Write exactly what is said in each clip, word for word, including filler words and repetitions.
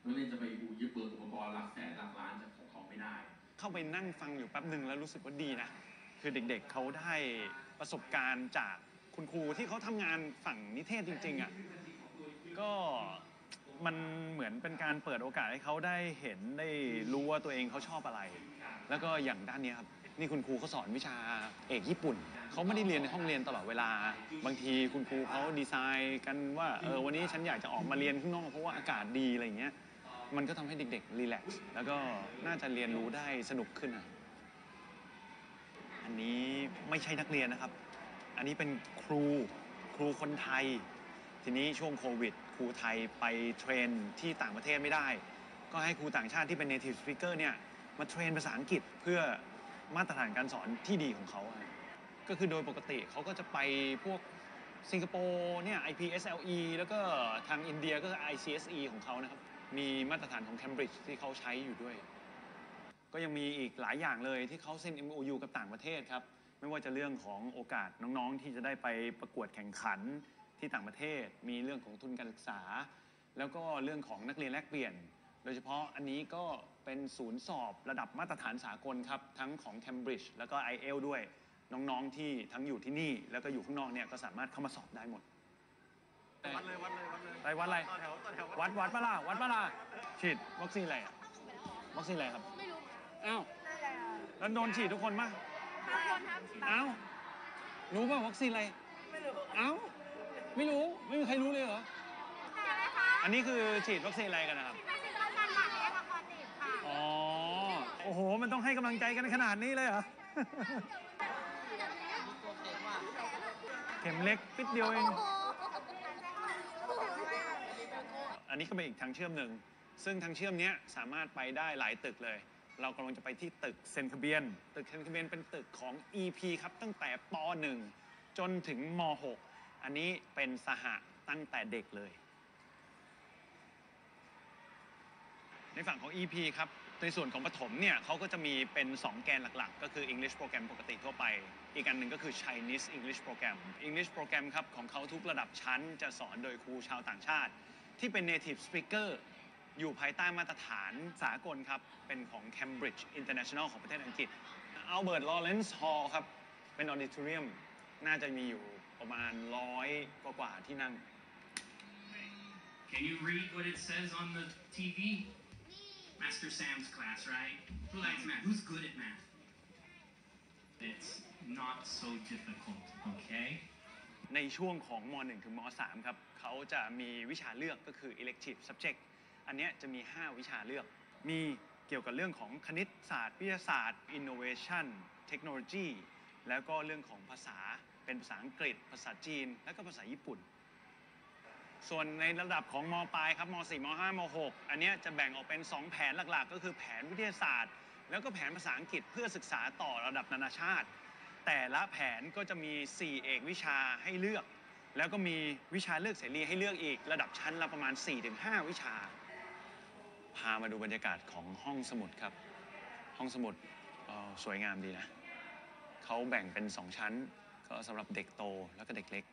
นักเรียนจะไปอูยึดเบิกอุปกรณ์หลักแสนหลักล้านจากของเขาไม่ได้เข้าไปนั่งฟังอยู่แป๊บหนึ่งแล้วรู้สึกว่าดีนะคือเด็กๆเขาได้ประสบการณ์จากคุณครูที่เขาทำงานฝั่งนิเทศจริงๆอ่ะก็มันเหมือนเป็นการเปิดโอกาสให้เขาได้เห็นได้รู้ว่าตัวเองเขาชอบอะไรแล้วก็อย่างด้านนี้ครับนี่คุณครูเขาสอนวิชาเอกญี่ปุ่นเขาไม่ได้เรียนในห้องเรียนตลอดเวลาบางทีคุณครูเขาดีไซน์กันว่าเออวันนี้ฉันอยากจะออกมาเรียนข้างนอกเพราะว่าอากาศดีอะไรอย่างเงี้ยมันก็ทำให้เด็กๆรีแลกซ์แล้วก็น่าจะเรียนรู้ได้สนุกขึ้นนะอันนี้ไม่ใช่นักเรียนนะครับอันนี้เป็นครูครูคนไทยทีนี้ช่วงโควิดครูไทยไปเทรนที่ต่างประเทศไม่ได้ก็ให้ครูต่างชาติที่เป็น native speaker เนี่ยมาเทรนภาษาอังกฤษเพื่อมาตรฐานการสอนที่ดีของเขาก็คือโดยปกติเขาก็จะไปพวกสิงคโปร์เนี่ย ไอ พี เอส แอล อี แล้วก็ทางอินเดียก็ ไอ ซี เอส อี ของเขานะครับมีมาตรฐานของ Cambridge ที่เขาใช้อยู่ด้วยก็ยังมีอีกหลายอย่างเลยที่เขาเซ็น เอ็ม โอ ยู กับต่างประเทศครับไม่ว่าจะเรื่องของโอกาสน้องๆที่จะได้ไปประกวดแข่งขันที่ต่างประเทศมีเรื่องของทุนการศึกษาแล้วก็เรื่องของนักเรียนแลกเปลี่ยนโดยเฉพาะอันนี้ก็เป็นศูนย์สอบระดับมาตรฐานสากลครับทั้งของ Cambridge แล้วก็ ไอ เอล ด้วยน้องๆที่ทั้งอยู่ที่นี่แล้วก็อยู่ข้างนอกเนี่ยก็สามารถเข้ามาสอบได้หมดวัดเลยวัดเลยวัดเลยไปวัดอะไรวัดวัดปะล่ะวัดปะล่ะฉีดวัคซีนอะไรวัคซีนอะไรครับไม่รู้อ้าวแล้วโดนฉีดทุกคนป่ะทุกคนครับอ้าวรู้ป่ะวัคซีนอะไรไม่รู้อ้าวไม่รู้ไม่มีใครรู้เลยเหรออันนี้คือฉีดวัคซีนอะไรกันนะครับฉีดป้องกันหวัดและฮปาติสค่ะอ๋อโอ้โหมันต้องให้กำลังใจกันขนาดนี้เลยเหรอเข็มเล็กปิดเดียวเองอันนี้ก็เป็นอีกทางเชื่อมหนึ่งซึ่งทางเชื่อมนี้สามารถไปได้หลายตึกเลยเรากำลังจะไปที่ตึกเซนคาเบียนตึกเซนคาเบียนเป็นตึกของ อี พี ครับตั้งแต่ป หนึ่ง จนถึงม หก อันนี้เป็นสหะตั้งแต่เด็กเลยในฝั่งของ อี พี ครับในส่วนของประถมเนี่ยเขาก็จะมีเป็นสองแกนหลักๆก็คือ English โปรแกรมปกติทั่วไปอีกอันหนึ่งก็คือ Chinese English โปรแกรม English โปรแกรมครับของเขาทุกระดับชั้นจะสอนโดยครูชาวต่างชาติที่เป็น native speaker อยู่ภายใต้มาตรฐานสากลครับเป็นของ Cambridge International ของประเทศอังกฤษ Albert Lawrence Hall ครับเป็น auditorium น่าจะมีอยู่ประมาณร้อยกว่าๆที่นั่ง Can you read what it says on the ที วี Master Sam's class, right? Who likes math? Who's good at math? It's not so difficult, okay? ในช่วงของม หนึ่ง ถึงม สาม ครับเขาจะมีวิชาเลือกก็คือ elective subject อันนี้จะมีห้าวิชาเลือกมีเกี่ยวกับเรื่องของคณิตศาสตร์วิทยาศาสตร์ innovation technology แล้วก็เรื่องของภาษาเป็นภาษาอังกฤษภาษาจีนและก็ภาษาญี่ปุ่นส่วนในระดับของม.ปลายครับม สี่ ม ห้า ม หก อันนี้จะแบ่งออกเป็นสองแผนหลักๆก็คือแผนวิทยาศาสตร์แล้วก็แผนภาษาอังกฤษเพื่อศึกษาต่อระดับนานาชาติแต่ละแผนก็จะมีสี่เอกวิชาให้เลือกแล้วก็มีวิชาเลือกเสรีให้เลือกอีกระดับชั้นละประมาณ สี่ถึงห้า วิชาพามาดูบรรยากาศของห้องสมุดครับห้องสมุดสวยงามดีนะเขาแบ่งเป็นสองชั้นก็สำหรับเด็กโตแล้วก็เด็กเล็ก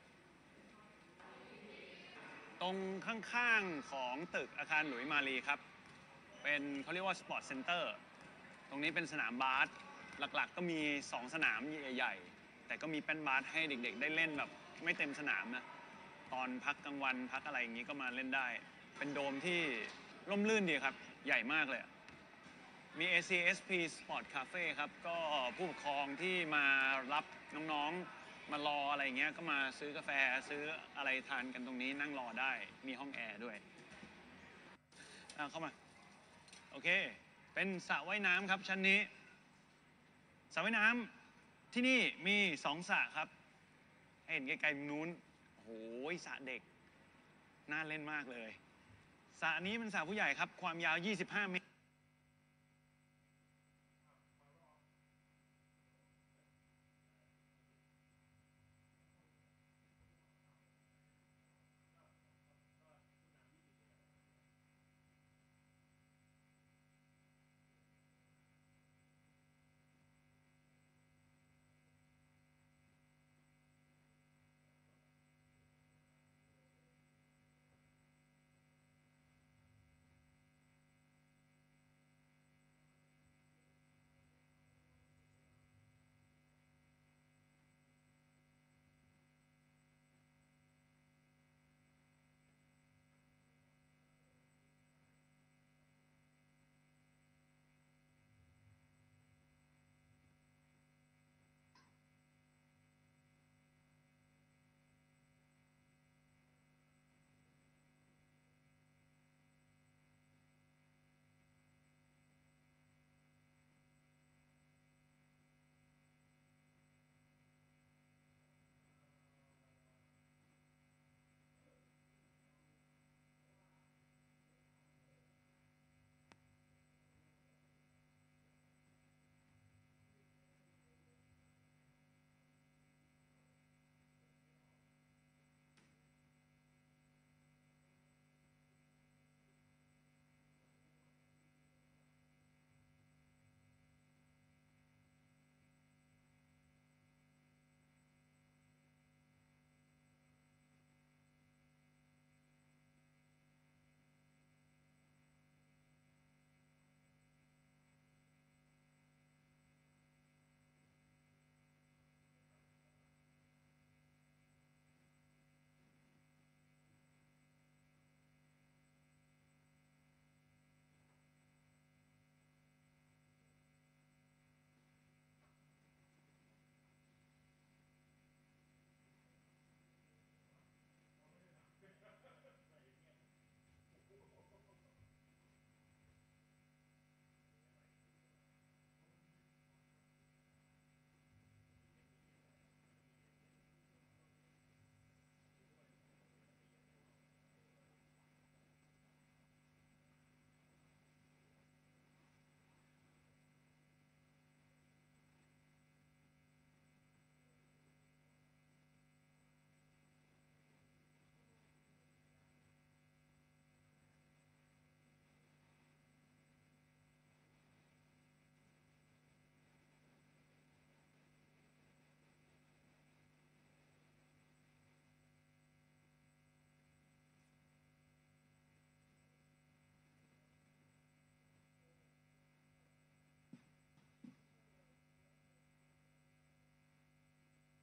ตรงข้างๆของตึกอาคารหลุยส์มารีครับเป็นเขาเรียกว่าสปอร์ตเซ็นเตอร์ตรงนี้เป็นสนามบาสหลักๆก็มีสองสนามใหญ่ๆแต่ก็มีแป้นบาสให้เด็กๆได้เล่นแบบไม่เต็มสนามนะตอนพักกลางวันพักอะไรอย่างนี้ก็มาเล่นได้เป็นโดมที่ร่มรื่นดีครับใหญ่มากเลยมี เอ ซี เอส พี Sport Cafe ครับก็ผู้ปกครองที่มารับน้องๆมารออะไรเงี้ยก็มาซื้อกาแฟซื้ออะไรทานกันตรงนี้นั่งรอได้มีห้องแอร์ด้วยเข้ามาโอเคเป็นสระว่ายน้ำครับชั้นนี้สระว่ายน้ำที่นี่มีสองสระครับให้เห็นไกลๆนู้นโอ้โหสระเด็กน่าเล่นมากเลยสระนี้เป็นสระผู้ใหญ่ครับความยาวยี่สิบห้าเมตร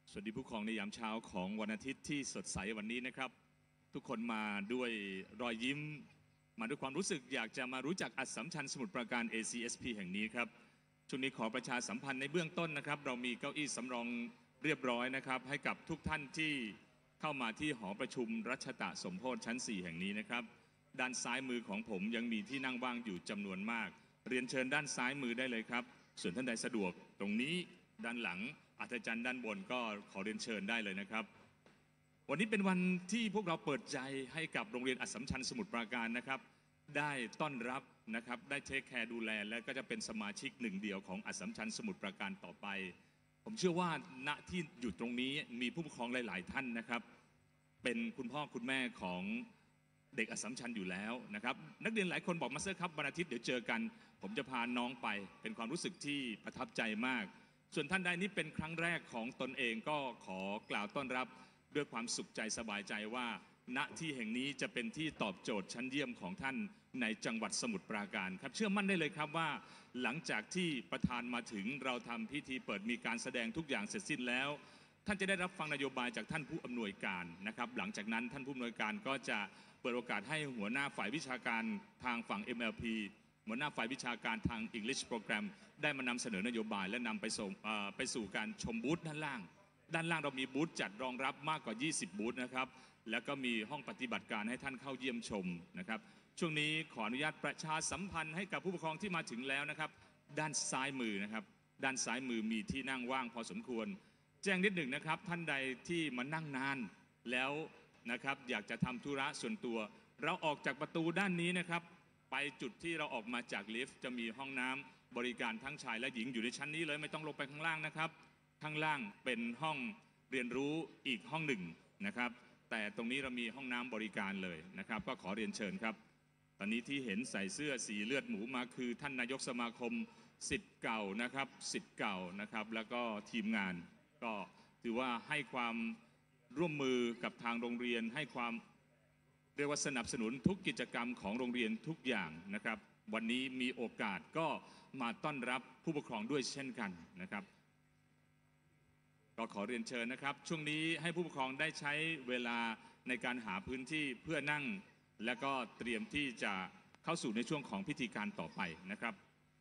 สวัสดีผู้ปกครองในยามเช้าของวันอาทิตย์ที่สดใสวันนี้นะครับ ทุกคนมาด้วยรอยยิ้ม มาด้วยความรู้สึกอยากจะมารู้จักอัสสัมชัญสมุทรปราการ เอ ซี เอส พี แห่งนี้ครับช่วงนี้ขอประชาสัมพันธ์ในเบื้องต้นนะครับ เรามีเก้าอี้สำรองเรียบร้อยนะครับให้กับทุกท่านที่เข้ามาที่หอประชุมรัชตะสมโภชชั้น สี่ แห่งนี้นะครับด้านซ้ายมือของผมยังมีที่นั่งว่างอยู่จำนวนมาก เรียนเชิญด้านซ้ายมือได้เลยครับส่วนท่านใดสะดวกตรงนี้ด้านหลังอัศจรรย์ด้านบนก็ขอเรียนเชิญได้เลยนะครับวันนี้เป็นวันที่พวกเราเปิดใจให้กับโรงเรียนอัสสัมชัญสมุทรปราการนะครับได้ต้อนรับนะครับได้เทคแคร์ดูแลและก็จะเป็นสมาชิกหนึ่งเดียวของอัสสัมชัญสมุทรปราการต่อไปผมเชื่อว่าณที่อยู่ตรงนี้มีผู้ปกครองหลายๆท่านนะครับเป็นคุณพ่อคุณแม่ของเด็กอัสสัมชัญอยู่แล้วนะครับนักเรียนหลายคนบอกมาสเตอร์ครับวันอาทิตย์เดี๋ยวเจอกันผมจะพาน้องไปเป็นความรู้สึกที่ประทับใจมากส่วนท่านใดนี้เป็นครั้งแรกของตนเองก็ขอกล่าวต้อนรับด้วยความสุขใจสบายใจว่าณที่แห่งนี้จะเป็นที่ตอบโจทย์ชั้นเยี่ยมของท่านในจังหวัดสมุทรปราการครับเชื่อมั่นได้เลยครับว่าหลังจากที่ประธานมาถึงเราทำพิธีเปิดมีการแสดงทุกอย่างเสร็จสิ้นแล้วท่านจะได้รับฟังนโยบายจากท่านผู้อำนวยการนะครับหลังจากนั้นท่านผู้อำนวยการก็จะเปิดโอกาสให้หัวหน้าฝ่ายวิชาการทางฝั่ง เอ็ม แอล พี หัวหน้าฝ่ายวิชาการทาง English Program ได้มานำเสนอนโยบายและนำไปส่งไปสู่การชมบูธด้านล่างด้านล่างเรามีบูธจัดรองรับมากกว่ายี่สิบบูธนะครับแล้วก็มีห้องปฏิบัติการให้ท่านเข้าเยี่ยมชมนะครับช่วงนี้ขออนุญาตประชาสัมพันธ์ให้กับผู้ปกครองที่มาถึงแล้วนะครับด้านซ้ายมือนะครับด้านซ้ายมือมีที่นั่งว่างพอสมควรแจ้งนิดหนึ่งนะครับท่านใดที่มานั่งนานแล้วนะครับอยากจะทำธุระส่วนตัวเราออกจากประตูด้านนี้นะครับไปจุดที่เราออกมาจากลิฟต์จะมีห้องน้ำบริการทั้งชายและหญิงอยู่ในชั้นนี้เลยไม่ต้องลงไปข้างล่างนะครับข้างล่างเป็นห้องเรียนรู้อีกห้องหนึ่งนะครับแต่ตรงนี้เรามีห้องน้ำบริการเลยนะครับก็ขอเรียนเชิญครับตอนนี้ที่เห็นใส่เสื้อสีเลือดหมูมาคือท่านนายกสมาคมศิษย์เก่านะครับศิษย์เก่านะครับแล้วก็ทีมงานก็ถือว่าให้ความร่วมมือกับทางโรงเรียนให้ความเรียกว่าสนับสนุนทุกกิจกรรมของโรงเรียนทุกอย่างนะครับวันนี้มีโอกาสก็มาต้อนรับผู้ปกครองด้วยเช่นกันนะครับก็ขอเรียนเชิญนะครับช่วงนี้ให้ผู้ปกครองได้ใช้เวลาในการหาพื้นที่เพื่อนั่งและก็เตรียมที่จะเข้าสู่ในช่วงของพิธีการต่อไปนะครับ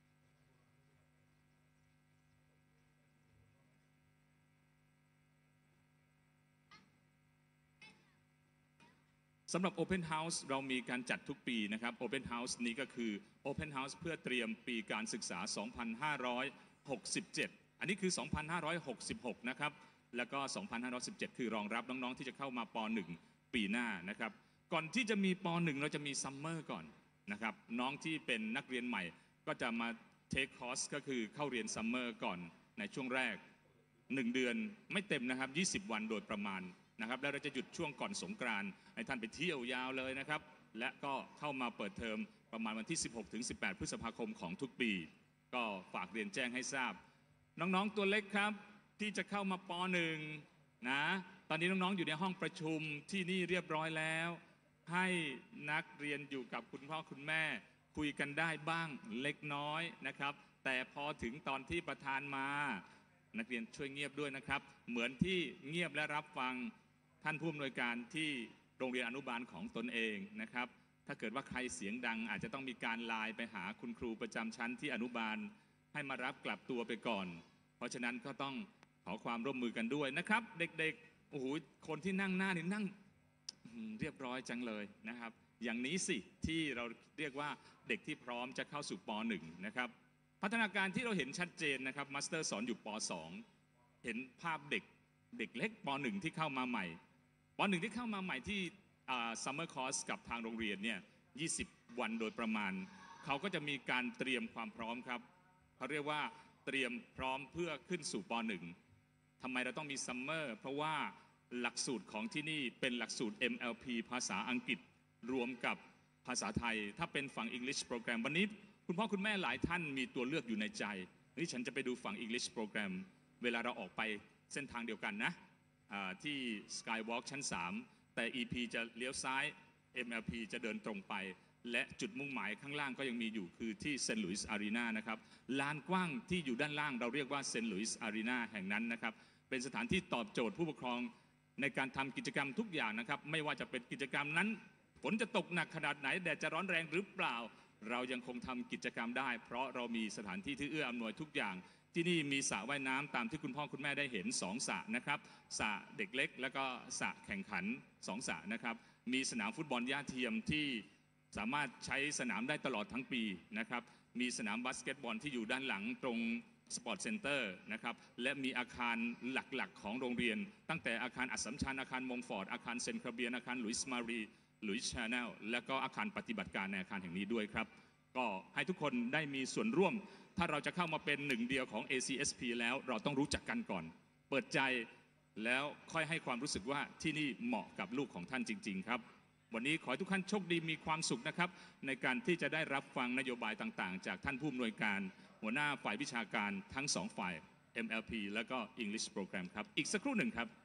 สำหรับ Open House เรามีการจัดทุกปีนะครับ Open House นี้ก็คือ Open House เพื่อเตรียมปีการศึกษา สองพันห้าร้อยหกสิบเจ็ด อันนี้คือ สองพันห้าร้อยหกสิบหก นะครับแล้วก็ สองพันห้าร้อยสิบเจ็ด คือรองรับน้องๆที่จะเข้ามาป หนึ่ง ปีหน้านะครับก่อนที่จะมีป หนึ่ง เราจะมีซัมเมอร์ก่อนนะครับน้องที่เป็นนักเรียนใหม่ก็จะมาเทคคอร์สก็คือเข้าเรียนซัมเมอร์ก่อนในช่วงแรกหนึ่งเดือนไม่เต็มนะครับยี่สิบวันโดยประมาณนะครับแล้วเราจะหยุดช่วงก่อนสงกรานต์ให้ท่านไปเที่ยวยาวเลยนะครับและก็เข้ามาเปิดเทอมประมาณวันที่ สิบหกถึงสิบแปด พฤษภาคมของทุกปีก็ฝากเรียนแจ้งให้ทราบน้องๆตัวเล็กครับที่จะเข้ามาป หนึ่ง นะตอนนี้น้องๆอยู่ในห้องประชุมที่นี่เรียบร้อยแล้วให้นักเรียนอยู่กับคุณพ่อคุณแม่คุยกันได้บ้างเล็กน้อยนะครับแต่พอถึงตอนที่ประธานมานักเรียนช่วยเงียบด้วยนะครับเหมือนที่เงียบและรับฟังท่านผู้อำนวยการที่โรงเรียนอนุบาลของตนเองนะครับถ้าเกิดว่าใครเสียงดังอาจจะต้องมีการไลน์ไปหาคุณครูประจำชั้นที่อนุบาลให้มารับกลับตัวไปก่อนเพราะฉะนั้นก็ต้องขอความร่วมมือกันด้วยนะครับเด็กๆโอ้โหคนที่นั่งหน้านี่นั่งเรียบร้อยจังเลยนะครับอย่างนี้สิที่เราเรียกว่าเด็กที่พร้อมจะเข้าสู่ป หนึ่ง นะครับพัฒนาการที่เราเห็นชัดเจนนะครับมาสเตอร์สอนอยู่ป สอง เห็นภาพเด็กเด็กเล็กป หนึ่ง ที่เข้ามาใหม่ป หนึ่ง ที่เข้ามาใหม่ที่ซัมเมอร์คอร์สกับทางโรงเรียนเนี่ยยี่สิบวันโดยประมาณเขาก็จะมีการเตรียมความพร้อมครับเขาเรียกว่าเตรียมพร้อมเพื่อขึ้นสู่ป หนึ่ง ทำไมเราต้องมีซัมเมอร์เพราะว่าหลักสูตรของที่นี่เป็นหลักสูตร เอ็ม แอล พี ภาษาอังกฤษรวมกับภาษาไทยถ้าเป็นฝั่ง English Program วันนี้คุณพ่อคุณแม่หลายท่านมีตัวเลือกอยู่ในใจนี่ฉันจะไปดูฝั่ง English Program เวลาเราออกไปเส้นทางเดียวกันนะที่ Skywalk ชั้น สาม แต่ อี พี จะเลี้ยวซ้าย เอ็ม แอล พี จะเดินตรงไปและจุดมุ่งหมายข้างล่างก็ยังมีอยู่คือที่เซนต์หลุยส์อารีนานะครับลานกว้างที่อยู่ด้านล่างเราเรียกว่าเซนต์หลุยส์อารีนาแห่งนั้นนะครับเป็นสถานที่ตอบโจทย์ผู้ปกครองในการทำกิจกรรมทุกอย่างนะครับไม่ว่าจะเป็นกิจกรรมนั้นฝนจะตกหนักขนาดไหนแดดจะร้อนแรงหรือเปล่าเรายังคงทำกิจกรรมได้เพราะเรามีสถานที่ที่เอื้ออำนวยทุกอย่างที่นี่มีสระว่ายน้ำตามที่คุณพ่อคุณแม่ได้เห็นสองสระนะครับสระเด็กเล็กแล้วก็สระแข่งขันสองสระนะครับมีสนามฟุตบอลหญ้าเทียมที่สามารถใช้สนามได้ตลอดทั้งปีนะครับมีสนามบาสเกตบอลที่อยู่ด้านหลังตรงสปอร์ตเซ็นเตอร์นะครับและมีอาคารหลักๆของโรงเรียนตั้งแต่อาคารอัสสัมชัญอาคารมงฟอร์ดอาคารเซนต์คาเบียนอาคารหลุยส์มารีหลุยส์ชาแนลและก็อาคารปฏิบัติการในอาคารแห่งนี้ด้วยครับก็ให้ทุกคนได้มีส่วนร่วมถ้าเราจะเข้ามาเป็นหนึ่งเดียวของ เอ ซี เอส พี แล้วเราต้องรู้จักกันก่อนเปิดใจแล้วค่อยให้ความรู้สึกว่าที่นี่เหมาะกับลูกของท่านจริงๆครับวันนี้ขอให้ทุกท่านโชคดีมีความสุขนะครับในการที่จะได้รับฟังนโยบายต่างๆจากท่านผู้อำนวยการหัวหน้าฝ่ายวิชาการทั้งสองฝ่าย เอ็ม แอล พี แล้วก็ English Program ครับอีกสักครู่หนึ่งครับ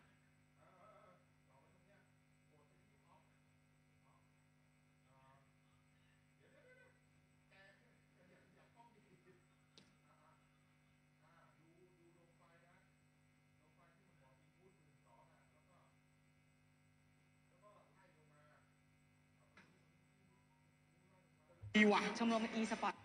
ดีว่ะชมรม e สปอร์ต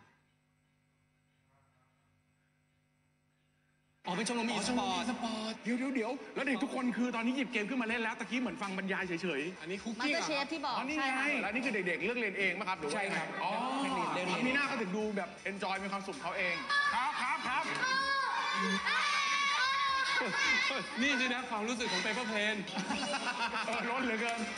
อ๋อเป็นชมรมอีสปอร์ตสปอร์ตเดี๋ยวเดี๋ยวเดี๋ยวแล้วเด็กทุกคนคือตอนนี้หยิบเกมขึ้นมาเล่นแล้วตะกี้เหมือนฟังบรรยายเฉยๆอันนี้คุกมาสกี้เตอร์เชฟที่บอกอ๋อนี่ใช่ไงค่ะแล้วนี่คือเด็กๆเลือกเรียนเองไหมครับหรือว่าใช่ครับอ๋อมีหน้าเขาถึงดูแบบเอนจอยมีความสุขเขาเองครับครับครับนี่สินะความรู้สึกของเปเปอร์เพลนเออล้นเหลือเกิน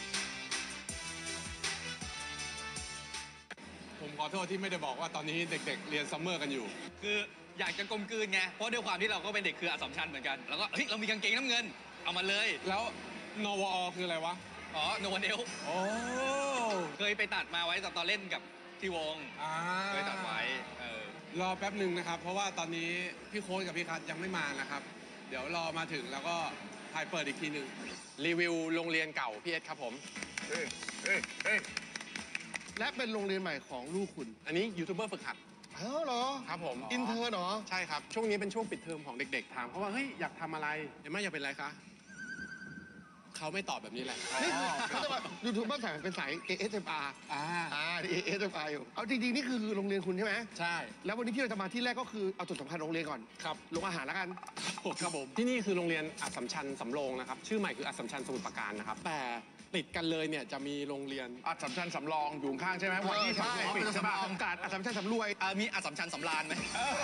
ผมขอโทษที่ไม่ได้บอกว่าตอนนี้เด็กๆ เรียนซัมเมอร์กันอยู่คืออยากจะกลมกลืนไง เพราะด้วยความที่เราก็เป็นเด็กเครืออัสสัมชัญเหมือนกัน แล้วก็เฮ้ยเรามีกางเกงน้ำเงิน เอามาเลยแล้วนวอคืออะไรวะอ๋อโนวันเอลโอ้เคยไปตัดมาไว้ตอนเล่นกับที่วงอ่าเคยตัดไว้เออรอแป๊บหนึ่งนะครับ เพราะว่าตอนนี้พี่โค้ชกับพี่คัทยังไม่มานะครับ เดี๋ยวรอมาถึงแล้วก็ถ่ายเปิดอีกทีหนึ่งรีวิวโรงเรียนเก่าพี่เอสครับผมเอ้ยเอ้ยเอ้ยและเป็นโรงเรียนใหม่ของลูกคุณอันนี้ยูทูบเบอร์ฝึกหัดเอ้าเหรอครับผมอินเทอร์เหรอใช่ครับ ช่วงนี้เป็นช่วงปิดเทอมของเด็กๆ ถามเขาว่าเฮ้ยอยากทำอะไรเอ็มม่าอยากเป็นอะไรคะ เขาไม่ตอบแบบนี้แหละนี่เขาจะมายูทูบเบอร์สายเป็นสาย เอ เอส เอ็ม อาร์อ่าอ่า เอ เอส เอ็ม อาร์ อยู่ เอาจริงๆ นี่คือโรงเรียนคุณใช่ไหมใช่แล้ววันนี้ที่เราจะมาที่แรกก็คือเอาจุดสำคัญโรงเรียนก่อนครับลงอาหารแล้วกันครับผมที่นี่คือโรงเรียนอัสสัมชัญสำโรงนะครับ ชื่อใหม่คืออัสสัมชัญสมุทรปราการนะครับ แต่ติดกันเลยเนี่ยจะมีโรงเรียนอัดสำชัญสำรองอยู่ข้างใช่ไหมวันที่ใช่ทำปิดใช่ปะองค์การอัสสัมชัญสำรวยอ่ามีอัสสัมชัญสำราญไหม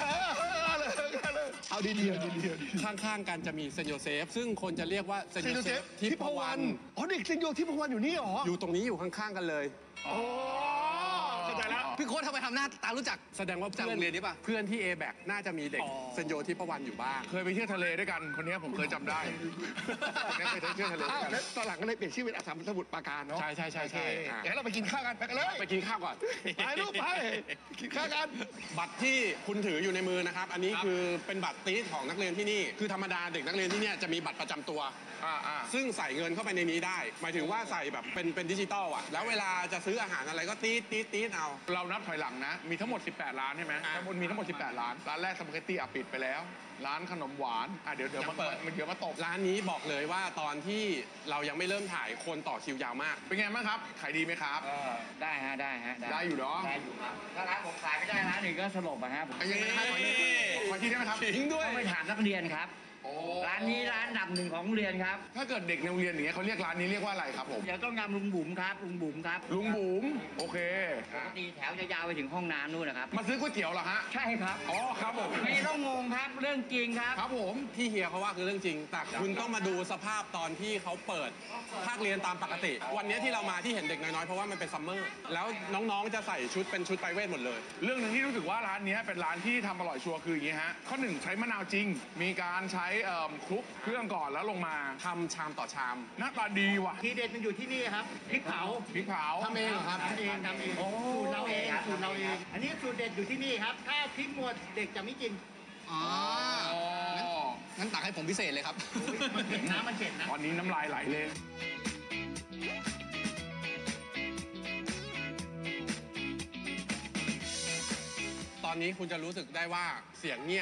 เอาดีๆเอาดีๆเอาดีข้างๆกันจะมีเซนต์โยเซฟ ซึ่งคนจะเรียกว่าเซนๆเซนต์โยโยเซเซฟฟทิทิพพววรรรรณณอ๋อเด็กเซนโยทิพวรรณอยู่นี่เหรออยู่ตรงนี้อยู่ข้างๆกันเลยโอ้เข้าใจแล้วพี่โค้ชทำไมทำหน้าตารู้จักแสดงว่าจากเพื่อนโรงเรียนนี้ป่ะเพื่อนที่ เอ แบค น่าจะมีเด็กอ๋อเซนต์โยทิพวรรณอยู่บ้างเคยไปเที่ยวทะเลด้วยกันคนนี้ผมเคยจำได้คนนี้เคยไปเที่ยวทะเลด้อ้าววยกันแล้วตอนหลังก็เลยเปลี่ยนชื่อเป็นอัสสัมชัญสมุทรปราการเนาะใช่ใช่ใช่ใช่โอเคอ่ะงั้นเราไปกินข้าวกันไปกันเลยไปกินข้าวก่อนไปลูกไปกินข้าวกันบัตรที่คุณถืออยู่ในมือนะครับ อันนี้คือเป็นบัตรตีสของนักเรียนที่นี่ คือธรรมดาเด็กนักเรียนที่เนี่ยจะมีบัตรประจำตัวอ่าอ่าซึ่งใส่เงินเข้าไปในนี้ได้ หมายถึงว่าใส่แบบเป็นเป็นดิจิตอลอ่ะ แล้วเวลาจะซื้ออาหารอะไรก็ตีดตีดตีดเอาเรานับถอยหลังนะ มีทั้งหมด สิบแปด ร้านใช่ไหมอ่าทั้งหมดมีทั้งหมด สิบแปด ร้าน ร้านแรกสปาเกตตี้อ่ะปิดไปแล้ว ร้านขนมหวาน อ่ะเดี๋ยวเดี๋ยวมาเปิดเดี๋ยวมาตบร้านนี้บอกเลยว่าตอนที่เรายังไม่เริ่มถ่ายคนต่อคิวยาวมากเป็นไงบ้างครับ ขายดีไหมครับได้ฮะ ได้ฮะได้อยู่เนาะได้อยู่ครับถ้าร้านผมขายไม่ได้ร้านอื่นก็สลบอะครับผมยังไงนะครับขออีกขออีกทีได้ไหมครับขิงด้วยต้องไปถามนักเรียนครับโอ้ร้านนี้ร้านอันดับหนึ่งของโรงเรียนครับถ้าเกิดเด็กในโรงเรียนอย่างเงี้ยเขาเรียกร้านนี้เรียกว่าอะไรครับผมเดี๋ยวต้องนำลุงบุ๋มครับ ลุงบุ๋มครับลุงบุ๋มโอเคปกติแถวจะยาวไปถึงห้องน้ำนู่นนะครับมาซื้อก๋วยเตี๋ยวเหรอฮะใช่ครับอ๋อครับผมไม่ต้องงงครับ เรื่องจริงครับครับผมที่เฮียเขาว่าคือเรื่องจริง แต่คุณต้องมาดูสภาพตอนที่เขาเปิดภาคเรียนตามปกติ วันนี้ที่เรามาที่เห็นเด็กน้อยๆ เพราะว่ามันเป็นซัมเมอร์ แล้วน้องๆ จะใส่ชุดเป็นชุดไปเวทหมดเลยเรื่องหนึ่งที่รู้สึกว่าร้านเนี้ยเป็นร้านที่ทำอร่อยชัวร์คืออย่างงี้ฮะ ข้อหนึ่งใช้มะนาวจริง มีการใช้เอิ่มคลุกเครื่องก่อนแล้วลงมาทำชามต่อชามหน้าตาดีว่ะทีเด็ดมันอยู่ที่นี่ครับพริกเผาพริกเผาทำเองเหรอครับทำเองทำเองสูตรเราเองสูตรเราเอง อันนี้สูตรเด็ดอยู่ที่นี่ครับ ถ้าพริกหมดเด็กจะไม่กินอ๋ออ๋องั้นตักให้ผมพิเศษเลยครับมันเผ็ดนะมันเผ็ดนะตอนนี้น้ำลายไหลเลยตอนนี้คุณจะรู้สึกได้ว่าเสียงเงียบ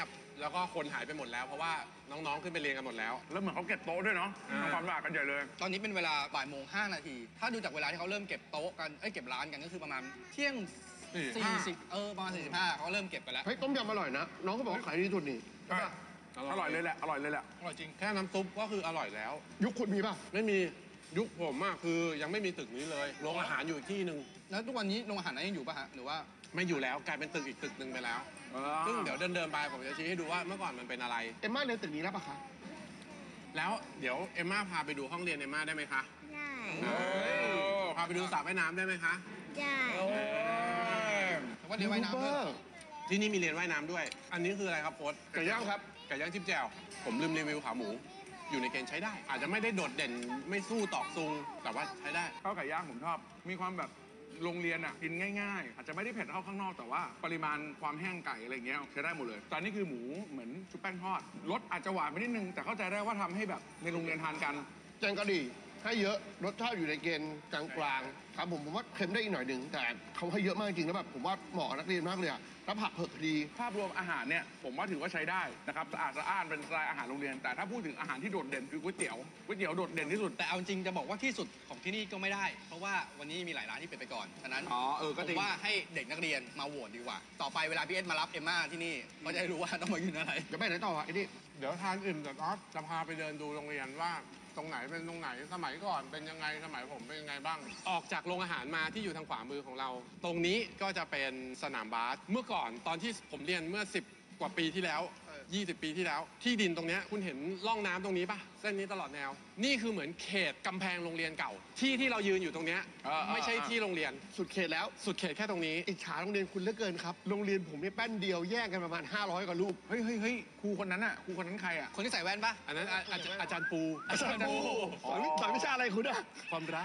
แล้วก็คนหายไปหมดแล้ว เพราะว่าน้องๆขึ้นไปเรียนกันหมดแล้วแล้วเหมือนเขาเก็บโต๊ะด้วยเนาะอ่าทำความสะอาดกันใหญ่เลยตอนนี้เป็นเวลาบ่ายโมงห้านาที ถ้าดูจากเวลาที่เขาเริ่มเก็บโต๊ะกัน เอ้ยเก็บร้านกันก็คือประมาณเที่ยงสี่สิบเออประมาณสี่สิบห้าเขาเริ่มเก็บกันแล้วเฮ้ยต้มยำอร่อยนะ น้องเขาบอกว่าขายดีที่สุดนี่อร่อยเลยแหละ อร่อยเลยแหละอร่อยจริงแค่น้ำซุปก็คืออร่อยแล้วยุคคุณมีป่ะไม่มียุคผมอะคือยังไม่มีตึกนี้เลยโรงอาหารอยู่อีกที่หนึ่งแล้วทุกวันนี้โรงอาหารนั้นยังอยู่ป่ะฮะ หรือว่าไม่อยู่แล้วกลายเป็นตึกอีกตึกหนึ่งไปแล้ว ซึ่งเดี๋ยวเดินเดินๆไปผมจะชี้ให้ดูว่าเมื่อก่อนมันเป็นอะไรเอ็มม่าเรียนตึกนี้แล้วป่ะคะแล้วเดี๋ยวเอมม่าพาไปดูห้องเรียนเอมม่าได้ไหมคะได้พาไปดูสระว่ายน้ำได้ไหมคะได้ว่าเรียนว่ายน้ำด้วยที่นี่มีเรียนว่ายน้ำด้วย อันนี้คืออะไรครับโค้ชไก่ย่างครับไก่ย่างจิ้มแจ่วผมลืมรีวิวขาหมู อยู่ในเกณฑ์ใช้ได้ อาจจะไม่ได้โดดเด่นไม่สู้ตอกซุงแต่ว่าใช้ได้ข้าวไก่ย่างผมชอบ มีความแบบโรงเรียนอ่ะกินง่ายๆ อาจจะไม่ได้เผ็ดเท่าข้างนอกแต่ว่าปริมาณความแห้งไก่อะไรเงี้ยใช้ได้หมดเลยแต่นี่คือหมูเหมือนชุบแป้งทอดรสอาจจะหวานไปนิดนึง แต่เข้าใจได้ว่าทำให้แบบในโรงเรียนทานกันแกงกะหรี่ให้เยอะ รสชาติอยู่ในเกณฑ์กลางๆครับผมผมว่าเค็มได้อีกหน่อยหนึ่งแต่เขาให้เยอะมากจริงแล้วแบบผมว่าเหมาะกับนักเรียนมากเลยอะแล้วผักเผือกดีภาพรวมอาหารเนี่ยผมว่าถือว่าใช้ได้นะครับสะอาดสะอ้านเป็นสไตล์อาหารโรงเรียน แต่ถ้าพูดถึงอาหารที่โดดเด่นคือก๋วยเตี๋ยวก๋วยเตี๋ยวโดดเด่นที่สุดแต่เอาจริงจะบอกว่าที่สุดของที่นี่ก็ไม่ได้ เพราะว่าวันนี้มีหลายร้านที่ปิดไปก่อน ฉะนั้นอ๋อเออก็ผจริมงว่าให้เด็กนักเรียนมาโหวตดีกว่า ต่อไปเวลาพี่เอสมารับเอมม่าที่นี่ก็จะได้รู้ว่าต้องมากินอะไรเดี๋ยวไปไหนต่อวะไอ้นี่เดี๋ยวทานอิ่มเดี๋ยวออฟจะพาไปเดินดูโรงเรียนว่าตรงไหนเป็นตรงไหนสมัยก่อนเป็นยังไงสมัยผมเป็นยังไงบ้าง ออกจากโรงอาหารมาที่อยู่ทางขวามือของเรา ตรงนี้ก็จะเป็นสนามบาสเมื่อก่อนตอนที่ผมเรียนเมื่อสิบกว่าปีที่แล้วยี่สิบปีที่แล้ว ที่ดินตรงเนี้ยคุณเห็นร่องน้ำตรงนี้ปะเส้นนี้ตลอดแนว นี่คือเหมือนเขตกำแพงโรงเรียนเก่า ที่ที่เรายืนอยู่ตรงเนี้ยเออเออไม่ใช่ที่โรงเรียนสุดเขตแล้วสุดเขตแค่ตรงนี้อิจฉาโรงเรียนคุณเหลือเกินครับ โรงเรียนผมเนี่ยแป้นเดียวแย่งกันประมาณห้าร้อยกว่าลูกเฮ้ยเฮ้ยเฮ้ยครูคนนั้นอ่ะครูคนนั้นใครอ่ะคนที่ใส่แว่นปะอันนั้นอาอาจอาจารย์ปูอาจารย์ปูสอนสอนวิชาอะไรคุณอะความรัก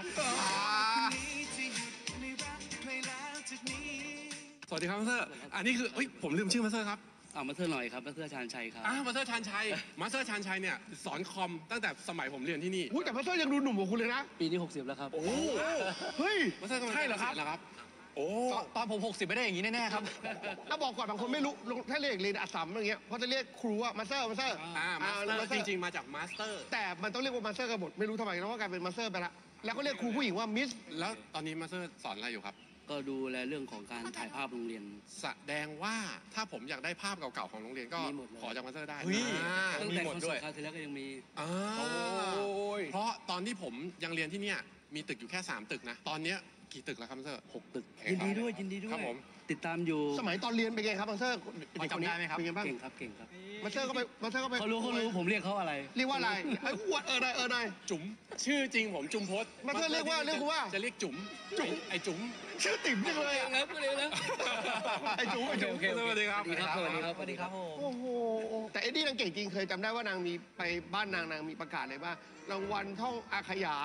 สวัสดีครับมาสเตอร์ อันนี้คือเอ้ยผมลืมชื่อมาสเตอร์ครับอ่ามาเตอร์หน่อยครับมาเตอร์ชาญชัยครับอ่ามาสเตอร์ชานชัย มาสเตอร์ชานชัยเนี่ยสอนคอมตั้งแต่สมัยผมเรียนที่นี่อุ้ยแต่พัสเตอร์ยังดูหนุ่มกว่าคุณเลยนะปีนี้หกสิบแล้วครับโอ้เฮ้ยมาสเตอร์กำลังใช่เหรอครับเหรอครับ โอ้ตอนตอนผมหกสิบไม่ได้อย่างนี้แน่ๆครับถ้าบอกก่อนบางคนไม่รู้ถ้าเรียกเรียนอัสสัมอย่างเงี้ยเพราะจะเรียกครูอะมาสเตอร์มาสเตอร์อ่ามาสเตอร์จริงๆมาจากมาสเตอร์แต่มันต้องเรียกว่ามาสเตอร์กันหมดไม่รู้ทำไมแล้วก็กลายเป็นมาสเตอร์ไปละแล้วก็เรียกครูผู้หญิงว่ามิสแล้วตอนนี้มาสเตอร์สอนอะไรอยู่ครับก็ดูแลเรื่องของการถ่ายภาพโรงเรียนแสดงว่าถ้าผมอยากได้ภาพเก่าๆของโรงเรียนก็มีหมดเลยขอจากมาสเตอร์ได้เฮ้ยอ่าตั้งมีแต่หมดคอนด้เสิวยร์ตคราวที่แล้วก็ยังมีอ่ายเพราะตอนที่ผมยังเรียนที่เนี่ยมีตึกอยู่แค่สามตึกนะ ตอนเนี้ยกี่ตึกแล้วครับมาสเตอร์หกตึก ยินดีด้วยยินดีด้วยครับผมติดตามอยู่สมัยตอนเรียนเป็นไงครับมาสเตอร์พอจำได้ไหมครับเป็นไงบ้างเก่งครับเก่งครับมาสเตอร์ก็ไปมาสเตอร์ก็ไปเขารู้เขารู้ผมเรียกเขาอะไรเรียกว่าอะไรไอ้อวดเออได้เออได้จุ๋มชื่อจริงผมจุ๋มพศมาสเตอร์เรียกว่าเรียกว่าจะเรียกจุ๋มจุ๋มไอจุ๋มชื่อติ๋มจังเลยเก่อะงแล้วเร็วแล้วไอ้จูไอ้จูโอเคโอเคสวัสดีครับสวัสดีครับสวัสดีครับสวัสดีครับผมโอ้โหแต่เอ็ดดี้นางเก่งจริงเคยจำได้ว่านางมีไปบ้านนางนางมีประกาศเลยว่ารางวัลท่องอาขยาน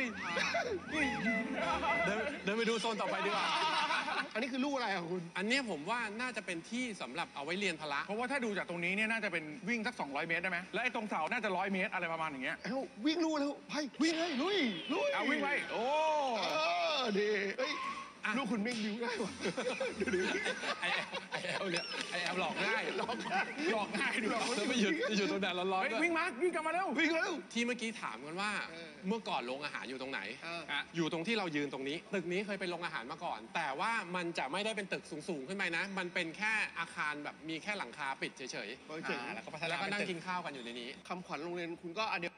เดินเดินไปดูโซนต่อไปดีกว่าอันนี้คือลูกอะไรของคุณอันเนี้ยผมว่าน่าจะเป็นที่สำหรับเอาไว้เรียนพละเพราะว่าถ้าดูจากตรงนี้เนี่ยน่าจะเป็นวิ่งสักสองร้อยเมตรได้ไหมและไอ้ตรงเสาน่าจะร้อยเมตรอะไรประมาณอย่างเงี้ยเอ้าวิ่งลู่แล้วไปวิ่งเลยลุยลุยเอาวิ่งไปโอ้เออดีเอ้ยลูกคุณเม่งบิวได้ว่ะดูดิไอไอแอลเนี่ยไอแอลหลอกง่ายหลอกง่ายหลอกง่ายดูแล้วไม่หยุดไม่หยุดตรงแดดร้อนเฮ้ยๆด้วยวิ่งมาวิ่งกลับมาเร็ววิ่งเร็วที่เมื่อกี้ถามกันว่าเออเมื่อก่อนโรงอาหารอยู่ตรงไหนเอออ่ะอยู่ตรงที่เรายืนตรงนี้ ตึกนี้เคยเป็นโรงอาหารมาก่อน แต่ว่ามันจะไม่ได้เป็นตึกสูงๆขึ้นไปนะ มันเป็นแค่อาคารแบบมีแค่หลังคาปิดเฉยเฉยๆแล้วก็พัฒนาแล้วก็นั่งกินข้าวกันอยู่ในนี้คำขวัญโรงเรียนคุณก็อันเดียว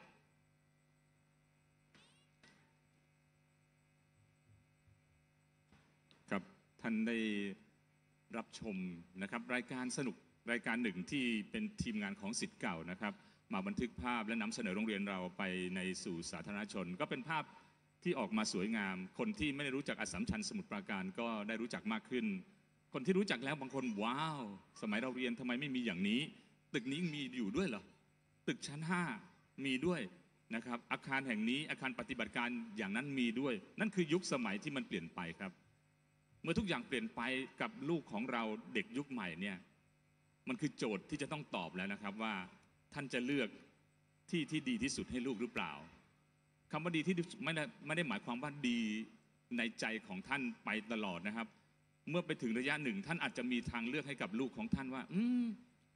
ครับท่านได้รับชมนะครับรายการสนุกรายการหนึ่งที่เป็นทีมงานของศิษย์เก่านะครับมาบันทึกภาพและนำเสนอโรงเรียนเราไปในสู่สาธารณชน ก็เป็นภาพที่ออกมาสวยงาม คนที่ไม่ได้รู้จักอัสสัมชัญสมุทรปราการก็ได้รู้จักมากขึ้น คนที่รู้จักแล้วบางคนว้าว สมัยเราเรียนทำไมไม่มีอย่างนี้ ตึกนี้มีอยู่ด้วยเหรอตึกชั้นห้ามีด้วยนะครับอาคารแห่งนี้อาคารปฏิบัติการอย่างนั้นมีด้วย นั่นคือยุคสมัยที่มันเปลี่ยนไปครับ เมื่อทุกอย่างเปลี่ยนไปกับลูกของเราเด็กยุคใหม่เนี่ยมันคือโจทย์ที่จะต้องตอบแล้วนะครับว่าท่านจะเลือกที่ที่ดีที่สุดให้ลูกหรือเปล่าคำว่าดีที่ไม่ได้ไม่ได้หมายความว่าดีในใจของท่านไปตลอดนะครับ เมื่อไปถึงระยะหนึ่งท่านอาจจะมีทางเลือกให้กับลูกของท่านว่าอืม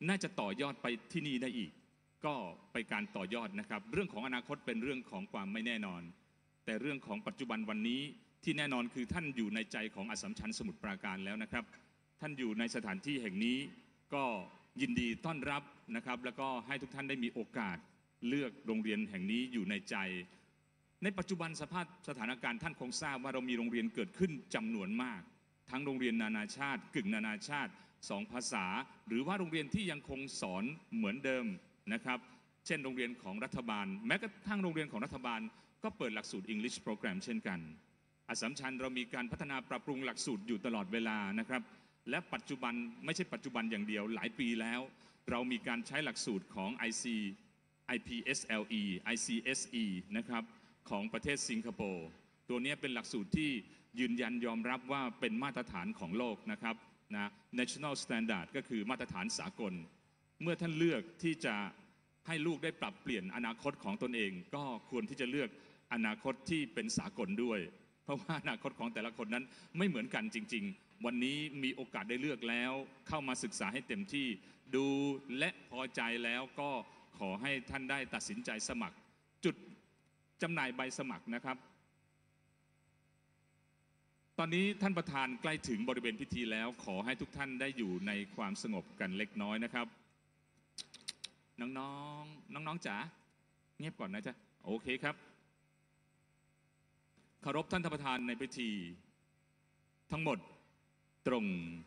น่าจะต่อยอดไปที่นี่ได้อีกก็ไปการต่อยอดนะครับเรื่องของอนาคตเป็นเรื่องของความไม่แน่นอนแต่เรื่องของปัจจุบันวันนี้ที่แน่นอนคือท่านอยู่ในใจของอัสสัมชัญสมุทรปราการแล้วนะครับท่านอยู่ในสถานที่แห่งนี้ก็ยินดีต้อนรับนะครับแล้วก็ให้ทุกท่านได้มีโอกาสเลือกโรงเรียนแห่งนี้อยู่ในใจในปัจจุบันสภาพสถานการณ์ท่านคงทราบว่าเรามีโรงเรียนเกิดขึ้นจำนวนมากทั้งโรงเรียนนานาชาติกึ่งนานาชาติสองภาษาหรือว่าโรงเรียนที่ยังคงสอนเหมือนเดิมนะครับเช่นโรงเรียนของรัฐบาลแม้กระทั่งโรงเรียนของรัฐบาลก็เปิดหลักสูตร English Program เช่นกันอัสสัมชัญเรามีการพัฒนาปรับปรุงหลักสูตรอยู่ตลอดเวลานะครับและปัจจุบันไม่ใช่ปัจจุบันอย่างเดียวหลายปีแล้วเรามีการใช้หลักสูตรของ ไอ ซี ไอ พี เอส แอล อี ไอ ซี เอส อี นะครับของประเทศสิงคโปร์ตัวนี้เป็นหลักสูตรที่ยืนยันยอมรับว่าเป็นมาตรฐานของโลกนะครับนะ national standard ก็คือมาตรฐานสากลเมื่อท่านเลือกที่จะให้ลูกได้ปรับเปลี่ยนอนาคตของตนเองก็ควรที่จะเลือกอนาคตที่เป็นสากลด้วยเพราะว่าอนาคตของแต่ละคนนั้นไม่เหมือนกันจริงๆวันนี้มีโอกาสได้เลือกแล้วเข้ามาศึกษาให้เต็มที่ดูและพอใจแล้วก็ขอให้ท่านได้ตัดสินใจสมัครจุดจำหน่ายใบสมัครนะครับตอนนี้ท่านประธานใกล้ถึงบริเวณพิธีแล้วขอให้ทุกท่านได้อยู่ในความสงบกันเล็กน้อยนะครับน้องๆน้องๆจ๋าเงียบก่อนนะจ๊ะโอเคครับเคารพท่านประธานในพิธีทั้งหมดตรง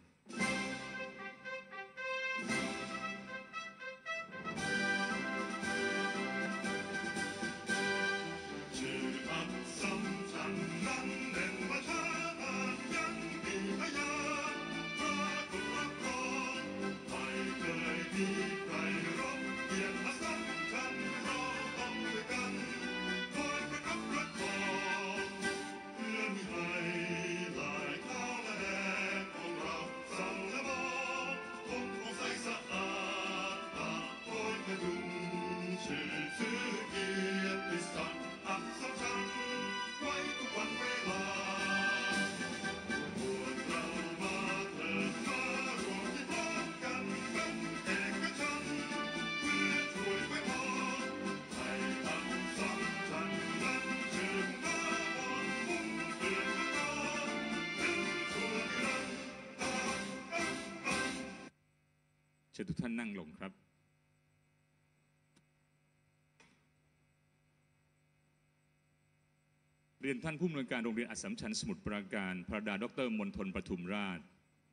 ชื่ออัสสัมชัญนั้นเด่นประชาการยังมีพยานพระคุณรับรองไม่เคยมีใครรบเกียรติอัสสัมชัญเราต้องด้วยกันคอยประคับประคองเพื่อมิให้ลายข้าวและแดงของเราสั่งและบอกคงคงใสสะอาดตาคอยพดุงชื่อชื่อเกียรติศักดิ์อัสสัมชัญไว้ทุกวันเวลาพวกเรามาเถิดมารวมที่พร้อมกันเป็นเอกฉันท์เพื่อช่วยไว้พอให้อัสสัมชัญนั้นชื่นบานมุ่งเกิดประการถึงชั่วนิรันดร์เชิญทุกท่านนั่งลงครับเรียนท่านผู้อำนวยการโรงเรียนอัสสัมชัญสมุทรปราการพระดาดรมณฑลปทุมราช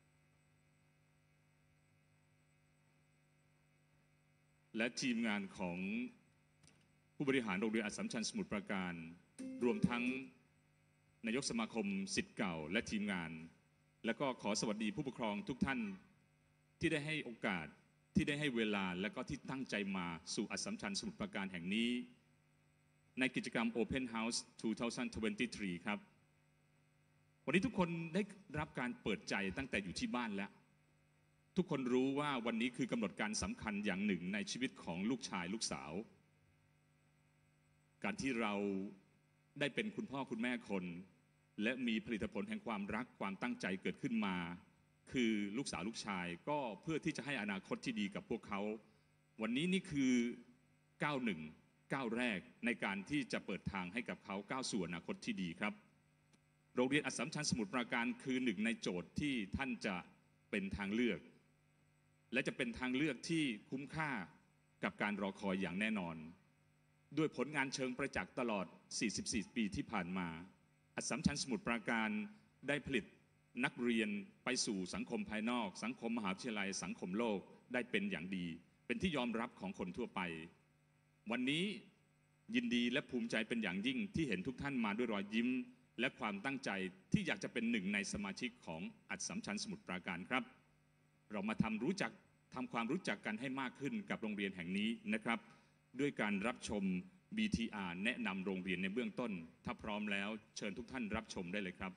และทีมงานของผู้บริหารโรงเรียนอัสสัมชัญสมุทรปราการรวมทั้งนายกสมาคมศิษย์เก่าและทีมงานและก็ขอสวัสดีผู้ปกครองทุกท่านที่ได้ให้โอกาสที่ได้ให้เวลาและก็ที่ตั้งใจมาสู่อัสสัมชัญสมุทรปราการแห่งนี้ในกิจกรรม Open House สองพันยี่สิบสามครับวันนี้ทุกคนได้รับการเปิดใจตั้งแต่อยู่ที่บ้านแล้วทุกคนรู้ว่าวันนี้คือกำหนดการสำคัญอย่างหนึ่งในชีวิตของลูกชายลูกสาวการที่เราได้เป็นคุณพ่อคุณแม่คนและมีผลิตผลแห่งความรักความตั้งใจเกิดขึ้นมาคือลูกสาวลูกชายก็เพื่อที่จะให้อนาคตที่ดีกับพวกเขาวันนี้นี่คือก้าวหนึ่งก้าวแรกในการที่จะเปิดทางให้กับเขาก้าวสู่อนาคตที่ดีครับโรงเรียนอัสสัมชัญสมุทรปราการคือหนึ่งในโจทย์ที่ท่านจะเป็นทางเลือกและจะเป็นทางเลือกที่คุ้มค่ากับการรอคอยอย่างแน่นอนด้วยผลงานเชิงประจักษ์ตลอดสี่สิบสี่ปีที่ผ่านมาอัสสัมชัญสมุทรปราการได้ผลิตนักเรียนไปสู่สังคมภายนอกสังคมมหาวิทยาลัยสังคมโลกได้เป็นอย่างดีเป็นที่ยอมรับของคนทั่วไปวันนี้ยินดีและภูมิใจเป็นอย่างยิ่งที่เห็นทุกท่านมาด้วยรอยยิ้มและความตั้งใจที่อยากจะเป็นหนึ่งในสมาชิกของอัสสัมชัญสมุทรปราการครับเรามาทำรู้จักทำความรู้จักกันให้มากขึ้นกับโรงเรียนแห่งนี้นะครับด้วยการรับชม บี ที อาร์ แนะนำโรงเรียนในเบื้องต้นถ้าพร้อมแล้วเชิญทุกท่านรับชมได้เลยครับ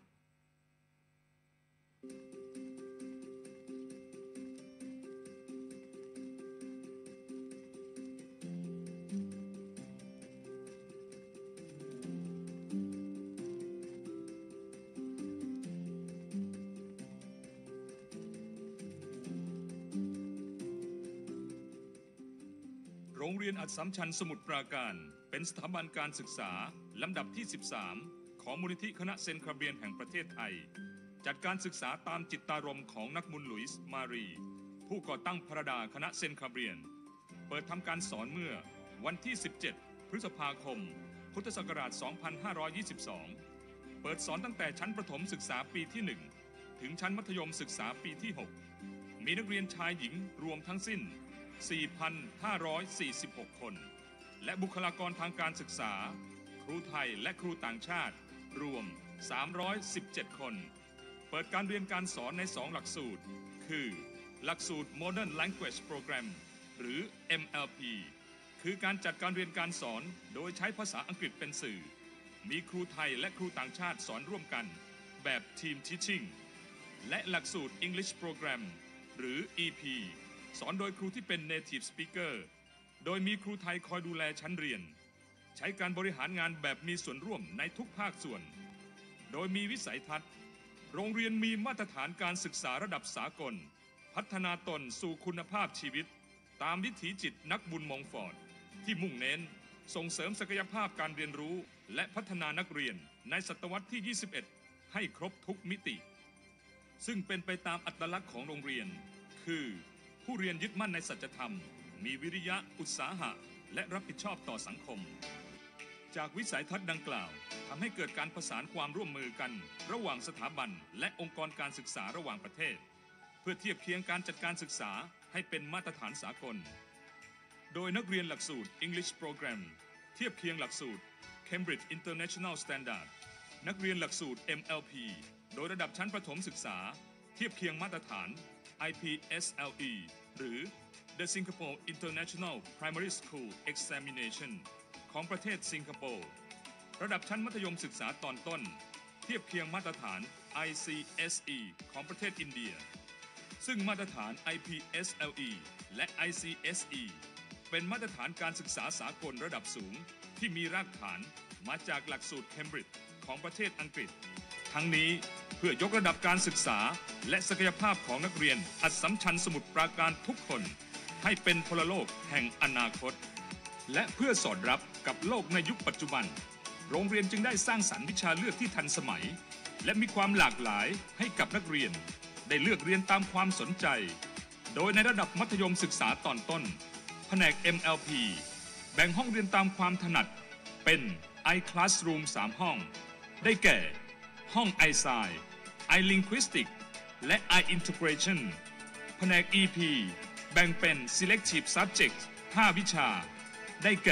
รงเรียนอัสสัมชัญสมุทรปราการเป็นสถาบันการศึกษาลำดับที่ สิบสาม ของมูลนิธิคณะเซนต์คาเบียนแห่งประเทศไทยจัดการศึกษาตามจิตตารมณ์ของนักบุญหลุยส์มารีผู้ก่อตั้งพระดาคณะเซนต์คาเบียนเปิดทำการสอนเมื่อวันที่ สิบเจ็ด พฤษภาคม พุทธศักราช สองพันห้าร้อยยี่สิบสอง เปิดสอนตั้งแต่ชั้นประถมศึกษาปีที่ หนึ่ง ถึงชั้นมัธยมศึกษาปีที่ หก มีนักเรียนชายหญิงรวมทั้งสิ้น สี่พันห้าร้อยสี่สิบหก คนและบุคลากรทางการศึกษาครูไทยและครูต่างชาติรวม สามร้อยสิบเจ็ด คนเปิดการเรียนการสอนในสองหลักสูตรคือหลักสูตร Modern Language Program หรือ เอ็ม แอล พี คือการจัดการเรียนการสอนโดยใช้ภาษาอังกฤษเป็นสื่อมีครูไทยและครูต่างชาติสอนร่วมกันแบบ Team Teaching และหลักสูตร English Program หรือ อี พี สอนโดยครูที่เป็น Native Speaker โดยมีครูไทยคอยดูแลชั้นเรียนใช้การบริหารงานแบบมีส่วนร่วมในทุกภาคส่วนโดยมีวิสัยทัศน์โรงเรียนมีมาตรฐานการศึกษาระดับสากลพัฒนาตนสู่คุณภาพชีวิตตามวิถีจิตนักบุญมองฟอร์ดที่มุ่งเน้นส่งเสริมศักยภาพการเรียนรู้และพัฒนานักเรียนในศตวรรษที่ ยี่สิบเอ็ด ให้ครบทุกมิติซึ่งเป็นไปตามอัตลักษณ์ของโรงเรียนคือผู้เรียนยึดมั่นในสัจธรรมมีวิริยะอุตสาหะและรับผิดชอบต่อสังคมจากวิสัยทัศน์ดังกล่าวทำให้เกิดการประสานความร่วมมือกันระหว่างสถาบันและองค์กรการศึกษาระหว่างประเทศเพื่อเทียบเคียงการจัดการศึกษาให้เป็นมาตรฐานสากลโดยนักเรียนหลักสูตร English Program เทียบเคียงหลักสูตร Cambridge International Standard นักเรียนหลักสูตร เอ็ม แอล พี โดยระดับชั้นประถมศึกษาเทียบเคียงมาตรฐาน ไอ พี เอส แอล อี หรือ The Singapore International Primary School Examination ของประเทศสิงคโปร์ระดับชั้นมัธยมศึกษาตอนต้นเทียบเคียงมาตรฐาน ไอ ซี เอส อี ของประเทศอินเดียซึ่งมาตรฐาน ไอ พี เอส แอล อี และ ไอ ซี เอส อี เป็นมาตรฐานการศึกษาสากลระดับสูงที่มีรากฐานมาจากหลักสูตร Cambridge ของประเทศอังกฤษทั้งนี้เพื่อยกระดับการศึกษาและศักยภาพของนักเรียนอัสสัมชัญสมุทรปราการทุกคนให้เป็นพลโลกแห่งอนาคตและเพื่อสอดรับกับโลกในยุคปัจจุบันโรงเรียนจึงได้สร้างสรรค์วิชาเลือกที่ทันสมัยและมีความหลากหลายให้กับนักเรียนได้เลือกเรียนตามความสนใจโดยในระดับมัธยมศึกษาตอนต้นแผนก เอ็ม แอล พี แบ่งห้องเรียนตามความถนัดเป็น iClassroom สาม ห้องได้แก่ห้อง ไอ ไซน์ iLinguistics และ iIntegration แผนก อี พี แบ่งเป็น Selective Subjects ห้า วิชาได้แก่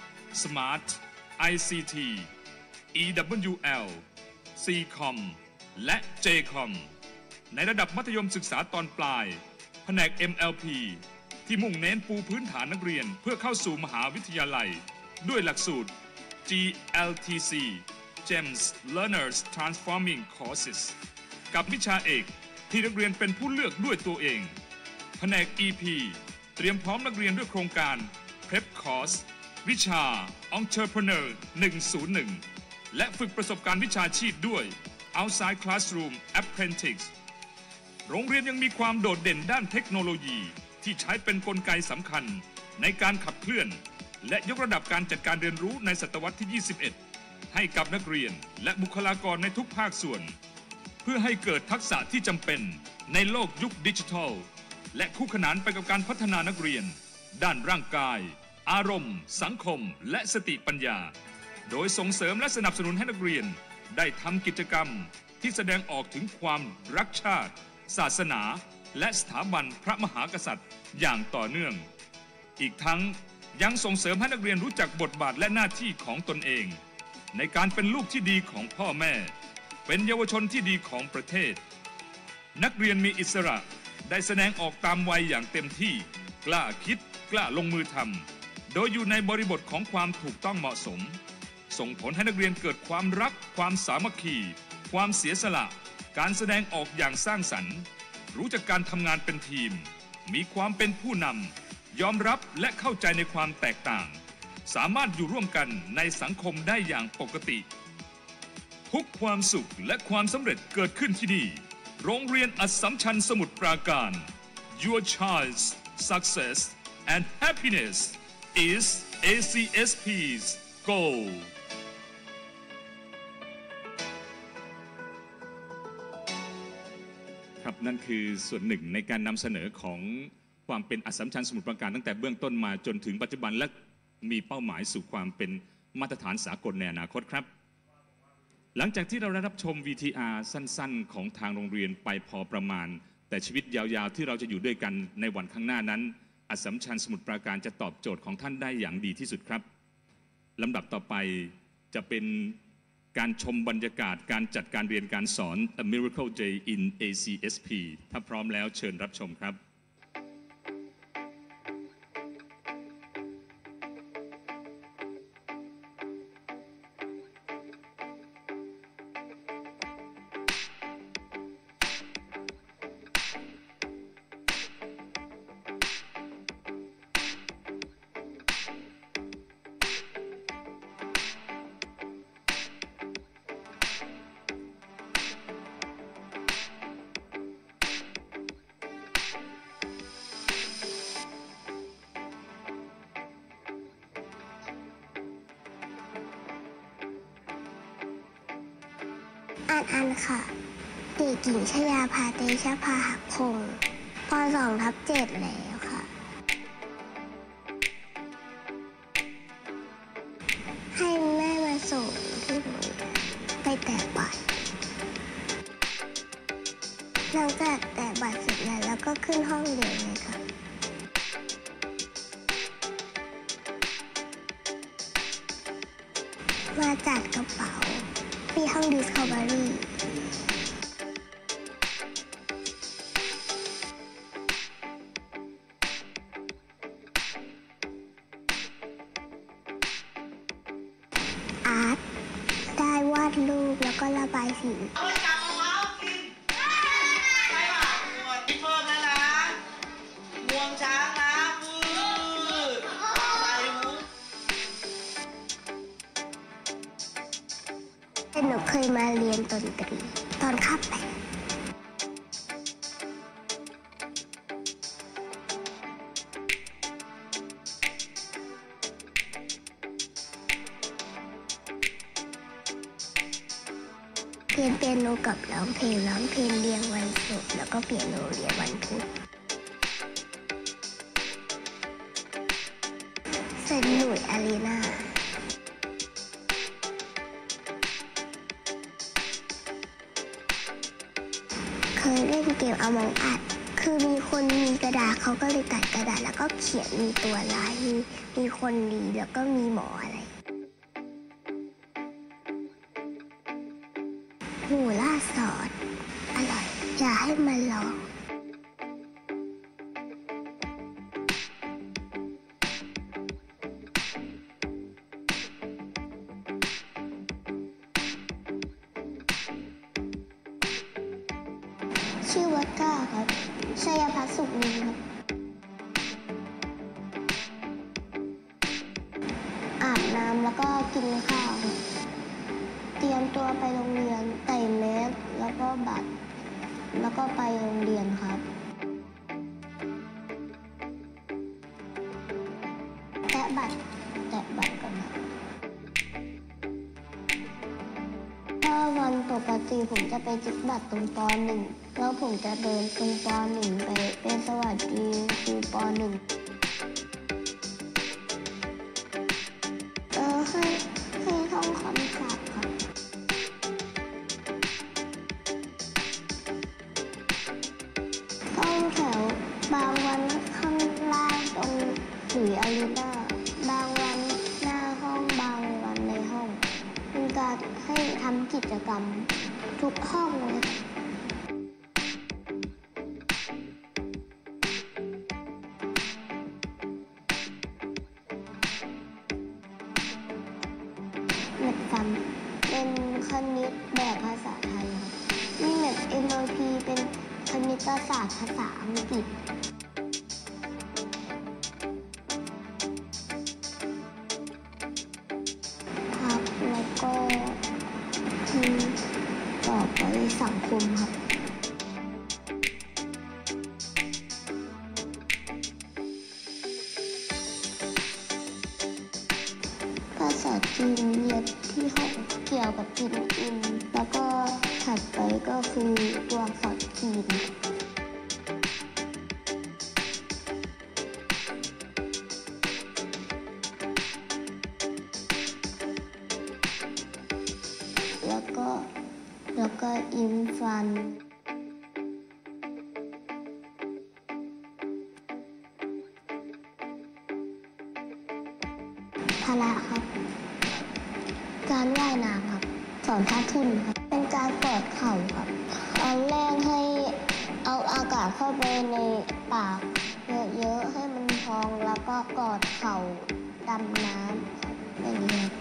Smart ไอ ซี ที อี ดับเบิลยู แอล ซี คอม และ เจ คอม ในระดับมัธยมศึกษาตอนปลายแผนก เอ็ม แอล พี ที่มุ่งเน้นปูพื้นฐานนักเรียนเพื่อเข้าสู่มหาวิทยาลัยด้วยหลักสูตร จี แอล ที ซี Gems Learners Transforming Courses กับวิชาเอกที่นักเรียนเป็นผู้เลือกด้วยตัวเองแผนก อี พี เตรียมพร้อมนักเรียนด้วยโครงการ Prep Course วิชา Entrepreneur หนึ่งศูนย์หนึ่ง และฝึกประสบการณ์วิชาชีพด้วย Outside Classroom Apprentice โรงเรียนยังมีความโดดเด่นด้านเทคโนโลยีที่ใช้เป็นกลไกสำคัญในการขับเคลื่อนและยกระดับการจัดการเรียนรู้ในศตวรรษที่ ยี่สิบเอ็ด ให้กับนักเรียนและบุคลากรในทุกภาคส่วนเพื่อให้เกิดทักษะที่จำเป็นในโลกยุคดิจิทัลและคู่ขนานไปกับการพัฒนานักเรียนด้านร่างกายอารมณ์สังคมและสติปัญญาโดยส่งเสริมและสนับสนุนให้นักเรียนได้ทำกิจกรรมที่แสดงออกถึงความรักชาติศาสนาและสถาบันพระมหากษัตริย์อย่างต่อเนื่องอีกทั้งยังส่งเสริมให้นักเรียนรู้จักบทบาทและหน้าที่ของตนเองในการเป็นลูกที่ดีของพ่อแม่เป็นเยาวชนที่ดีของประเทศนักเรียนมีอิสระได้แสดงออกตามวัยอย่างเต็มที่กล้าคิดกล้าลงมือทำโดยอยู่ในบริบทของความถูกต้องเหมาะสมส่งผลให้นักเรียนเกิดความรักความสามัคคีความเสียสละการแสดงออกอย่างสร้างสรรค์รู้จักการทำงานเป็นทีมมีความเป็นผู้นำยอมรับและเข้าใจในความแตกต่างสามารถอยู่ร่วมกันในสังคมได้อย่างปกติทุกความสุขและความสำเร็จเกิดขึ้นที่นี่โรงเรียนอัสสัมชัญสมุทรปราการ Your child's success and happiness is เอ ซี เอส พี's goalครับนั่นคือส่วนหนึ่งในการนำเสนอของความเป็นอัสสัมชัญสมุทรปราการตั้งแต่เบื้องต้นมาจนถึงปัจจุบันและมีเป้าหมายสู่ความเป็นมาตรฐานสากลในอนาคตครับหลังจากที่เราได้รับชม วี ที อาร์ สั้นๆของทางโรงเรียนไปพอประมาณแต่ชีวิตยาวๆที่เราจะอยู่ด้วยกันในวันข้างหน้านั้นอัสสัมชัญสมุทรปราการจะตอบโจทย์ของท่านได้อย่างดีที่สุดครับลำดับต่อไปจะเป็นการชมบรรยากาศการจัดการเรียนการสอน A Miracle Day in เอ ซี เอส พี ถ้าพร้อมแล้วเชิญรับชมครับอ่านอันค่ะเด็กหญิงชยาภาเตชะภาหพงศ์ป สอง ทับ เจ็ดแล้วค่ะให้แม่มาส่งที่หนูไปแตะบัตรหลังจากแตะบัตรเสร็จแล้วแล้วก็ขึ้นห้องเรียนเลยค่ะมาจัดกระเป๋าที่ห้อง Discovery อาร์ตได้วาดรูปแล้วก็ระบายสีหนูเคยมาเรียนดนตรีตอนคาบแปดเรียนเปียโนกับร้องเพลงร้องเพลงเรียนวันศุกร์แล้วก็เปียโนเรียนวันพุธเซนต์หลุยส์อารีนาเคยเล่นเกม Among Us คือมีคนมีกระดาษเขาก็เลยตัดกระดาษแล้วก็เขียนมีตัวลายมีมีคนดีแล้วก็มีหมออะไรหมูล่าซอสอร่อยอยากให้มาลองชื่อวัดก้าครับชัยพัฒน์สุขนินครับอาบน้ำแล้วก็กินข้าวเตรียมตัวไปโรงเรียนใส่แมสแล้วก็บัตรแล้วก็ไปโรงเรียนครับแตะบัตรแตะบัตรก่อนครับถ้าวันปกติผมจะไปจิกบัตรตรงป.หนึ่งแล้วผมจะเดินตรงป.หนึ่งไปเป็นสวัสดีครูป.หนึ่งเออให้ให้ท่องคำศัพท์ครับท่องแถวบางวันข้างล่างตรงหลุยส์อารีนาบางวันหน้าห้องบางวันในห้องเป็นการให้ทำกิจกรรมทุกห้องเลยเม็ดกรรมเป็นคณิตแบบภาษาไทยครับนี่เม็ด เอ็ม แอล พี เป็นคณิตศาสตร์ภาษาอังกฤษครับแล้วก็ที่ต่อไปสังคมครับจีนเรียนที่ห้องเกี่ยวกับจีนอินแล้วก็ถัดไปก็คือตัวอักษรจีนแล้วก็แล้วก็อิมฟันพละครับการว่ายน้ำครับสอนท่าทุ่นครับเป็นการกอดเข่าครับอันแรกให้เอาอากาศเข้าไปในปากเยอะๆให้มันพองแล้วก็กอดเข่าดำน้ำอย่างนี้ครับ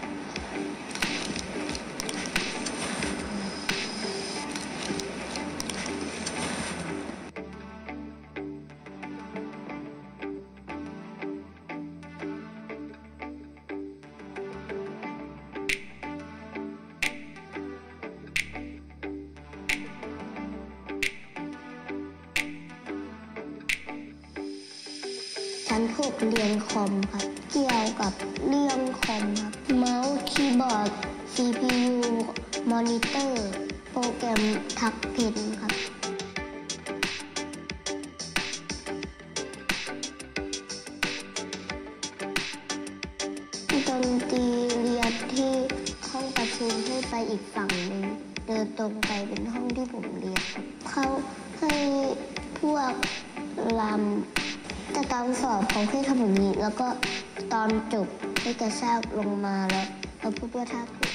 ชั้นหกเรียนคอมครับเกี่ยวกับเรื่องคอมครับเมาส์คีย์บอร์ด ซี พี ยู มอนิเตอร์โปรแกรมทักเพนครับดนตรีเรียนที่ห้องประชุมให้ไปอีกฝั่งหนึ่งเดินตรงไปเป็นห้องที่ผมเรียนเขาให้พวกลำแต่ตอนสอบเขาให้ทำแบบนี้แล้วก็ตอนจบให้กระชากลงมาแล้วแล้วพูดว่าท่าถูก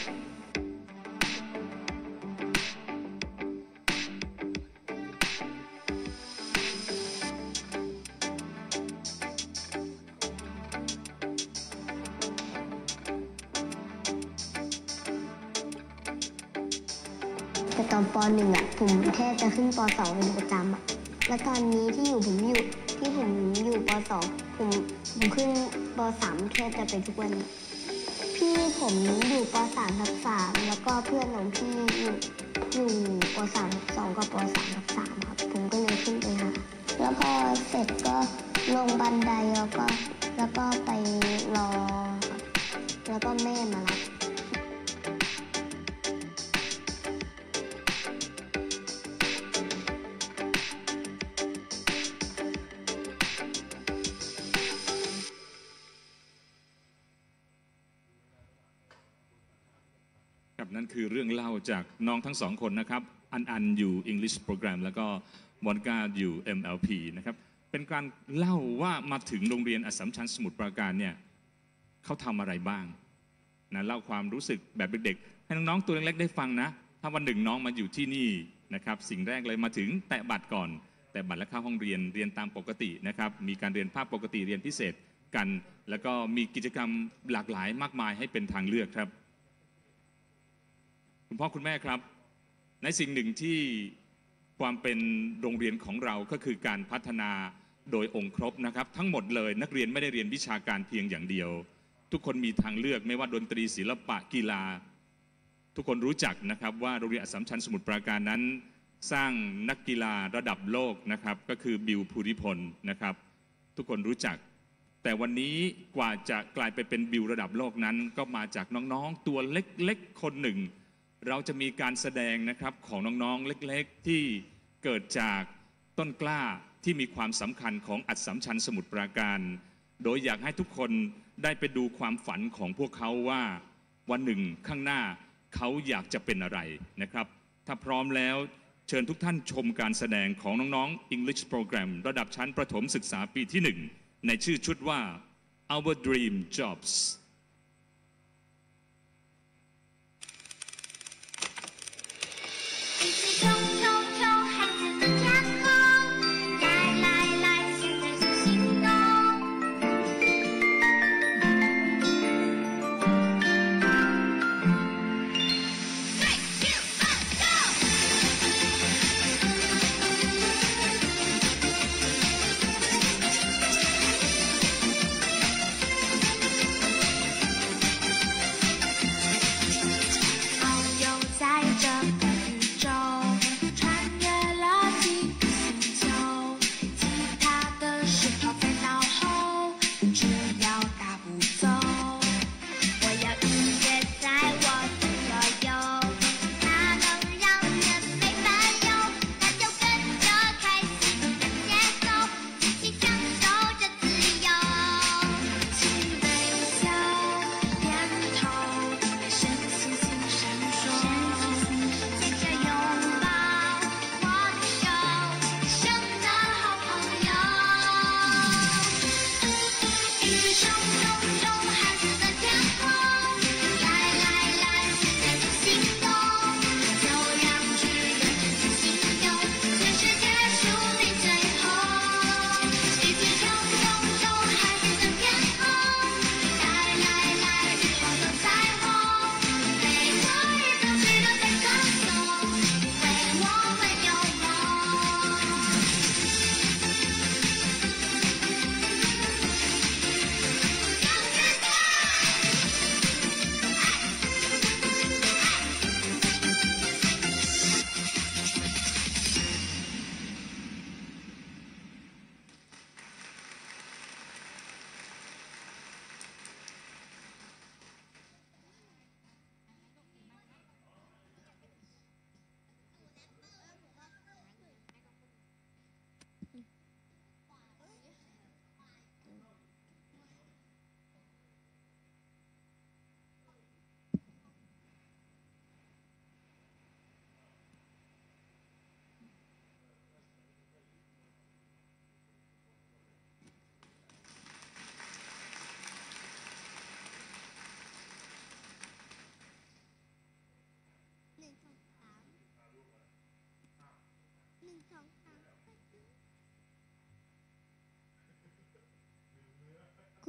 แต่ตอนป.หนึ่งอ่ะผมแทบจะขึ้นป.สองเป็นประจำอ่ะและตอนนี้ที่อยู่ผมอยู่ที่ผมอยู่ป.สองผมผมขึ้นป.สามแทบจะเป็นทุกวันพี่ผมอยู่ป.สามทับสามแล้วก็เพื่อนของพี่อยู่อยู่ป.สามทับสองกับป.สามทับสามครับผมก็เลยขึ้นไปหาแล้วพอเสร็จก็ลงบันไดแล้วก็แล้วก็ไปรอแล้วก็แม่มารับนั่นคือเรื่องเล่าจากน้องทั้งสองคนนะครับอันอันอยู่ English Program แล้วก็มอนกาอยู่ เอ็ม แอล พี นะครับเป็นการเล่าว่ามาถึงโรงเรียนอัสสัมชัญสมุทรปราการเนี่ยเขาทำอะไรบ้างนะเล่าความรู้สึกแบบเด็กๆให้น้องๆตัวเล็กๆได้ฟังนะถ้าวันหนึ่งน้องมาอยู่ที่นี่นะครับสิ่งแรกเลยมาถึงแตะบัตรก่อนแตะบัตรแล้วเข้าห้องเรียนเรียนตามปกตินะครับมีการเรียนภาคปกติเรียนพิเศษกันแล้วก็มีกิจกรรมหลากหลายมากมายให้เป็นทางเลือกครับคุณพ่อคุณแม่ครับในสิ่งหนึ่งที่ความเป็นโรงเรียนของเราก็คือการพัฒนาโดยองค์ครบนะครับทั้งหมดเลยนักเรียนไม่ได้เรียนวิชาการเพียงอย่างเดียวทุกคนมีทางเลือกไม่ว่าดนตรีศิลปะกีฬาทุกคนรู้จักนะครับว่าโรงเรียนอัสสัมชัญสมุทรปราการนั้นสร้างนักกีฬาระดับโลกนะครับก็คือบิลภูริพลนะครับทุกคนรู้จักแต่วันนี้กว่าจะกลายไปเป็นบิลระดับโลกนั้นก็มาจากน้องๆตัวเล็กๆคนหนึ่งเราจะมีการแสดงนะครับของน้องๆเล็กๆที่เกิดจากต้นกล้าที่มีความสำคัญของอัสสัมชัญสมุทรปราการโดยอยากให้ทุกคนได้ไปดูความฝันของพวกเขาว่าวันหนึ่งข้างหน้าเขาอยากจะเป็นอะไรนะครับถ้าพร้อมแล้วเชิญทุกท่านชมการแสดงของน้องๆ English Program ระดับชั้นประถมศึกษาปีที่หนึ่งในชื่อชุดว่า Our Dream Jobs 「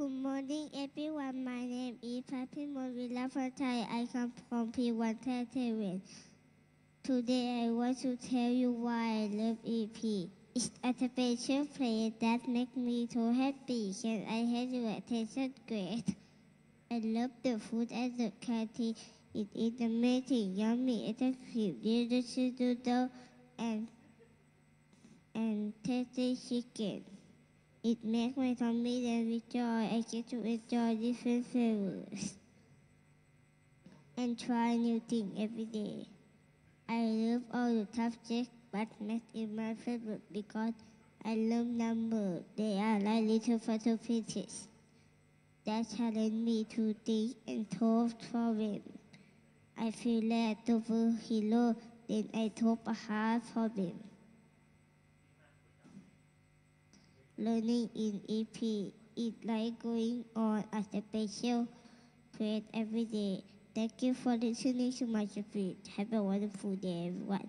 Good morning, everyone. My name is Papimon Villafatai. I come from P one Thailand. Today, I want to tell you why I love E P. It's a special place that makes me so happy. Can I have your attention? Great. I love the food at the canteen. It is amazing, yummy, attractive, delicious noodle, and and tasty chicken. It makes my tummy dance with joy. I get to enjoy different flavors and try new things every day. I love all the subjects, but math is my favorite because I love numbers. They are like little puzzle pieces that challenge me to think and solve problems. I feel like a superhero, then I solve a hard problem. Learning in E P is like going on a special place every day. Thank you for listening to my speech. Have a wonderful day, everyone.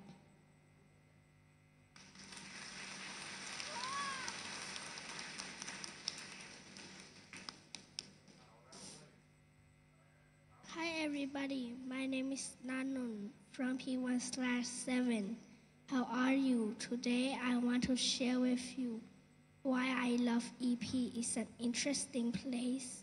Hi everybody, my name is Nanun from P one slash seven. How are you? Today I want to share with you why I love E P. It's an interesting place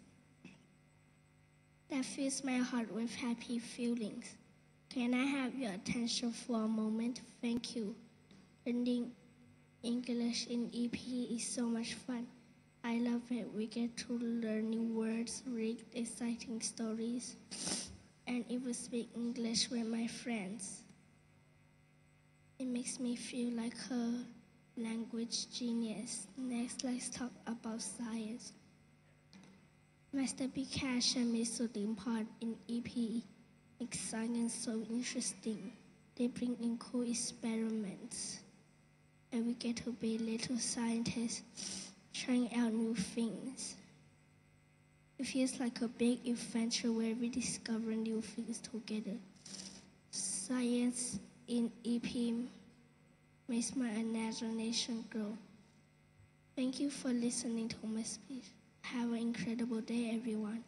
that fills my heart with happy feelings. Can I have your attention for a moment? Thank you. Learning English in E P is so much fun. I love it. We get to learn new words, read exciting stories, and even speak English with my friends. It makes me feel like a language genius. Next, let's talk about science. Master Pikachu and Miss Sudimport in E P make science so interesting. They bring in cool experiments, and we get to be little scientists trying out new things. It feels like a big adventure where we discover new things together. Science in E P makes my imagination grow. Thank you for listening to my speech. Have an incredible day, everyone.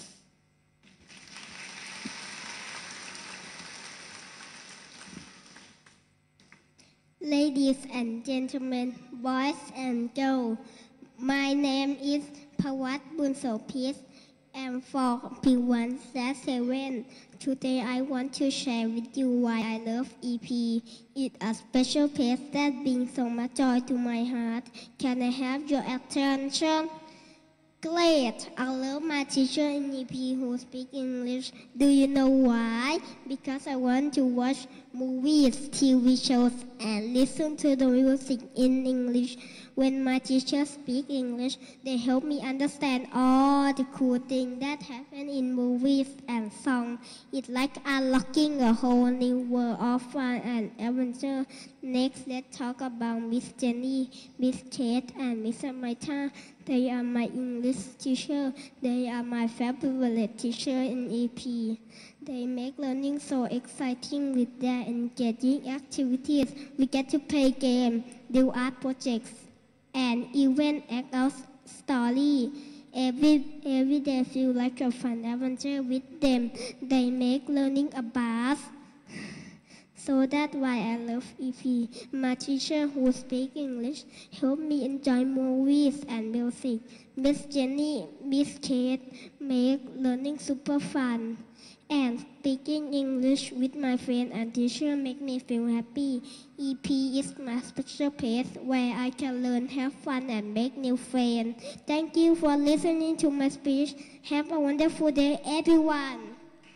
Ladies and gentlemen, boys and girls, my name is Pawat Bunsopis. I'm from P one slash seven. Today I want to share with you why I love E P. It's a special place that brings so much joy to my heart. Can I have your attention? Great! I love my teacher in E P who speak English. Do you know why? Because I want to watch movies, T V shows, and listen to the music in English. When my teachers speak English, they help me understand all the cool things that happen in movies and songs. It's like unlocking a whole new world of fun and adventure. Next, let's talk about Miss Jenny, Miss Kate, and Miss Maita. They are my English teacher. They are my favorite teacher in E P. They make learning so exciting with their engaging activities. We get to play games, do art projects, and even act out story. Every, every day feel like a fun adventure with them. They make learning a blast. So that's why I love E P. My teacher who speak English help me enjoy movies and music. Miss Jenny, Miss Kate make learning super fun. And speaking English with my friend and teacher make me feel happy. E P is my special place where I can learn, have fun, and make new friends. Thank you for listening to my speech. Have a wonderful day, everyone.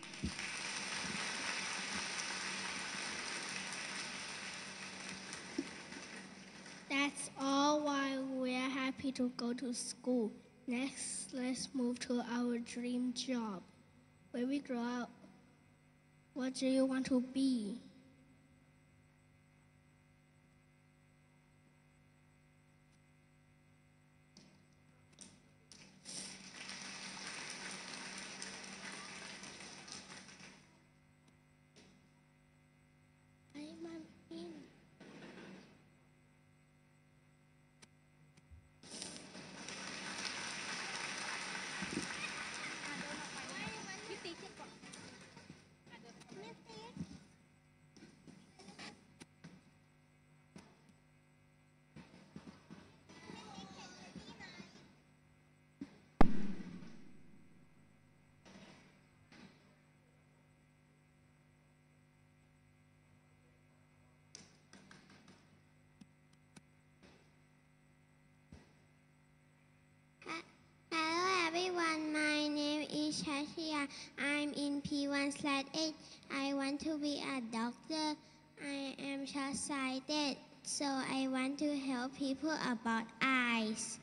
That's all why we're happy to go to school. Next, let's move to our dream job. When we grow up, what do you want to be? Natasha. I'm in P one slash eight. I want to be a doctor. I am short-sighted, so I want to help people about eyes.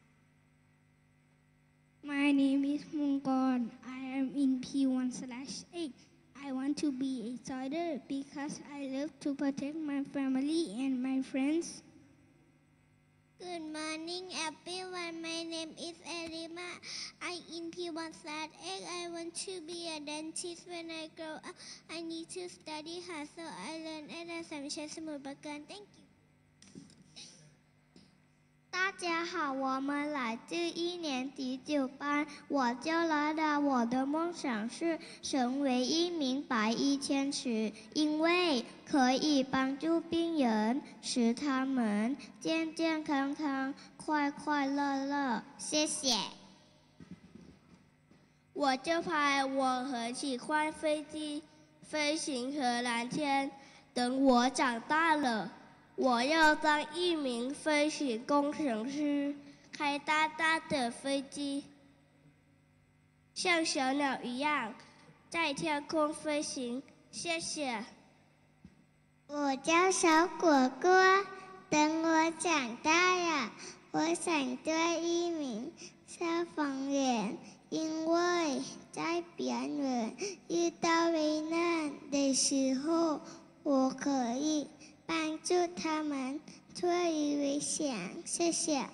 My name is Mungkon. I am in P one slash eight. I want to be a soldier because I love to protect my family and my friends. Good morning, everyone. My name is Elima. I in P one slash eight. I want to be a dentist when I grow up. I need to study hard, so I learn at Assumption Samut Prakan. Thank you. 大家好，我们来自一年级九班，我叫拉达，我的梦想是成为一名白衣天使，因为可以帮助病人，使他们健健康康、快快乐乐。谢谢。我叫派，我很喜欢飞机、飞行和蓝天。等我长大了。我要当一名飞行工程师，开大大的飞机，像小鸟一样在天空飞行。谢谢。 我叫小果果，等我长大了，我想做一名消防员，因为在别人遇到危难的时候，我可以帮助他们脱离危险，谢谢。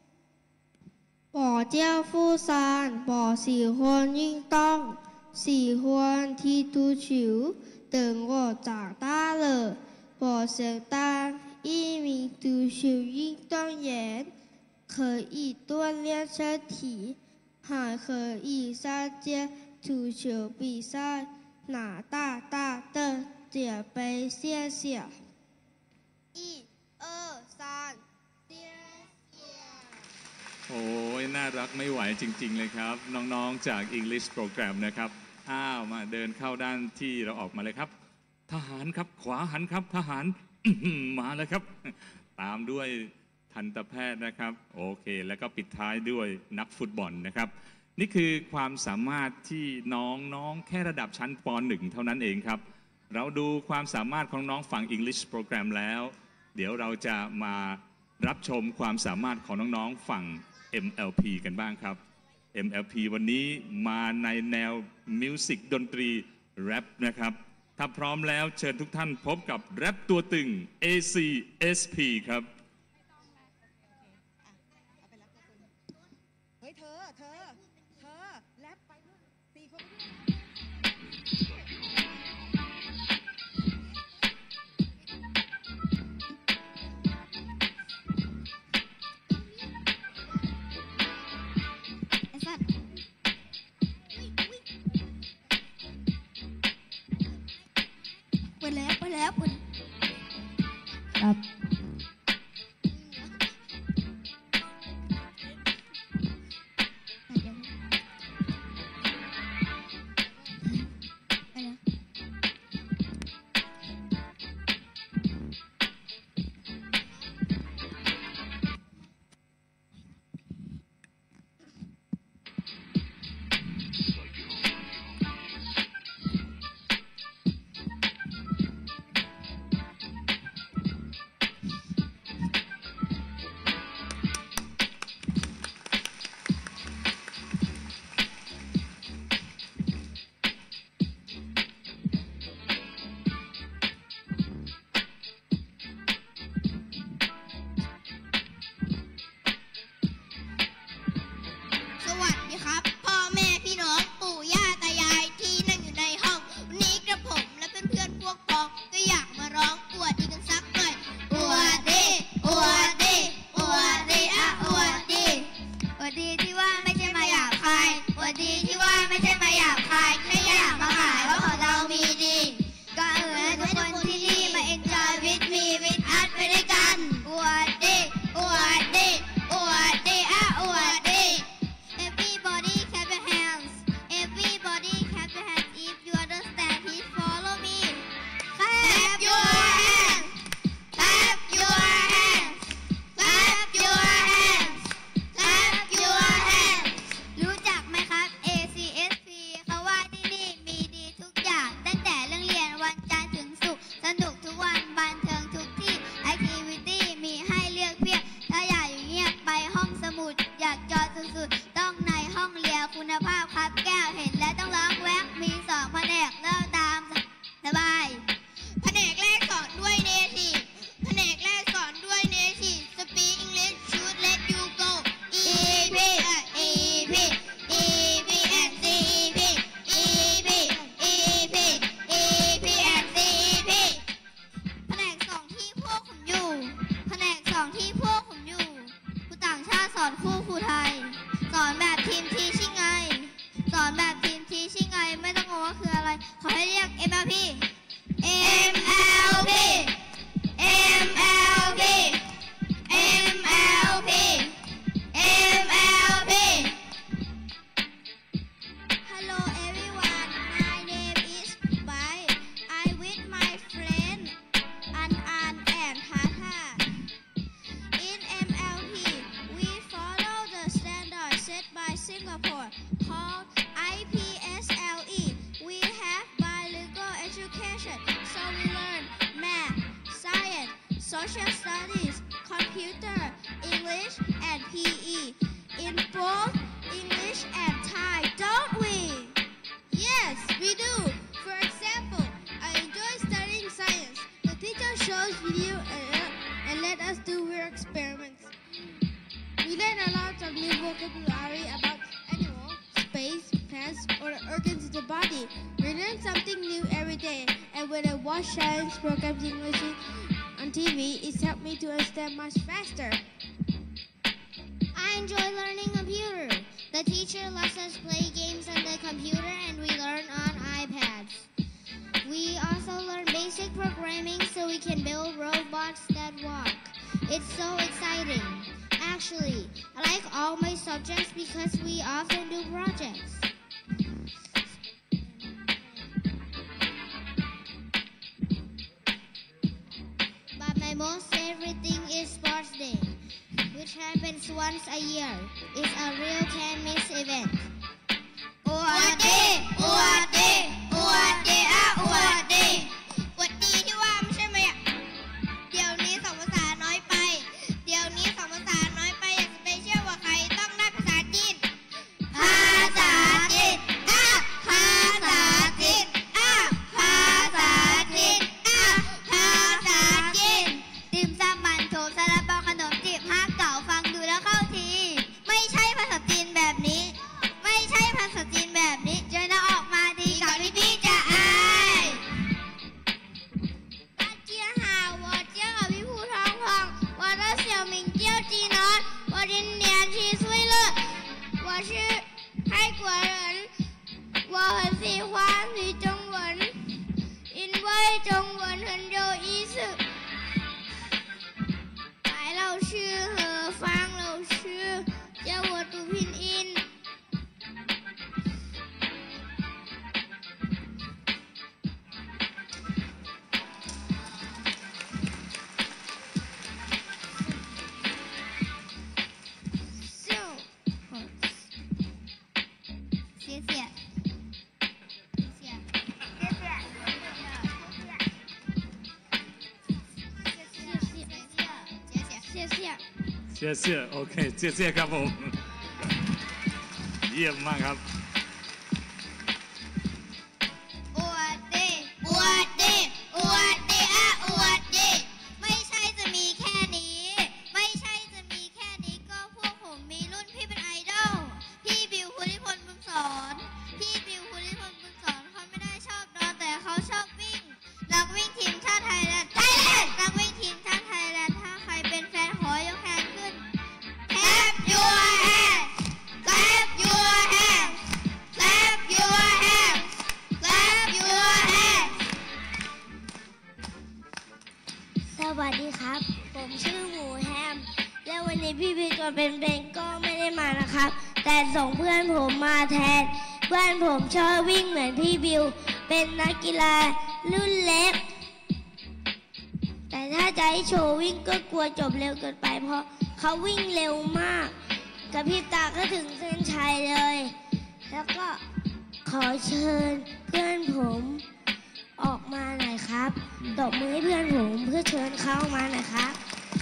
我叫富山，我喜欢运动，喜欢踢足球。等我长大了，我想当一名足球运动员，可以锻炼身体，还可以参加足球比赛，拿大大的奖杯。谢谢。一、二、三，谢谢。 โอ้ยน่ารักไม่ไหวจริงๆเลยครับน้องๆจาก English Program นะครับอ้าวมาเดินเข้าด้านที่เราออกมาเลยครับทหารครับขวาหันครับทหารมาแล้วครับตามด้วยทันตแพทย์นะครับโอเคแล้วก็ปิดท้ายด้วยนักฟุตบอลนะครับนี่คือความสามารถที่น้องๆแค่ระดับชั้นป หนึ่ง เท่านั้นเองครับเราดูความสามารถของน้องฝั่ง English Program แล้วเดี๋ยวเราจะมารับชมความสามารถของน้องๆฝั่ง เอ็ม แอล พี กันบ้างครับ เอ็ม แอล พี วันนี้มาในแนวมิวสิกดนตรีแรปนะครับถ้าพร้อมแล้วเชิญทุกท่านพบกับแรปตัวตึง เอ ซี เอส พี ครับเฮ้ยเธอเธอเธอแรปไปด้วยสี่คนไปแล้วไปแล้วครับไอนคู่ครูไทยสอนแบบทีมทีชิ่งไงสอนแบบทีมทีชิ่งไงไม่ต้องงงว่าคืออะไรขอให้เรียก เอ็ม แอล พี เอ็ม แอล พี เอ็ม แอล พี เอ็ม แอล พี เอ็ม แอล พี Hello everyone my name is Bai I with my friend An An and Tata In เอ็ม แอล พี we follow the standard set by Singapore called ไอ พี เอส แอล อี we have bilingual education so we learn math science social studies computer English and พี อี in both English and Thai don't we Yes we do for example I enjoy studying science the teacher shows video and, and let us do weird experiments we learn a lot of new vocabulary about animals space plants or the organs of the body we learn something new every day and when I watch science programs in English on T V it's helped me to understand much faster I enjoy learning computer the teacher lets us play games on the computer and we learn on iPads we also learn basic programming so we can build robots that walk it's so exciting actually I like all my subjects because we often do projects but my most favorite thing is sports day which happens once a year it's a real can't miss event อวดดีอวดดีอวดดีอ่ะอวดดีอวดดีที่ว่าไม่ใช่ไหมอ่ะเดี๋ยวนี้สองภาษาน้อยไปเดี๋ยวนี้สองภาษาน้อยไปอยากจะไปเชื่อว่าใครต้องได้ภาษาจีนภาษาจีนอ่ะภาษาจีนอ่ะภาษาจีนอ่ะภาษาจีนติ่มซำมันโถซาลาเปาขนมจีบฮักเก่าฟังดูแล้วเข้าทีไม่ใช่ภาษาจีนแบบนี้ไม่ใช่ภาษาจีนแบบนี้เจอหน้าออกมาดีก่อนที่พี่จะอาย大家好我叫พี่ภูทองทอง我的小名叫จีนอน我今年七岁了我是泰国人我很喜欢学中文因为中文很有意思白老师和方老师教我读拼音谢谢，谢谢，谢谢，谢谢， เชียร์เชียร์โอเคเชียร์เชียร์ครับผมเยี่ยมมากครับอวดดีอวดดีอวดดีอ่ะอวดดีไม่ใช่จะมีแค่นี้ไม่ใช่จะมีแค่นี้ก็พวกผมมีรุ่นพี่เป็นไอดอลพี่บิวภูริพลบุญสอนพี่บิวภูริพลบุญสอนเขาไม่ได้ชอบนอนแต่เขาชอบวิ่งนักวิ่งทีมชาติไทยแลนด์ไทยแลนด์นักวิ่งทีมชาติไทยแลนด์ถ้าใครเป็นแฟนขอยกแขนขึ้น Clap your hands Clap your hands Clap your hands Clap your hands สวัสดีครับผมชื่อหมูแฮมและวันนี้พี่พีตัวเป็นเบงก็ไม่ได้มานะครับแต่ส่งเพื่อนผมมาแทนเพื่อนผมชอบวิ่งเหมือนพี่บิวเป็นนักกีฬารุ่นเล็กแต่ถ้าจะให้โชว์วิ่งก็กลัวจบเร็วเกินไปเพราะเขาวิ่งเร็วมากกระพริบตาก็ถึงเส้นชัยเลยแล้วก็ขอเชิญเพื่อนผมออกมาหน่อยครับตบมือให้เพื่อนผมเพื่อเชิญเขามาหน่อยครับ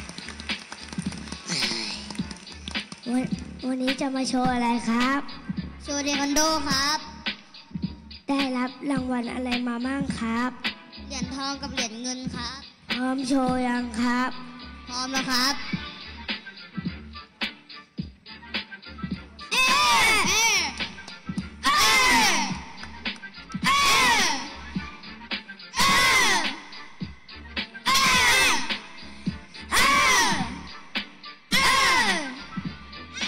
วันวันนี้จะมาโชว์อะไรครับโชว์เทควันโดครับได้รับรางวัลอะไรมาบ้างครับเหรียญทองกับเหรียญเงินครับพร้อมโชว์ยังครับพร้อมแล้วครับเอ๊ะเอ๊ะเอ๊ะเอ๊ะเอ๊ะเอ๊ะเอ๊ะเอ๊ะ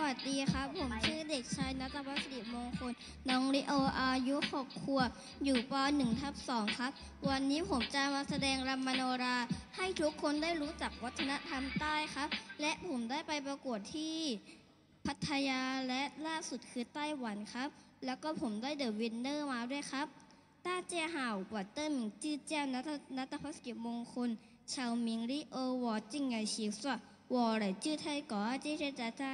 วัสดีครับ ผมชื่อเด็กชายณัฐวัฒน์สิริมงคล น้องลิโออายุหกขวบอยู่ป หนึ่ง ทับ สอง ครับ วันนี้ผมจะมาแสดงรำมโนรา ให้ทุกคนได้รู้จักวัฒนธรรมใต้ครับ และผมได้ไปประกวดที่พัทยาและล่าสุดคือไต้หวันครับ แล้วก็ผมได้เดอะวินเนอร์มาด้วยครับต้าเจียห่าววัตเตอร์หมิงจื้อเจ้าณัฐวัฒน์สิริมงคลชาวมิงลี่เออวอจิงไงชีสว我来就泰国，谢谢大家。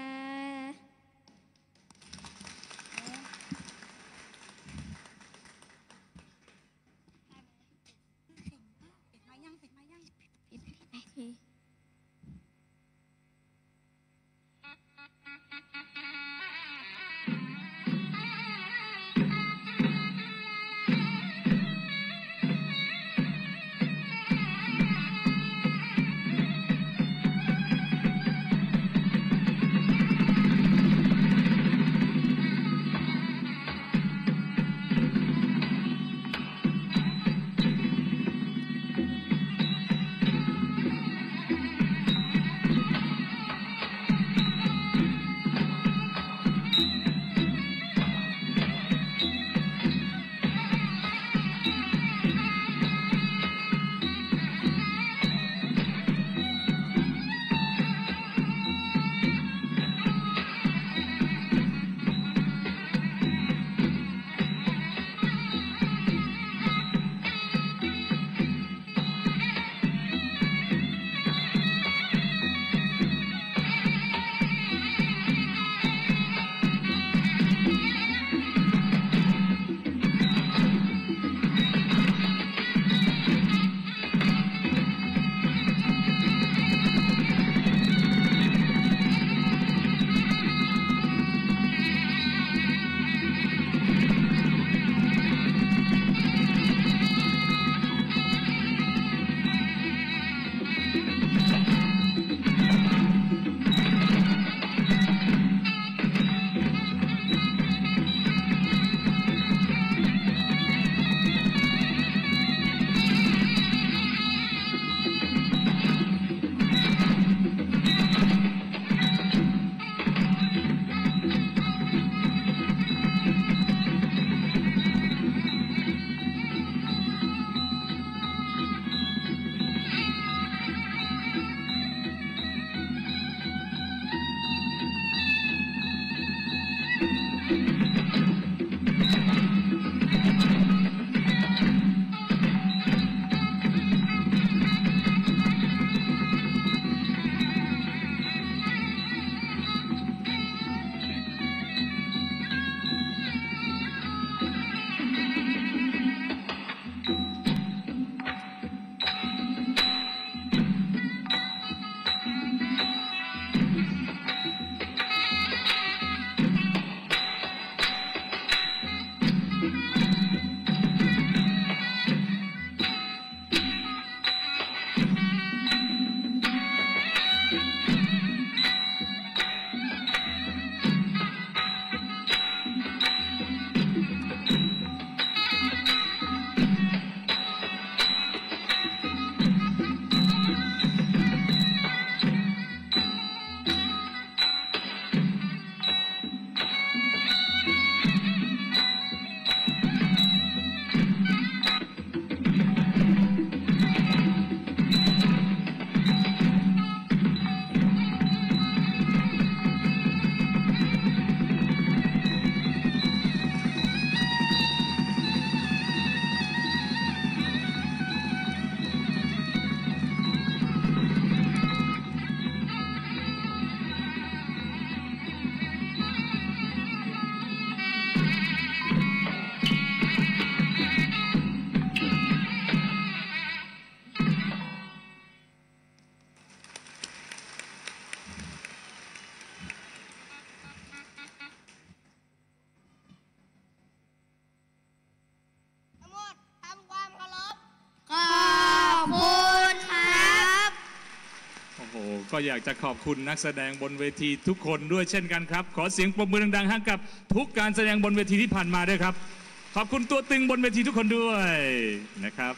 ก็อยากจะขอบคุณนักแสดงบนเวทีทุกคนด้วยเช่นกันครับขอเสียงปรบมือดังๆให้กับทุกการแสดงบนเวทีที่ผ่านมาด้วยครับขอบคุณตัวตึงบนเวทีทุกคนด้วยนะครับ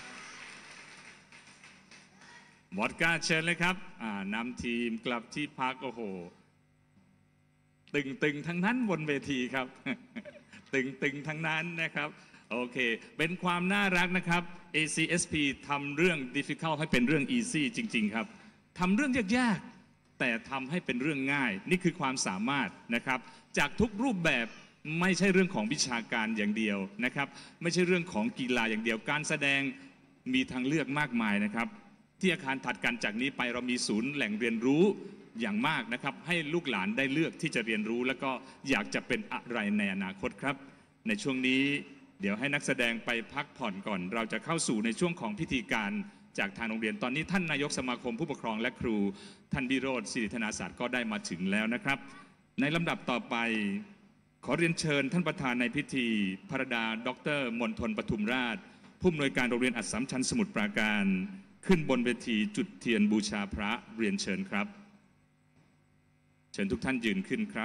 วอดก้าเชิญเลยครับนำทีมกลับที่พักโอ้โหตึงๆทั้งนั้นบนเวทีครับ ตึงๆทั้งนั้นนะครับโอเคเป็นความน่ารักนะครับ เอ ซี เอส พี ทำเรื่อง difficult ให้เป็นเรื่อง easy จริงๆครับทำเรื่องยากๆแต่ทำให้เป็นเรื่องง่ายนี่คือความสามารถนะครับจากทุกรูปแบบไม่ใช่เรื่องของวิชาการอย่างเดียวนะครับไม่ใช่เรื่องของกีฬาอย่างเดียวการแสดงมีทางเลือกมากมายนะครับที่อาคารถัดกันจากนี้ไปเรามีศูนย์แหล่งเรียนรู้อย่างมากนะครับให้ลูกหลานได้เลือกที่จะเรียนรู้แล้วก็อยากจะเป็นอะไรในอนาคตครับในช่วงนี้เดี๋ยวให้นักแสดงไปพักผ่อนก่อนเราจะเข้าสู่ในช่วงของพิธีการจากทางโรงเรียนตอนนี้ท่านนายกสมาคมผู้ปกครองและครูท่านวิโรจน์ศิริธนาศาสตร์ก็ได้มาถึงแล้วนะครับในลำดับต่อไปขอเรียนเชิญท่านประธานในพิธีพระดาดรมณฑลปทุมราชผู้อำนวยการโรงเรียนอัสสัมชัญสมุทรปราการขึ้นบนเวทีจุดเทียนบูชาพระเรียนเชิญครับเชิญทุกท่านยืนขึ้นครับ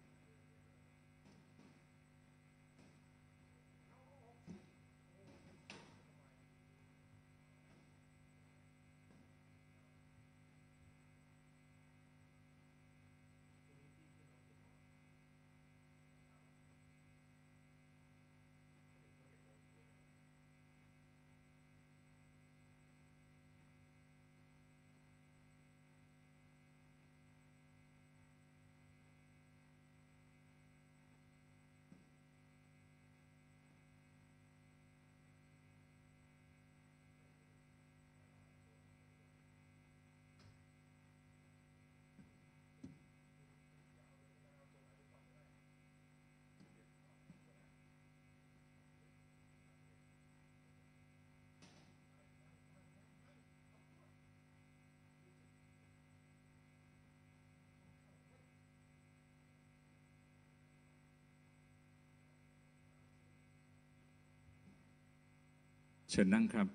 เชิญนั่งครับ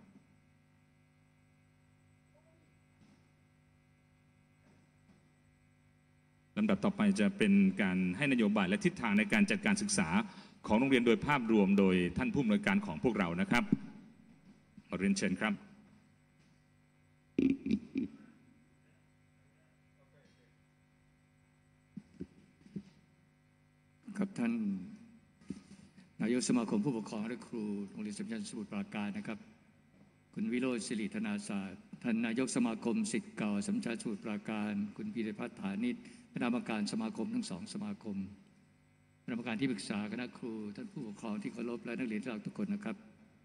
ลำดับต่อไปจะเป็นการให้นโยบายและทิศทางในการจัดการศึกษาของโรงเรียนโดยภาพรวมโดยท่านผู้อำนวยการของพวกเรานะครับขอเรียนเชิญครับครับท่านนายกสมาคมผู้ปกครองและครูโรงเรียนอัสสัมชัญสมุทรปราการนะครับคุณวิโรจน์ศิริธนาศาสตร์ท่านนายกสมาคมศิษย์เก่าอัสสัมชัญสมุทรปราการคุณพีรพัฒน์ฐานิชคณะกรรมการสมาคมทั้งสองสมาคมคณะกรรมการที่ปรึกษาคณะครูท่านผู้ปกครองที่เคารพและนักเรียนที่รักทุกคนนะครับ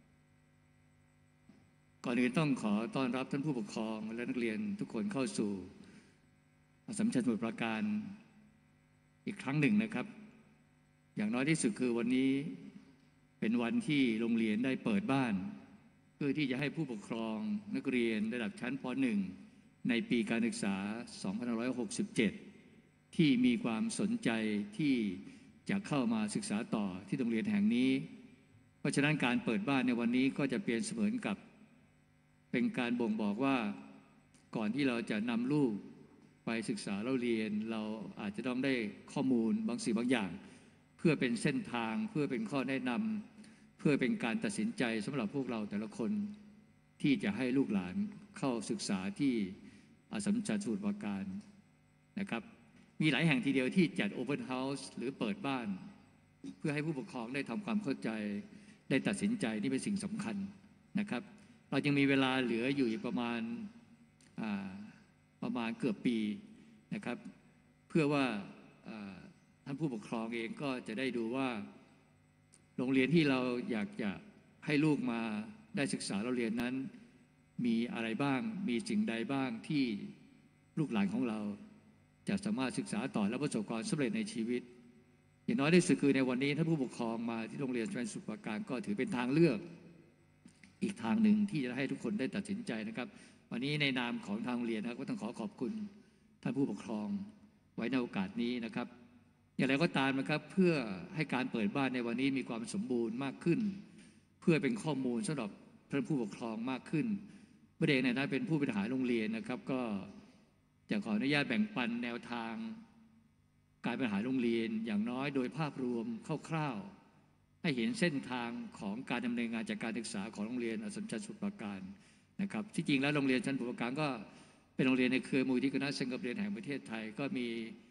ก่อนอื่นต้องขอต้อนรับท่านผู้ปกครองและนักเรียนทุกคนเข้าสู่อัสสัมชัญสมุทรปราการอีกครั้งหนึ่งนะครับอย่างน้อยที่สุดคือวันนี้เป็นวันที่โรงเรียนได้เปิดบ้านเพื่อที่จะให้ผู้ปกครองนักเรียนระดับชั้นป .หนึ่ง ในปีการศึกษา สองพันห้าร้อยหกสิบเจ็ด ที่มีความสนใจที่จะเข้ามาศึกษาต่อที่โรงเรียนแห่งนี้เพราะฉะนั้นการเปิดบ้านในวันนี้ก็จะเปรียบเสมือนกับเป็นการบ่งบอกว่าก่อนที่เราจะนำลูกไปศึกษาเราเรียนเราอาจจะต้องได้ข้อมูลบางสิ่งบางอย่างเพื่อเป็นเส้นทางเพื่อเป็นข้อแนะนำเพื่อเป็นการตัดสินใจสำหรับพวกเราแต่ละคนที่จะให้ลูกหลานเข้าศึกษาที่อัสสัมชัญสมุทรปราการนะครับมีหลายแห่งทีเดียวที่จัดโอเพนเฮาส์หรือเปิดบ้านเพื่อให้ผู้ปกครองได้ทำความเข้าใจได้ตัดสินใจนี่เป็นสิ่งสำคัญนะครับเรายังมีเวลาเหลืออยู่ประมาณประมาณเกือบปีนะครับเพื่อว่าท่านผู้ปกครองเองก็จะได้ดูว่าโรงเรียนที่เราอยากจะให้ลูกมาได้ศึกษาเราเรียนนั้นมีอะไรบ้างมีสิ่งใดบ้างที่ลูกหลานของเราจะสามารถศึกษาต่อและประสบความสำเร็จในชีวิตอย่างน้อยที่สุดคือในวันนี้ท่านผู้ปกครองมาที่โรงเรียนอัสสัมชัญสมุทรปราการก็ถือเป็นทางเลือกอีกทางหนึ่งที่จะให้ทุกคนได้ตัดสินใจนะครับวันนี้ในนามของทางโรงเรียนนะครับก็ต้องขอขอบคุณท่านผู้ปกครองไว้ในโอกาสนี้นะครับอย่างไรก็ตามนะครับเพื่อให้การเปิดบ้านในวันนี้มีความสมบูรณ์มากขึ้นเพื่อเป็นข้อมูลสำหรับท่านผู้ปกครองมากขึ้นเมื่อเด็กในนั้นเป็นผู้บริหารโรงเรียนนะครับก็จะขออนุญาตแบ่งปันแนวทางการบริหารโรงเรียนอย่างน้อยโดยภาพรวมคร่าวๆให้เห็นเส้นทางของการดำเนินงานจากการศึกษาของโรงเรียนอัสสัมชัญสมุทรปราการนะครับที่จริงแล้วโรงเรียนชั้นสมุทรปราการก็เป็นโรงเรียนในเครือมูลที่คณะสังคมเรียนแห่งประเทศไทยก็มี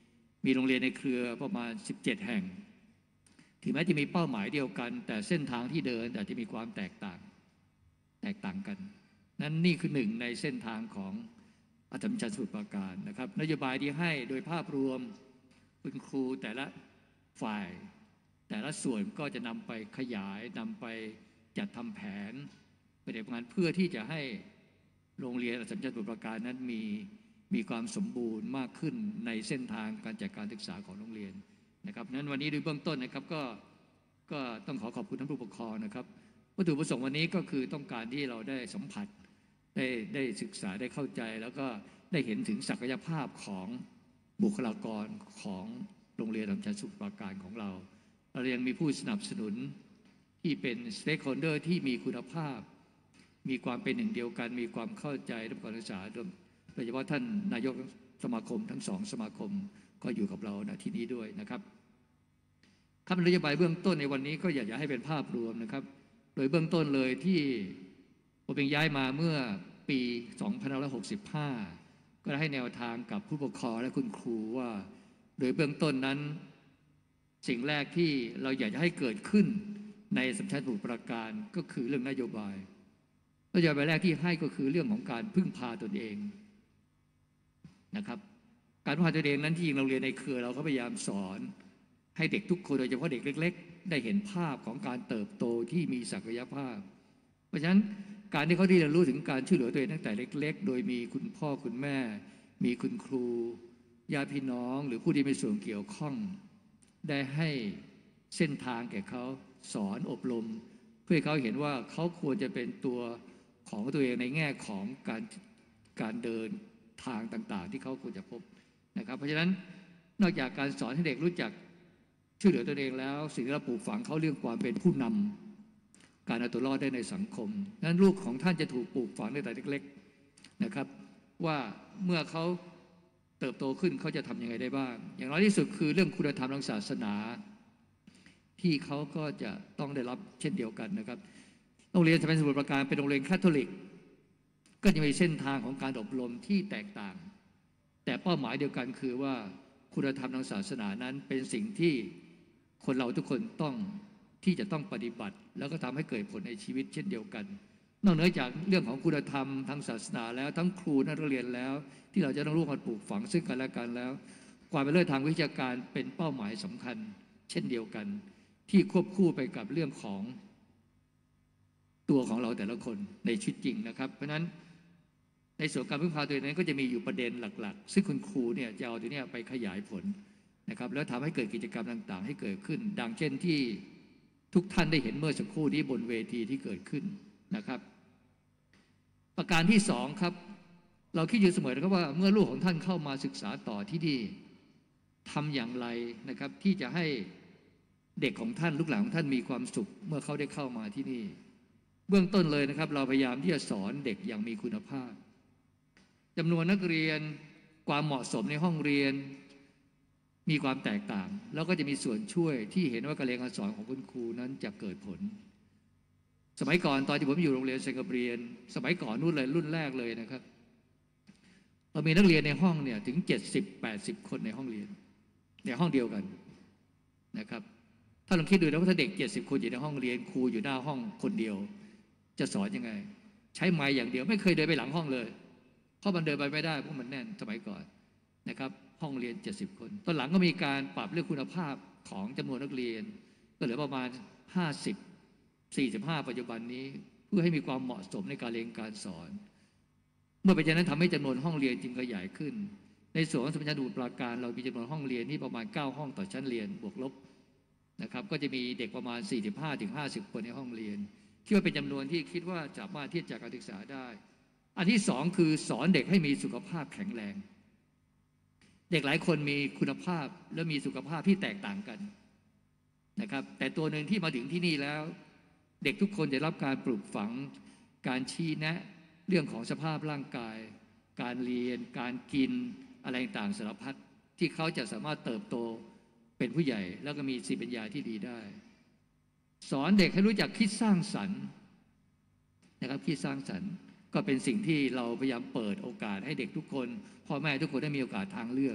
มีโรงเรียนในเครือประมาณสิบเจ็ดแห่งถึงแม้จะมีเป้าหมายเดียวกันแต่เส้นทางที่เดินอาจจะมีความแตกต่างแตกต่างกันนั้นนี่คือหนึ่งในเส้นทางของอัสสัมชัญสมุทรปราการนะครับนโยบายที่ให้โดยภาพรวมคุณครูแต่ละฝ่ายแต่ละส่วนก็จะนำไปขยายนำไปจัดทำแผนปฏิบัติงานเพื่อที่จะให้โรงเรียนอัสสัมชัญสมุทรปราการนั้นมีมีความสมบูรณ์มากขึ้นในเส้นทางการจัดการศึกษาของโรงเรียนนะครับนั้นวันนี้โดยเบื้องต้นนะครับก็ก็ต้องขอขอบคุณท่านผู้ปกครองนะครับวัตถุประสงค์วันนี้ก็คือต้องการที่เราได้สัมผัสได้ได้ศึกษาได้เข้าใจแล้วก็ได้เห็นถึงศักยภาพของบุคลากรของโรงเรียนอัสสัมชัญสมุทรปราการของเราเรายังมีผู้สนับสนุนที่เป็นสเต็กโฮลเดอร์ที่มีคุณภาพมีความเป็นหนึ่งเดียวกันมีความเข้าใจด้านการศึกษาโดยเฉพาะท่านนายกสมาคมทั้งสองสมาคมก็อยู่กับเราณที่นี้ด้วยนะครับคำนโยบายเบื้องต้นในวันนี้ก็อยากจะให้เป็นภาพรวมนะครับโดยเบื้องต้นเลยที่ผมเองย้ายมาเมื่อปีสองพันห้าร้อยหกสิบห้าก็ได้ให้แนวทางกับผู้ปกครองและคุณครูว่าโดยเบื้องต้นนั้นสิ่งแรกที่เราอยากจะให้เกิดขึ้นในอัสสัมชัญสมุทรปราการก็คือเรื่องนโยบายนโยบายแรกที่ให้ก็คือเรื่องของการพึ่งพาตนเองนะครับการพึ่งพาตนเองนั้นที่โรงเรียนในเครือเราก็พยายามสอนให้เด็กทุกคนโดยเฉพาะเด็กเล็กๆได้เห็นภาพของการเติบโตที่มีศักยภาพเพราะฉะนั้นการที่เขาได้เรียนรู้ถึงการช่วยเหลือตัวเองตั้งแต่เล็กๆโดยมีคุณพ่อคุณแม่มีคุณครูญาติพี่น้องหรือผู้ที่มีส่วนเกี่ยวข้องได้ให้เส้นทางแก่เขาสอนอบรมเพื่อให้เขาเห็นว่าเขาควรจะเป็นตัวของตัวเองในแง่ของการการเดินทางต่างๆที่เขาควรจะพบนะครับเพราะฉะนั้นนอกจากการสอนให้เด็กรู้จักช่วยเหลือตัวเองแล้วสิ่งที่เราปลูกฝังเขาเรื่องความเป็นผู้นำการเอาตัวรอดได้ในสังคมนั้นลูกของท่านจะถูกปลูกฝังตั้งแต่เล็กๆนะครับว่าเมื่อเขาเติบโตขึ้นเขาจะทำยังไงได้บ้างอย่างน้อยที่สุดคือเรื่องคุณธรรมทางศาสนาที่เขาก็จะต้องได้รับเช่นเดียวกันนะครับโรงเรียนอัสสัมชัญสมุทรปราการเป็นโรงเรียนคาทอลิกก็จะมีเส้นทางของการอบรมที่แตกต่างแต่เป้าหมายเดียวกันคือว่าคุณธรรมทางศาสนานั้นเป็นสิ่งที่คนเราทุกคนต้องที่จะต้องปฏิบัติแล้วก็ทำให้เกิดผลในชีวิตเช่นเดียวกันนอกเหนือจากเรื่องของคุณธรรมทางศาสนาแล้วทั้งครูนักเรียนแล้วที่เราจะต้องร่วมกันปลูกฝังซึ่งกันและกันแล้วความเป็นเลิศทางวิชาการเป็นเป้าหมายสำคัญเช่นเดียวกันที่ควบคู่ไปกับเรื่องของตัวของเราแต่ละคนในชีวิตจริงนะครับเพราะฉะนั้นในส่วนการพึ่งพาตัวเองนั้นก็จะมีอยู่ประเด็นหลักๆซึ่งคุณครูเนี่ยจะเอาตัวนี้ไปขยายผลนะครับแล้วทำให้เกิดกิจกรรมต่างๆให้เกิดขึ้นดังเช่นที่ทุกท่านได้เห็นเมื่อสักครู่นี้บนเวทีที่เกิดขึ้นนะครับประการที่สองครับเราคิดอยู่เสมอนะครับว่าเมื่อลูกของท่านเข้ามาศึกษาต่อที่นี่ทำอย่างไรนะครับที่จะให้เด็กของท่านลูกหลานของท่านมีความสุขเมื่อเขาได้เข้ามาที่นี่เบื้องต้นเลยนะครับเราพยายามที่จะสอนเด็กอย่างมีคุณภาพจำนวนนักเรียนความเหมาะสมในห้องเรียนมีความแตกต่างแล้วก็จะมีส่วนช่วยที่เห็นว่าการเรียนการสอนของคุณครูนั้นจะเกิดผลสมัยก่อนตอนที่ผมอยู่โรงเรียนเซนกเบรียนสมัยก่อนนู่นเลยรุ่นแรกเลยนะครับเรามีนักเรียนในห้องเนี่ยถึงเจ็ดสิบแปดสิบคนในห้องเรียนในห้องเดียวกันนะครับถ้าลองคิดดูนะว่าถ้าเด็กเจ็ดสิบคนอยู่ในห้องเรียนครูอยู่หน้าห้องคนเดียวจะสอนยังไงใช้ไม้อย่างเดียวไม่เคยเดินไปหลังห้องเลยเพราะมันเดินไปไม่ได้เพราะมันแน่นสมัยก่อนนะครับห้องเรียนเจ็ดสิบคนตอนหลังก็มีการปรับเรื่องคุณภาพของจำนวนนักเรียนก็เหลือประมาณห้าสิบ สี่สิบห้าปัจจุบันนี้เพื่อให้มีความเหมาะสมในการเรียนการสอนเมื่อเป็นเช่นนั้นทำให้จำนวนห้องเรียนจึงขยายขึ้นในส่วนของอัสสัมชัญสมุทรปราการเรามีจำนวนห้องเรียนที่ประมาณเก้าห้องต่อชั้นเรียนบวกลบนะครับก็จะมีเด็กประมาณ สี่สิบห้าถึงห้าสิบ คนในห้องเรียนคิดว่าเป็นจำนวนที่คิดว่าสามารถที่จะการศึกษาได้อันที่สองคือสอนเด็กให้มีสุขภาพแข็งแรงเด็กหลายคนมีคุณภาพและมีสุขภาพที่แตกต่างกันนะครับแต่ตัวหนึ่งที่มาถึงที่นี่แล้วเด็กทุกคนจะรับการปลูกฝังการชี้แนะเรื่องของสภาพร่างกายการเรียนการกินอะไรต่างสารพัดที่เขาจะสามารถเติบโตเป็นผู้ใหญ่แล้วก็มีสติปัญญาที่ดีได้สอนเด็กให้รู้จักคิดสร้างสรรค์นะครับคิดสร้างสรรค์ก็เป็นสิ่งที่เราพยายามเปิดโอกาสให้เด็กทุกคนพ่อแม่ทุกคนได้มีโอกาสทางเลือก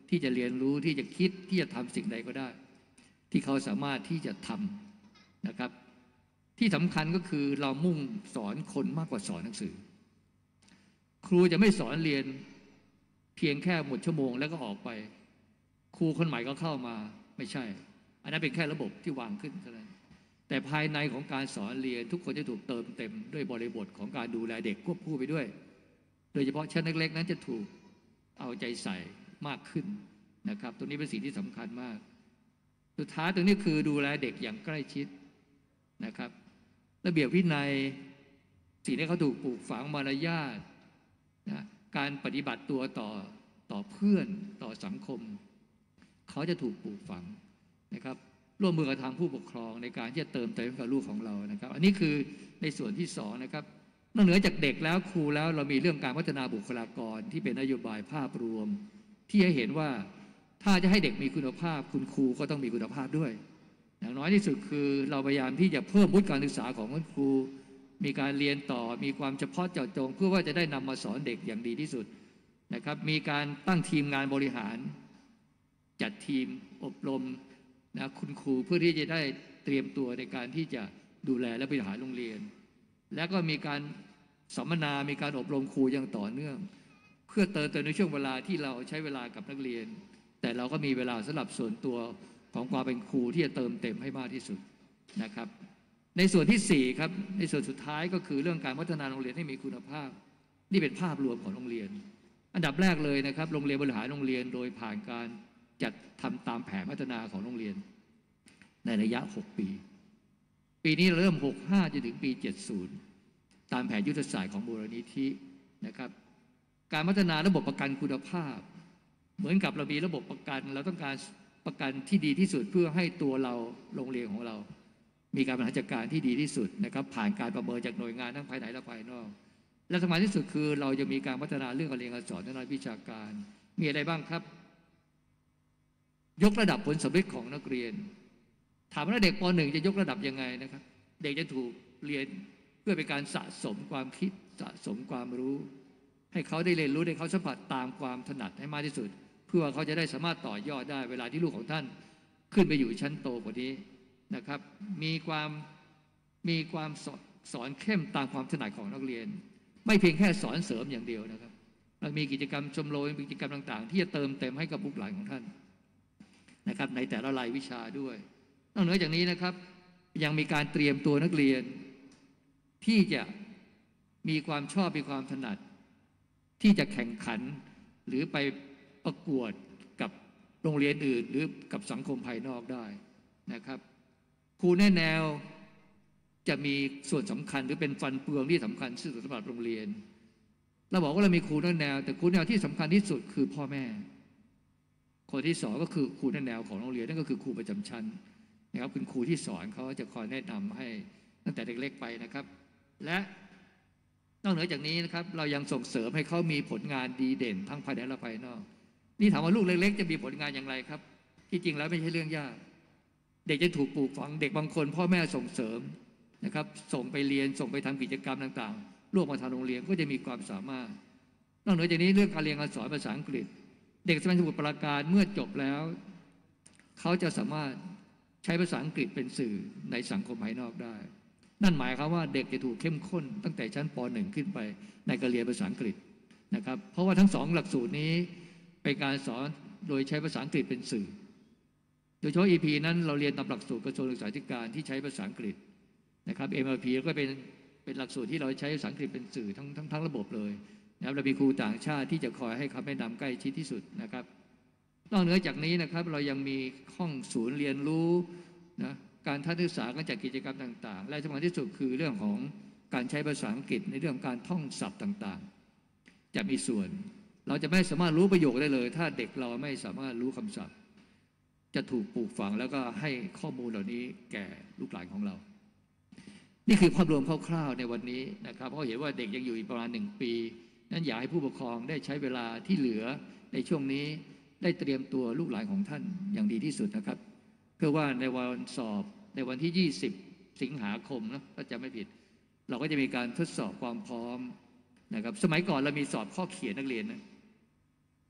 ที่จะเรียนรู้ที่จะคิดที่จะทำสิ่งใดก็ได้ ที่เขาสามารถที่จะทำนะครับที่สำคัญก็คือเรามุ่งสอนคนมากกว่าสอนหนังสือครูจะไม่สอนเรียนเพียงแค่หมดชั่วโมงแล้วก็ออกไปครูคนใหม่ก็เข้ามาไม่ใช่อันนั้นเป็นแค่ระบบที่วางขึ้นเท่านั้นแต่ภายในของการสอนเรียนทุกคนจะถูกเติมเต็มด้วยบริบทของการดูแลเด็กควบคู่ไปด้วยโดยเฉพาะชั้นเล็กๆนั้นจะถูกเอาใจใส่มากขึ้นนะครับตรงนี้เป็นสิ่งที่สำคัญมากสุดท้ายตรงนี้คือดูแลเด็กอย่างใกล้ชิดนะครับระเบียบวินัยสิ่งที่เขาถูกปลูกฝังมารยาทนะการปฏิบัติตัวต่อต่อเพื่อนต่อสังคมเขาจะถูกปลูกฝังนะครับร่วมมือกับทางผู้ปกครองในการที่จะเติมเต็มกับลูกของเรานะครับอันนี้คือในส่วนที่สองนะครับนอกเหนือจากเด็กแล้วครูแล้วเรามีเรื่องการพัฒนาบุคลากรที่เป็นนโยบายภาพรวมที่ให้เห็นว่าถ้าจะให้เด็กมีคุณภาพคุณครูก็ต้องมีคุณภาพด้วยอย่างน้อยที่สุดคือเราพยายามที่จะเพิ่มวุฒิการศึกษาของคุณครูมีการเรียนต่อมีความเฉพาะเจาะจงเพื่อว่าจะได้นำมาสอนเด็กอย่างดีที่สุดนะครับมีการตั้งทีมงานบริหารจัดทีมอบรมนะคุณครูเพื่อที่จะได้เตรียมตัวในการที่จะดูแลและบริหารโรงเรียนและก็มีการสัมมนามีการอบรมครูอย่างต่อเนื่องเพื่อเติมเต็มในช่วงเวลาที่เราใช้เวลากับนักเรียนแต่เราก็มีเวลาสำหรับส่วนตัวของความเป็นครูที่จะเติมเต็มให้มากที่สุดนะครับในส่วนที่สี่ครับในส่วนสุดท้ายก็คือเรื่องการพัฒนาโรงเรียนให้มีคุณภาพนี่เป็นภาพรวมของโรงเรียนอันดับแรกเลยนะครับโรงเรียนบริหารโรงเรียนโดยผ่านการจัดทำตามแผนพัฒนาของโรงเรียนในระยะหกปีปีนี้เริ่มหกสิบห้าจนถึงปีเจ็ดสิบตามแผนยุทธศาสตร์ของมูลนิธินะครับการพัฒนาระบบประกันคุณภาพเหมือนกับเรามีระบบประกันเราต้องการประกันที่ดีที่สุดเพื่อให้ตัวเราโรงเรียนของเรามีการบริหารจัดการที่ดีที่สุดนะครับผ่านการประเมินจากหน่วยงานทั้งภายในและภายนอกและสำคัญที่สุดคือเราจะมีการพัฒนาเรื่องการเรียนการสอนในด้านวิชาการมีอะไรบ้างครับยกระดับผลสำเร็จของนักเรียนถามว่าเด็กป หนึ่ง จะยกระดับยังไงนะครับเด็กจะถูกเรียนเพื่อเป็นการสะสมความคิดสะสมความรู้ให้เขาได้เรียนรู้ได้เขาสัมผัสตามความถนัดให้มากที่สุดเพื่อเขาจะได้สามารถต่อยอดได้เวลาที่ลูกของท่านขึ้นไปอยู่ชั้นโตกว่านี้นะครับมีความมีความสอนสอนเข้มตามความถนัดของนักเรียนไม่เพียงแค่สอนเสริมอย่างเดียวนะครับเรามีกิจกรรมชมรมกิจกรรมต่างๆที่จะเติมเต็มให้กับบุคลากรของท่านนะครับในแต่ละรายวิชาด้วยนอกเหนือจากนี้นะครับยังมีการเตรียมตัวนักเรียนที่จะมีความชอบมีความถนัดที่จะแข่งขันหรือไปประกวดกับโรงเรียนอื่นหรือกับสังคมภายนอกได้นะครับครูแนะแนวจะมีส่วนสำคัญหรือเป็นฟันเฟืองที่สำคัญที่สุดสำหรับโรงเรียนเราบอกว่าเรามีครูแนะแนวแต่ครูแนวที่สำคัญที่สุดคือพ่อแม่คนที่สองก็คือครูแนะแนวของโรงเรียนนั่นก็คือครูประจำชั้นนะครับคุณครูที่สอนเขาจะคอยแนะนำให้ตั้งแต่เล็กๆไปนะครับและนอกเหนือจากนี้นะครับเรายังส่งเสริมให้เขามีผลงานดีเด่นทั้งภายในและภายนอกนี่ถามว่าลูกเล็กๆจะมีผลงานอย่างไรครับที่จริงแล้วไม่ใช่เรื่องยากเด็กจะถูกปลูกฝังเด็กบางคนพ่อแม่ส่งเสริมนะครับส่งไปเรียนส่งไปทำกิจกรรมต่างๆร่วมมาทางโรงเรียนก็จะมีความสามารถนอกเหนือจากนี้เรื่องการเรียนการสอนภาษาอังกฤษเด็กสมัยสมุทรปราการเมื่อจบแล้วเขาจะสามารถใช้ภาษาอังกฤษเป็นสื่อในสังคมภายนอกได้นั่นหมายความว่าเด็กจะถูกเข้มข้นตั้งแต่ชั้นป หนึ่ง ขึ้นไปในการเรียนภาษาอังกฤษนะครับเพราะว่าทั้งสองหลักสูตรนี้เป็นการสอนโดยใช้ภาษาอังกฤษเป็นสื่อโดยเฉพาะ อี พี นั้นเราเรียนตามหลักสูตรกระทรวงศึกษาธิการที่ใช้ภาษาอังกฤษนะครับ เอ็ม แอล พี ก็เป็นเป็นหลักสูตรที่เราใช้ภาษาอังกฤษเป็นสื่อทั้งทั้งทั้งระบบเลยนะครับเรามีครูต่างชาติที่จะคอยให้คำแนะนำใกล้ชิดที่สุดนะครับนอกเหนือจากนี้นะครับเรายังมีห้องศูนย์เรียนรู้นะการทัศนศึกษาการจัดกิจกรรมต่างๆและสำคัญที่สุดคือเรื่องของการใช้ภาษาอังกฤษในเรื่องการท่องศัพท์ต่างๆจะมีส่วนเราจะไม่สามารถรู้ประโยคได้เลยถ้าเด็กเราไม่สามารถรู้คำศัพท์จะถูกปลูกฝังแล้วก็ให้ข้อมูลเหล่านี้แก่ลูกหลานของเรานี่คือภาพรวมคร่าวๆในวันนี้นะครับเพราะเห็นว่าเด็กยังอยู่อีกประมาณหนึ่งปีนั้นอยากให้ผู้ปกครองได้ใช้เวลาที่เหลือในช่วงนี้ได้เตรียมตัวลูกหลานของท่านอย่างดีที่สุดนะครับเพื่อว่าในวันสอบในวันที่ยี่สิบสิงหาคมนะถ้าจำไม่ผิดเราก็จะมีการทดสอบความพร้อมนะครับสมัยก่อนเรามีสอบข้อเขียนนักเรียนนะ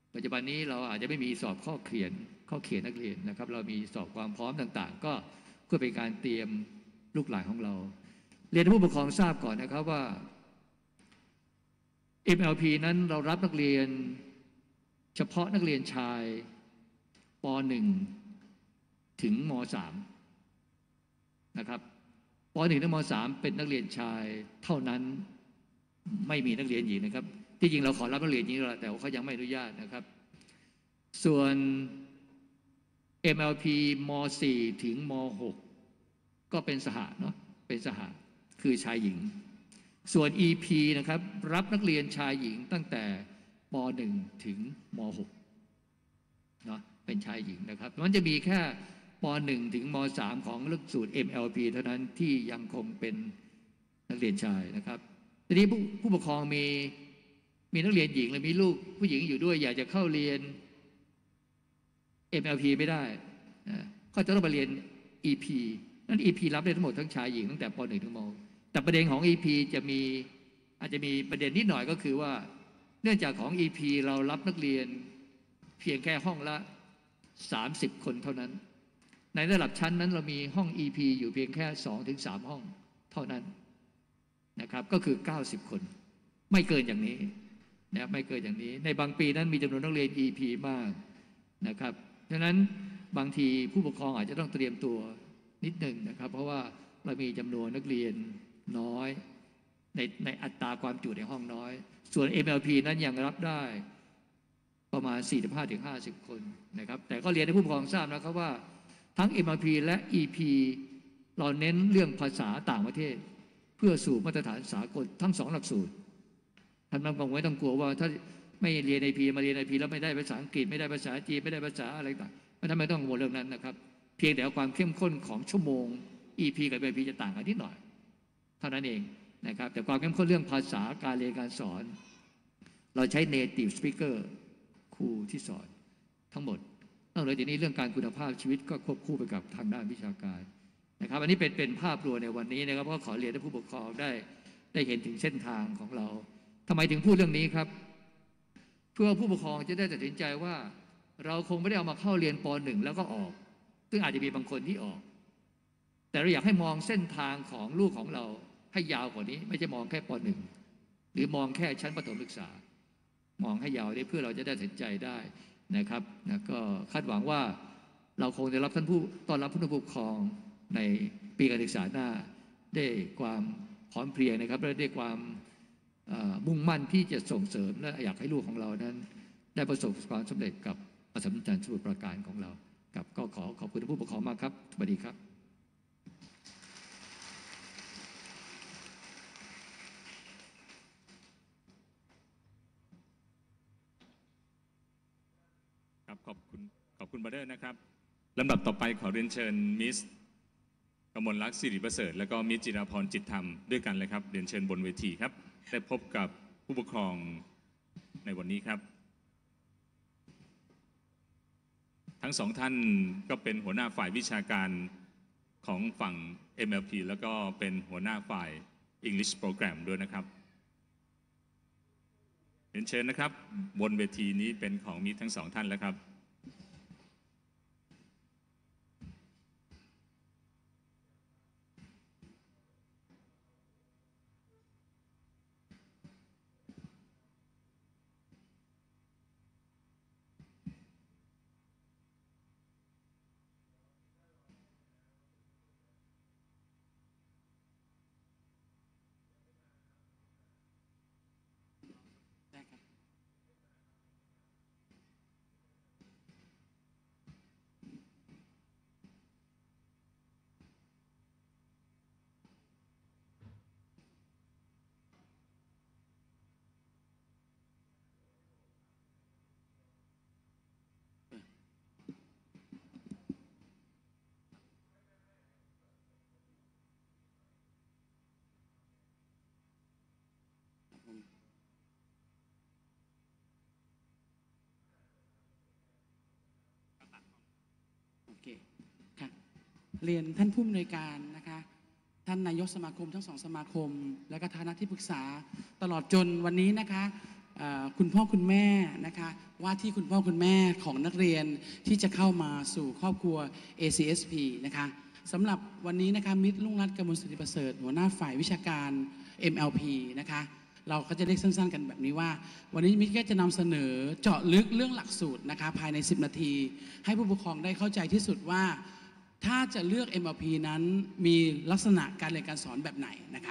ปัจจุบันนี้เราอาจจะไม่มีสอบข้อเขียนข้อเขียนนักเรียนนะครับเรามีสอบความพร้อมต่างๆก็เพื่อเป็นการเตรียมลูกหลานของเราเรียนให้ผู้ปกครองทราบก่อนนะครับว่า เอ็ม แอล พี นั้นเรารับนักเรียนเฉพาะนักเรียนชายป หนึ่ง ถึงม สาม นะครับป หนึ่ง ถึงม สาม เป็นนักเรียนชายเท่านั้นไม่มีนักเรียนหญิงนะครับที่จริงเราขอรับนักเรียนหญิงแล้วแต่ว่าเขายังไม่อนุญาตนะครับส่วน เอ็ม แอล พี ม สี่ ถึงม หก ก็เป็นสหเนาะเป็นสหคือชายหญิงส่วน อี พี นะครับรับนักเรียนชายหญิงตั้งแต่ป หนึ่ง ถึงม หก เนาะเป็นชายหญิงนะครับมันจะมีแค่ป หนึ่ง ถึงม สาม ของหลักสูตร เอ็ม แอล พี เท่านั้นที่ยังคงเป็นนักเรียนชายนะครับทีนี้ผู้ผู้ปกครองมีมีนักเรียนหญิงและมีลูกผู้หญิงอยู่ด้วยอยากจะเข้าเรียน เอ็ม แอล พี ไม่ได้นะก็จะต้องไปเรียน อี พี นั้น อี พี รับได้ทั้งหมดทั้งชายหญิงตั้งแต่ป หนึ่ง ถึงม แต่ประเด็นของ อี พี จะมีอาจจะมีประเด็นนิดหน่อยก็คือว่าเนื่องจากของ อี พี เรารับนักเรียนเพียงแค่ห้องละสามสิบคนเท่านั้นในระดับชั้นนั้นเรามีห้อง อี พี อยู่เพียงแค่ สองถึงสาม ห้องเท่านั้นนะครับก็คือเก้าสิบคนไม่เกินอย่างนี้นะไม่เกินอย่างนี้ในบางปีนั้นมีจำนวนนักเรียน อี พี มากนะครับดังนั้นบางทีผู้ปกครองอาจจะต้องเตรียมตัวนิดหนึ่งนะครับเพราะว่าเรามีจำนวนนักเรียนน้อยในในอัตราความจุในห้องน้อยส่วน เอ็ม แอล พี นั้นยังรับได้ประมาณ สี่สิบห้าถึงห้าสิบ คนนะครับแต่ก็เรียนให้ผู้ปกครองทราบนะครับว่าทั้ง เอ็ม แอล พี และ อี พี เราเน้นเรื่องภาษาต่างประเทศเพื่อสู่มาตรฐานสากลทั้งสองหลักสูตรท่านบางคนไม่ต้องกลัวว่าถ้าไม่เรียน ไอ พี มาเรียน ไอ พี แล้วไม่ได้ภาษาอังกฤษไม่ได้ภาษาจีนไม่ได้ภาษาอะไรต่างๆท่านไม่ต้องกังวลเรื่องนั้นนะครับเพียงแต่ความเข้มข้นของชั่วโมง อี พี กับ เอ็ม พี จะต่างกันนิดหน่อยเท่านั้นเองนะครับแต่ความเข้มข้นเรื่องภาษาการเรียนการสอนเราใช้ native speaker ครูที่สอนทั้งหมดนอกจากนี้เรื่องการคุณภาพชีวิตก็ควบคู่ไปกับทางด้านวิชาการนะครับอันนี้เป็นเป็นภาพรวมในวันนี้นะครับก็ขอเรียนให้ผู้ปกครองได้ได้เห็นถึงเส้นทางของเราทำไมถึงพูดเรื่องนี้ครับเพื่อผู้ปกครองจะได้ตัดสินใจว่าเราคงไม่ได้เอามาเข้าเรียนป หนึ่ง แล้วก็ออกซึ่งอาจจะมีบางคนที่ออกแต่เราอยากให้มองเส้นทางของลูกของเราให้ยาวกว่านี้ไม่ใช่มองแค่ป หนึ่ง หรือมองแค่ชั้นประถมศึกษามองให้ยาวได้เพื่อเราจะได้ตัดสินใจได้นะครับนะก็คาดหวังว่าเราคงจะรับท่านผู้ต้อนรับผู้ปกครองในปีการศึกษาหน้าได้ความพร้อมเพรียงนะครับและได้ความมุ่งมั่นที่จะส่งเสริมและอยากให้ลูกของเรานั้นได้ประสบความสำเร็จกับอัสสัมชัญสมุทรปราการของเราครับก็ขอขอบคุณผู้ปกครองมากครับสวัสดีครับครับขอบคุณขอบคุณบัตเตอร์นะครับลำดับต่อไปขอเรียนเชิญมิสกมลลักษณ์สิริประเสริฐและก็มิสจิราพรจิตธรรมด้วยกันเลยครับเรียนเชิญบนเวทีครับได้พบกับผู้ปกครองในวันนี้ครับทั้งสองท่านก็เป็นหัวหน้าฝ่ายวิชาการของฝั่ง เอ็ม แอล พี แล้วก็เป็นหัวหน้าฝ่าย English Program ด้วยนะครับเรียนเชิญนะครับบนเวทีนี้เป็นของมิสทั้งสองท่านแล้วครับโอเคค่ะเรียนท่านผู้อำนวยการนะคะท่านนายกสมาคมทั้งสองสมาคมและก็คณะที่ปรึกษาตลอดจนวันนี้นะคะคุณพ่อคุณแม่นะคะว่าที่คุณพ่อคุณแม่ของนักเรียนที่จะเข้ามาสู่ครอบครัว เอ ซี เอส พี นะคะสำหรับวันนี้นะคะมิตรลุงรัตน์กมลสิริประเสริฐหัวหน้าฝ่ายวิชาการ เอ็ม แอล พี นะคะเราก็จะเรียกสั้นๆกันแบบนี้ว่าวันนี้มิตรก็จะนำเสนอเจาะลึกเรื่องหลักสูตรนะคะภายในสิบนาทีให้ผู้ปกครองได้เข้าใจที่สุดว่าถ้าจะเลือก เอ็ม แอล พี นั้นมีลักษณะการเรียนการสอนแบบไหนนะคะ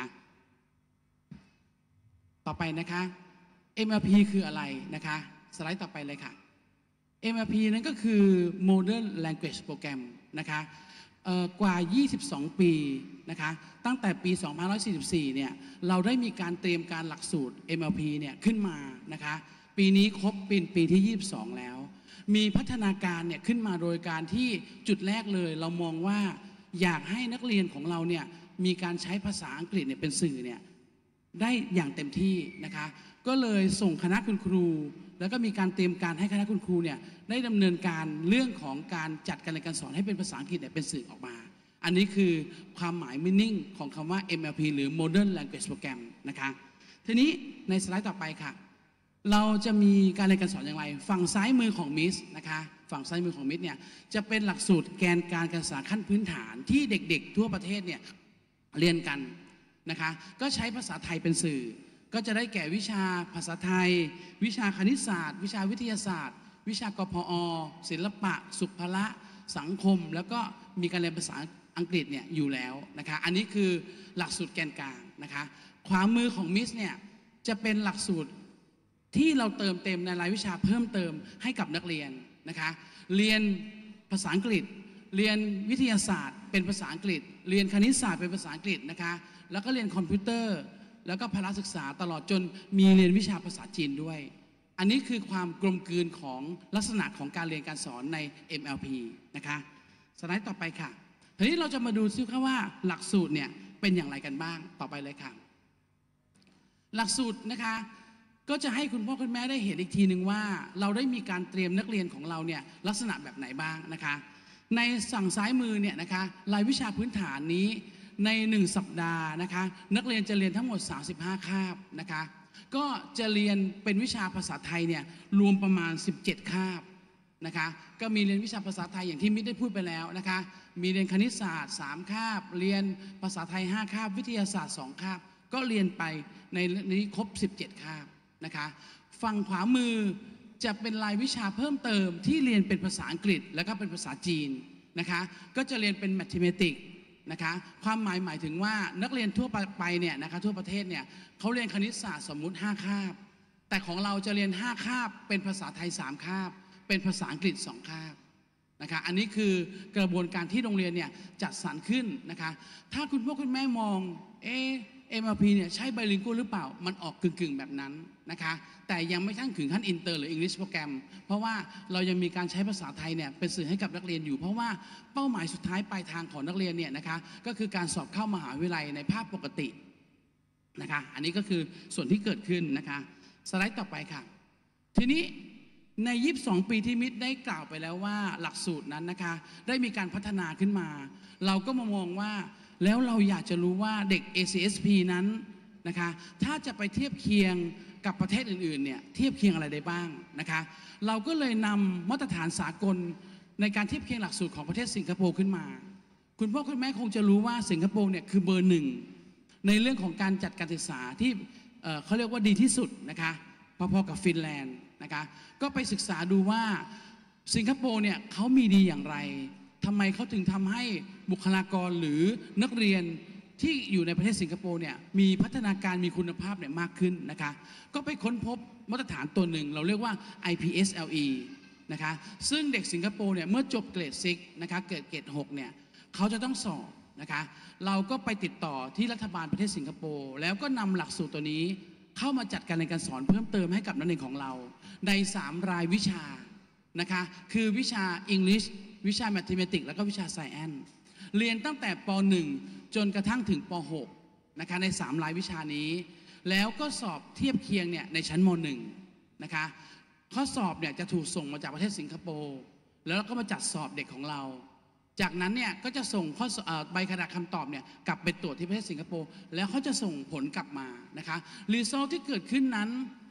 ต่อไปนะคะ เอ็ม แอล พี คืออะไรนะคะสไลด์ต่อไปเลยค่ะ เอ็ม แอล พี นั้นก็คือ Modern Language Program นะคะกว่ายี่สิบสองปีนะคะตั้งแต่ปีสองพันห้าร้อยสี่สิบสี่เนี่ยเราได้มีการเตรียมการหลักสูตร เอ็ม แอล พี เนี่ยขึ้นมานะคะปีนี้ครบเป็นปีที่ยี่สิบสองแล้วมีพัฒนาการเนี่ยขึ้นมาโดยการที่จุดแรกเลยเรามองว่าอยากให้นักเรียนของเราเนี่ยมีการใช้ภาษาอังกฤษเนี่ยเป็นสื่อเนี่ยได้อย่างเต็มที่นะคะก็เลยส่งคณะคุณครูแล้วก็มีการเตรียมการให้คณะคุณครูเนี่ยได้ดำเนินการเรื่องของการจัดการเรียนการสอนให้เป็นภาษาอังกฤษเนี่ยเป็นสื่อออกมาอันนี้คือความหมาย meaning ของคำว่า เอ็ม แอล พี หรือ Modern Language Program นะคะทีนี้ในสไลด์ต่อไปค่ะเราจะมีการเรียนการสอนอย่างไรฝั่งซ้ายมือของมิสนะคะฝั่งซ้ายมือของมิสเนี่ยจะเป็นหลักสูตรแกนการการศึกษาขั้นพื้นฐานที่เด็กๆทั่วประเทศเนี่ยเรียนกันนะคะก็ใช้ภาษาไทยเป็นสื่อก็จะได้แก่วิชาภาษาไทยวิชาคณิตศาสตร์วิชาวิทยาศาสตร์ วิชากพอศิลปะสุภละสังคมแล้วก็มีการเรียนภาษาอังกฤษเนี่ยอยู่แล้วนะคะอันนี้คือหลักสูตรแกนกลางนะคะขวามือของมิสเนี่ยจะเป็นหลักสูตรที่เราเติมเต็มในรายวิชาเพิ่มเติมให้กับนักเรียนนะคะเรียนภาษาอังกฤษเรียนวิทยาศาสตร์เป็นภาษาอังกฤษเรียนคณิตศาสตร์เป็นภาษาอังกฤษนะคะแล้วก็เรียนคอมพิวเตอร์แล้วก็พละศึกษาตลอดจนมีเรียนวิชาภาษาจีนด้วยอันนี้คือความกลมกลืนของลักษณะของการเรียนการสอนใน เอ็ม แอล พี นะคะสไลด์ต่อไปค่ะทีนี้เราจะมาดูซิว่าหลักสูตรเนี่ยเป็นอย่างไรกันบ้างต่อไปเลยค่ะหลักสูตรนะคะก็จะให้คุณพ่อคุณแม่ได้เห็นอีกทีหนึ่งว่าเราได้มีการเตรียมนักเรียนของเราเนี่ยลักษณะแบบไหนบ้างนะคะในฝั่งซ้ายมือเนี่ยนะคะรายวิชาพื้นฐานนี้ในหนึ่งสัปดาห์นะคะนักเรียนจะเรียนทั้งหมดสามสิบห้าคาบนะคะก็จะเรียนเป็นวิชาภาษาไทยเนี่ยรวมประมาณสิบเจ็ดคาบนะคะก็มีเรียนวิชาภาษาไทยอย่างที่มิตรได้พูดไปแล้วนะคะมีเรียนคณิตศาสตร์สามคาบเรียนภาษาไทยห้าคาบวิทยาศาสตร์สองคาบก็เรียนไปในนี้ครบสิบเจ็ดคาบนะคะฝั่งขวามือจะเป็นรายวิชาเพิ่มเติมที่เรียนเป็นภาษาอังกฤษแล้วก็เป็นภาษาจีนนะคะก็จะเรียนเป็น mathematics นะคะความหมายหมายถึงว่านักเรียนทั่วไปเนี่ยนะคะทั่วประเทศเนี่ยเขาเรียนคณิตศาสตร์สมมุติห้าคาบแต่ของเราจะเรียนห้าคาบเป็นภาษาไทยสามคาบเป็นภาษาอังกฤษสองคาบนะคะอันนี้คือกระบวนการที่โรงเรียนเนี่ยจัดสรรขึ้นนะคะถ้าคุณพ่อคุณแม่มองเอ เอ็ม แอล พี เนี่ยใช่ไบลิงกัวหรือเปล่ามันออกกึ่งๆแบบนั้นนะคะแต่ยังไม่ทั้งถึงขั้นอินเตอร์หรือ English โปรแกรมเพราะว่าเรายังมีการใช้ภาษาไทยเนี่ยเป็นสื่อให้กับนักเรียนอยู่เพราะว่าเป้าหมายสุดท้ายปลายทางของนักเรียนเนี่ยนะคะก็คือการสอบเข้ามหาวิทยาลัยในภาคปกตินะคะอันนี้ก็คือส่วนที่เกิดขึ้นนะคะสไลด์ต่อไปค่ะทีนี้ในยี่สิบสองปีที่มิตรได้กล่าวไปแล้วว่าหลักสูตรนั้นนะคะได้มีการพัฒนาขึ้นมาเราก็มามองว่าแล้วเราอยากจะรู้ว่าเด็ก เอ ซี เอส พี นั้นนะคะถ้าจะไปเทียบเคียงกับประเทศอื่นๆเนี่ยเทียบเคียงอะไรได้บ้างนะคะเราก็เลยนำมาตรฐานสากลในการเทียบเคียงหลักสูตรของประเทศสิงคโปร์ขึ้นมาคุณพ่อคุณแม่คงจะรู้ว่าสิงคโปร์เนี่ยคือเบอร์หนึ่งในเรื่องของการจัดการศึกษาที่เขาเรียกว่าดีที่สุดนะคะพอๆกับฟินแลนด์นะคะก็ไปศึกษาดูว่าสิงคโปร์เนี่ยเขามีดีอย่างไรทำไมเขาถึงทำให้บุคลากรหรือนักเรียนที่อยู่ในประเทศสิงคโปร์เนี่ยมีพัฒนาการมีคุณภาพเนี่ยมากขึ้นนะคะก็ไปค้นพบมาตรฐานตัวหนึ่งเราเรียกว่า ไอ พี เอส แอล อี นะคะซึ่งเด็กสิงคโปร์เนี่ยเมื่อจบเกรดซิกนะคะเกิดเกรดหกเนี่ยเขาจะต้องสอบนะคะเราก็ไปติดต่อที่รัฐบาลประเทศสิงคโปร์แล้วก็นำหลักสูตรตัวนี้เข้ามาจัดการในการสอนเพิ่มเติมให้กับนักเรียนของเราในสามรายวิชานะคะคือวิชา English วิชา Mathematics แล้วก็วิชา Science เรียนตั้งแต่ป หนึ่ง จนกระทั่งถึงป หก นะคะในสามรายวิชานี้แล้วก็สอบเทียบเคียงเนี่ยในชั้นม หนึ่ง นะคะข้อสอบเนี่ยจะถูกส่งมาจากประเทศสิงคโปร์แล้วก็มาจัดสอบเด็กของเราจากนั้นเนี่ยก็จะส่งข้อใบขนาดคำตอบเนี่ยกลับไปตรวจที่ประเทศสิงคโปร์แล้วเขาจะส่งผลกลับมานะคะรีซอลที่เกิดขึ้นนั้น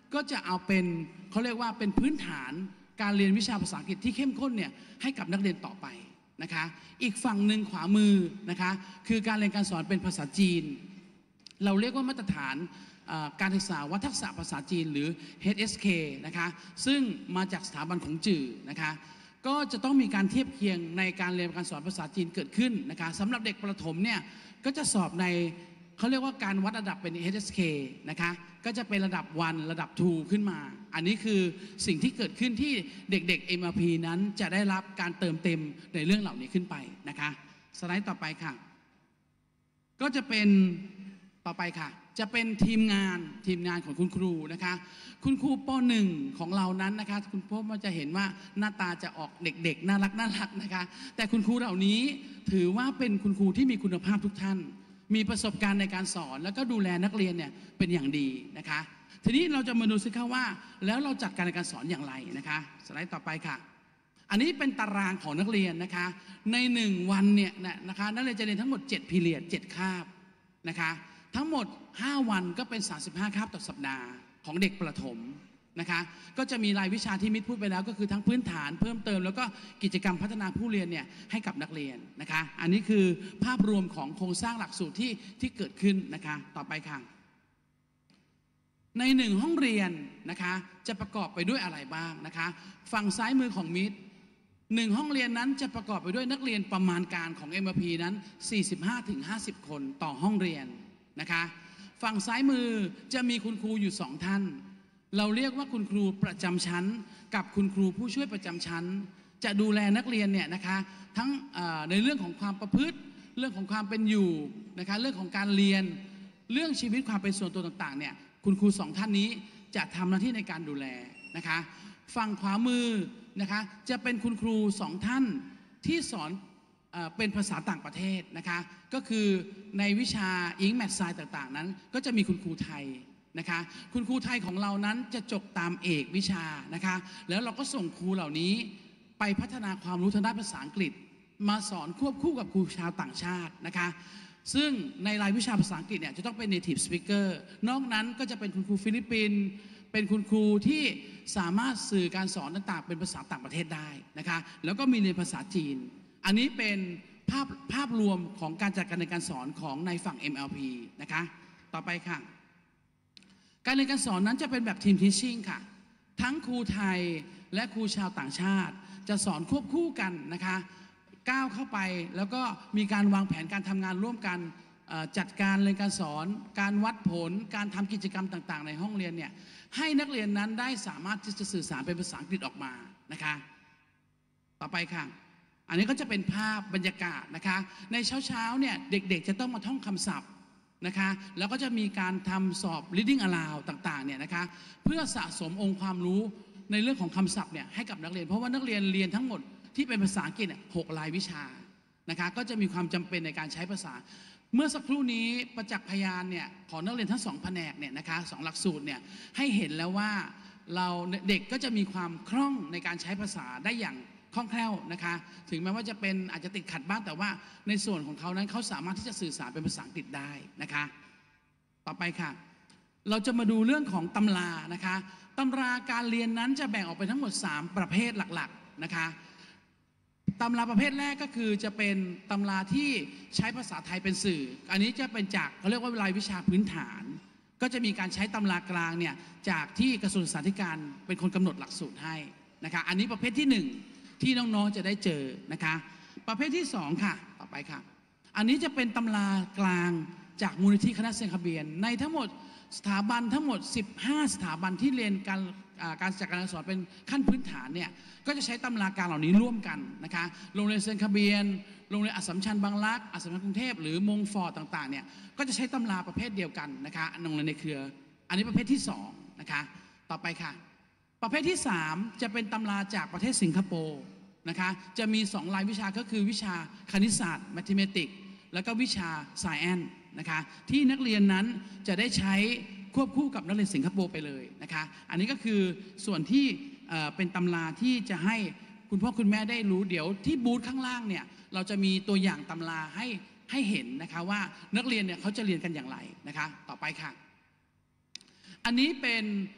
ก็จะเอาเป็นเขาเรียกว่าเป็นพื้นฐานการเรียนวิชาภาษาอังกฤษที่เข้มข้นเนี่ยให้กับนักเรียนต่อไปนะคะอีกฝั่งหนึ่งขวามือนะคะคือการเรียนการสอนเป็นภาษาจีนเราเรียกว่ามาตรฐานการศึกษาวัฒนทักษะภาษาจีนหรือ เอช เอส เค นะคะซึ่งมาจากสถาบันของจื่อนะคะก็จะต้องมีการเทียบเคียงในการเรียนการสอนภาษาจีนเกิดขึ้นนะคะสำหรับเด็กประถมเนี่ยก็จะสอบในเขาเรียกว่าการวัดระดับเป็น เอช เอส เค นะคะก็จะเป็นระดับวันระดับทูขึ้นมาอันนี้คือสิ่งที่เกิดขึ้นที่เด็กๆ เอ็ม อาร์ พี นั้นจะได้รับการเติมเต็มในเรื่องเหล่านี้ขึ้นไปนะคะสไลด์ต่อไปค่ะก็จะเป็นต่อไปค่ะจะเป็นทีมงานทีมงานของคุณครูนะคะคุณครูป.หนึ่ง ของเรานั้นนะคะคุณพ่อมันจะเห็นว่าหน้าตาจะออกเด็กๆน่ารักน่ารักนะคะแต่คุณครูเหล่านี้ถือว่าเป็นคุณครูที่มีคุณภาพทุกท่านมีประสบการณ์ในการสอนแล้วก็ดูแลนักเรียนเนี่ยเป็นอย่างดีนะคะทีนี้เราจะมาดูซิค่ะว่าแล้วเราจัดการในการสอนอย่างไรนะคะสไลด์ต่อไปค่ะอันนี้เป็นตารางของนักเรียนนะคะในหนึ่งวันเนี่ยนะคะนักเรียนจะเรียนทั้งหมดเจ็ดพีเรียดเจ็ดคาบนะคะทั้งหมดห้าวันก็เป็นสามสิบห้าคาบต่อสัปดาห์ของเด็กประถมนะคะก็จะมีรายวิชาที่มิตรพูดไปแล้วก็คือทั้งพื้นฐานเพิ่มเติมแล้วก็กิจกรรมพัฒนาผู้เรียนเนี่ยให้กับนักเรียนนะคะอันนี้คือภาพรวมของโครงสร้างหลักสูตรที่ที่เกิดขึ้นนะคะต่อไปค่ะในหนึ่งห้องเรียนนะคะจะประกอบไปด้วยอะไรบ้างนะคะฝั่งซ้ายมือของมิตรหนึ่งห้องเรียนนั้นจะประกอบไปด้วยนักเรียนประมาณการของ เอ็ม อาร์ พี นั้น สี่สิบห้าถึงห้าสิบ คนต่อห้องเรียนนะคะฝั่งซ้ายมือจะมีคุณครูอยู่สองท่านเราเรียกว่าคุณครูประจำชั้นกับคุณครูผู้ช่วยประจำชั้นจะดูแลนักเรียนเนี่ยนะคะทั้งในเรื่องของความประพฤติเรื่องของความเป็นอยู่นะคะเรื่องของการเรียนเรื่องชีวิตความเป็นส่วนตัวต่างๆเนี่ยคุณครูสองท่านนี้จะทำหน้าที่ในการดูแลนะคะฝั่งขวามือนะคะจะเป็นคุณครูสองท่านที่สอนเป็นภาษาต่างประเทศนะคะก็คือในวิชาอิงแมทไซน์ต่างๆนั้นก็จะมีคุณครูไทยนะคะคุณครูไทยของเรานั้นจะจบตามเอกวิชานะคะแล้วเราก็ส่งครูเหล่านี้ไปพัฒนาความรู้ทางด้านภาษาอังกฤษมาสอนควบคู่กับครูชาวต่างชาตินะคะซึ่งในรายวิชาภาษาอังกฤษเนี่ยจะต้องเป็น native speaker นอกนั้นก็จะเป็นคุณครูฟิลิปปินส์เป็นคุณครูที่สามารถสื่อการสอนต่างๆเป็นภาษาต่างประเทศได้นะคะแล้วก็มีเรียนภาษาจีนอันนี้เป็นภาพภาพรวมของการจัดการในการสอนของในฝั่ง เอ็ม แอล พี นะคะต่อไปค่ะการเรียนการสอนนั้นจะเป็นแบบทีมทีชชิ่งค่ะทั้งครูไทยและครูชาวต่างชาติจะสอนควบคู่กันนะคะก้าวเข้าไปแล้วก็มีการวางแผนการทำงานร่วมกันจัดการเรียนการสอนการวัดผลการทำกิจกรรมต่างๆในห้องเรียนเนี่ยให้นักเรียนนั้นได้สามารถที่จะสื่อสารเป็นภาษาอังกฤษออกมานะคะต่อไปค่ะอันนี้ก็จะเป็นภาพบรรยากาศนะคะในเช้าๆเนี่ยเด็กๆจะต้องมาท่องคำศัพท์นะคะแล้วก็จะมีการทำสอบ reading aloud ต่างๆเนี่ยนะคะเพื่อสะสมองค์ความรู้ในเรื่องของคำศัพท์เนี่ยให้กับนักเรียนเพราะว่านักเรียนเรียนทั้งหมดที่เป็นภาษาอังกฤษเนี่ยหกรายวิชานะคะก็จะมีความจำเป็นในการใช้ภาษาเมื่อสักครู่นี้ประจักษ์พยานเนี่ยของนักเรียนทั้งสองแผนกเนี่ยนะคะสองหลักสูตรเนี่ยให้เห็นแล้วว่าเราเด็กก็จะมีความคล่องในการใช้ภาษาได้อย่างคล่องแคล่วนะคะถึงแม้ว่าจะเป็นอาจจะติดขัดบ้างแต่ว่าในส่วนของเขานั้นเขาสามารถที่จะสื่อสารเป็นภาษาอังกฤษได้นะคะต่อไปค่ะเราจะมาดูเรื่องของตำรานะคะตำราการเรียนนั้นจะแบ่งออกเป็นทั้งหมดสามประเภทหลักๆนะคะตำราประเภทแรกก็คือจะเป็นตำราที่ใช้ภาษาไทยเป็นสื่ออันนี้จะเป็นจากเขาเรียกว่ารายวิชาพื้นฐานก็จะมีการใช้ตำรากลางเนี่ยจากที่กระทรวงศึกษาธิการเป็นคนกำหนดหลักสูตรให้นะคะอันนี้ประเภทที่หนึ่งที่น้องๆจะได้เจอนะคะประเภทที่สองค่ะต่อไปค่ะอันนี้จะเป็นตำรากลางจากมูลนิธิคณะเซนคาเบียนในทั้งหมดสถาบันทั้งหมดสิบห้าสถาบันที่เรียนการการจัดการสอนเป็นขั้นพื้นฐานเนี่ยก็จะใช้ตำราการเหล่านี้ร่วมกันนะคะโรงเรียนเซนคาเบียนโรงเรียนอัสสัมชัญบางรักอัสสัมชัญกรุงเทพหรือมงฟอร์ดต่างๆเนี่ยก็จะใช้ตำราประเภทเดียวกันนะคะโรงเรียนในเครืออันนี้ประเภทที่สองนะคะต่อไปค่ะประเภทที่สามจะเป็นตำราจากประเทศสิงคโปร์นะคะจะมีสองรายวิชาก็คือวิชาคณิตศาสตร์ mathematics แล้วก็วิชา science นะคะที่นักเรียนนั้นจะได้ใช้ควบคู่กับนักเรียนสิงคโปร์ไปเลยนะคะอันนี้ก็คือส่วนที่เป็นตำราที่จะให้คุณพ่อคุณแม่ได้รู้เดี๋ยวที่บูธข้างล่างเนี่ยเราจะมีตัวอย่างตำราให้ให้เห็นนะคะว่านักเรียนเนี่ยเขาจะเรียนกันอย่างไรนะคะต่อไปค่ะอันนี้เป็น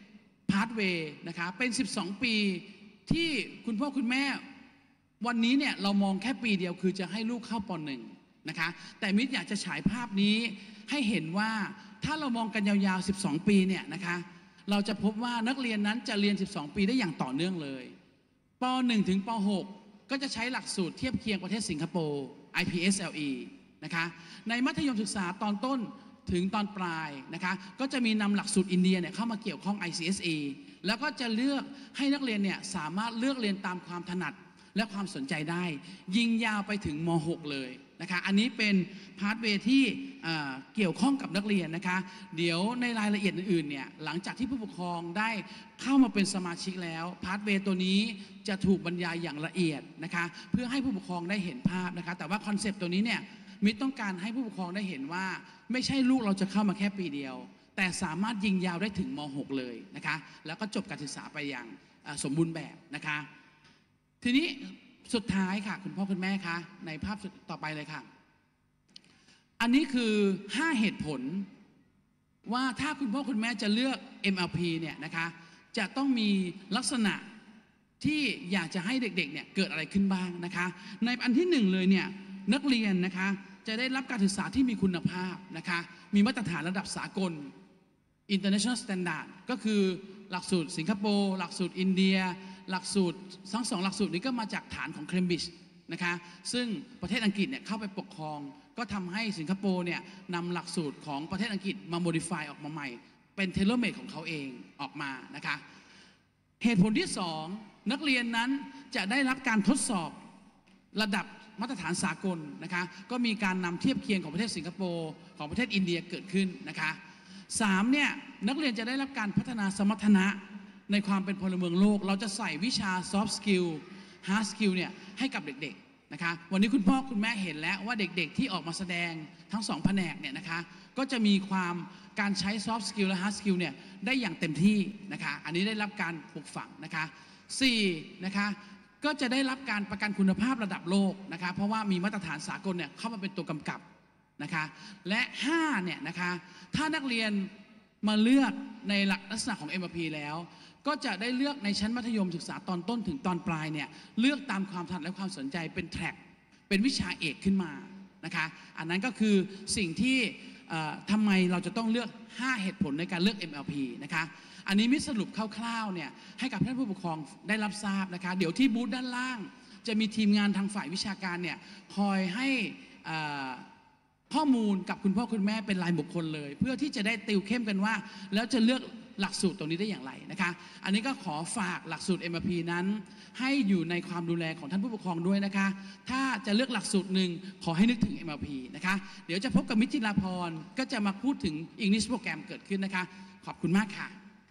พาธเวย์นะคะเป็นสิบสองปีที่คุณพ่อคุณแม่วันนี้เนี่ยเรามองแค่ปีเดียวคือจะให้ลูกเข้าปหนึ่งนะคะแต่มิตรอยากจะฉายภาพนี้ให้เห็นว่าถ้าเรามองกันยาวๆสิบสองปีเนี่ยนะคะเราจะพบว่านักเรียนนั้นจะเรียนสิบสองปีได้อย่างต่อเนื่องเลยปหนึ่งถึงปหกก็จะใช้หลักสูตรเทียบเคียงประเทศสิงคโปร์ ไอ พี เอส แอล อี นะคะในมัธยมศึกษาตอนต้นถึงตอนปลายนะคะก็จะมีนำหลักสูตรอินเดียเนี่ยเข้ามาเกี่ยวข้อง ไอ ซี เอส อี แล้วก็จะเลือกให้นักเรียนเนี่ยสามารถเลือกเรียนตามความถนัดและความสนใจได้ยิงยาวไปถึงม หก เลยนะคะอันนี้เป็นพาธเวย์ที่เกี่ยวข้องกับนักเรียนนะคะเดี๋ยวในรายละเอียดอื่นๆเนี่ยหลังจากที่ผู้ปกครองได้เข้ามาเป็นสมาชิกแล้วพาธเวย์ตัวนี้จะถูกบรรยายอย่างละเอียดนะคะเพื่อให้ผู้ปกครองได้เห็นภาพนะคะแต่ว่าคอนเซปต์ตัวนี้เนี่ยมิตรต้องการให้ผู้ปกครองได้เห็นว่าไม่ใช่ลูกเราจะเข้ามาแค่ปีเดียวแต่สามารถยิงยาวได้ถึงม หก เลยนะคะแล้วก็จบการศึกษาไปอย่างสมบูรณ์แบบนะคะทีนี้สุดท้ายค่ะคุณพ่อคุณแม่คะในภาพต่อไปเลยค่ะอันนี้คือห้าเหตุผลว่าถ้าคุณพ่อคุณแม่จะเลือก เอ็ม แอล พี เนี่ยนะคะจะต้องมีลักษณะที่อยากจะให้เด็กๆเนี่ยเกิดอะไรขึ้นบ้างนะคะในอันที่หนึ่งเลยเนี่ยนักเรียนนะคะจะได้รับการศึกษาที่มีคุณภาพนะคะมีมาตรฐานระดับสากล international standard ก็คือหลักสูตรสิงคโปร์หลักสูตรอินเดียหลักสูตรทั้งสองหลักสูตรนี้ก็มาจากฐานของเคมบริดจ์นะคะซึ่งประเทศอังกฤษเนี่ยเข้าไปปกครองก็ทำให้สิงคโปร์เนี่ยนำหลักสูตรของประเทศอังกฤษมาโมดิฟายออกมาใหม่เป็นเทเลเมดของเขาเองออกมานะคะเหตุผลที่สองนักเรียนนั้นจะได้รับการทดสอบระดับมาตรฐานสากลนะคะก็มีการนำเทียบเคียงของประเทศสิงคโปร์ของประเทศอินเดียเกิดขึ้นนะคะสามเนี่ยนักเรียนจะได้รับการพัฒนาสมรรถนะในความเป็นพลเมืองโลกเราจะใส่วิชา soft skill hard skill เนี่ยให้กับเด็กๆนะคะวันนี้คุณพ่อคุณแม่เห็นแล้วว่าเด็กๆที่ออกมาแสดงทั้งสองแผนกเนี่ยนะคะก็จะมีความการใช้ soft skill และ hard skill เนี่ยได้อย่างเต็มที่นะคะอันนี้ได้รับการปลูกฝังนะคะสี่นะคะก็จะได้รับการประกันคุณภาพระดับโลกนะคะเพราะว่ามีมาตรฐานสากลเนี่ยเข้ามาเป็นตัวกำกับนะคะและห้าเนี่ยนะคะถ้านักเรียนมาเลือกในลักษณะของ เอ็ม แอล พี แล้วก็จะได้เลือกในชั้นมัธยมศึกษาตอนต้นถึงตอนปลายเนี่ยเลือกตามความถนัดและความสนใจเป็นแทร็กเป็นวิชาเอกขึ้นมานะคะอันนั้นก็คือสิ่งที่ทำไมเราจะต้องเลือกห้าเหตุผลในการเลือก เอ็ม แอล พี นะคะอันนี้มิสรุปคร่าวๆเนี่ยให้กับท่านผู้ปกครองได้รับทราบนะคะเดี๋ยวที่บูธด้านล่างจะมีทีมงานทางฝ่ายวิชาการเนี่ยคอยให้ข้อมูลกับคุณพ่อคุณแม่เป็นรายบุคคลเลยเพื่อที่จะได้ติวเข้มกันว่าแล้วจะเลือกหลักสูตรตรงนี้ได้อย่างไรนะคะอันนี้ก็ขอฝากหลักสูตร เอ็ม แอล พี นั้นให้อยู่ในความดูแลของท่านผู้ปกครองด้วยนะคะถ้าจะเลือกหลักสูตรหนึ่งขอให้นึกถึง เอ็ม แอล พี นะคะเดี๋ยวจะพบกับมิตรจิราพรก็จะมาพูดถึง English โปรแกรมเกิดขึ้นนะคะขอบคุณมากค่ะ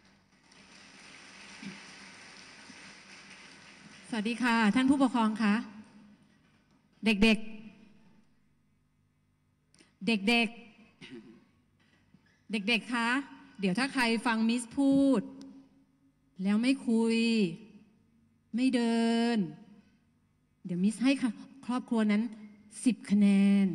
สวัสดีค่ะท่านผู้ปกครองคะเด็กๆเด็กๆเด็กๆคะเดี๋ยวถ้าใครฟังมิสพูดแล้วไม่คุยไม่เดินเดี๋ยวมิสให้ครอบครัวนั้นสิบคะแนน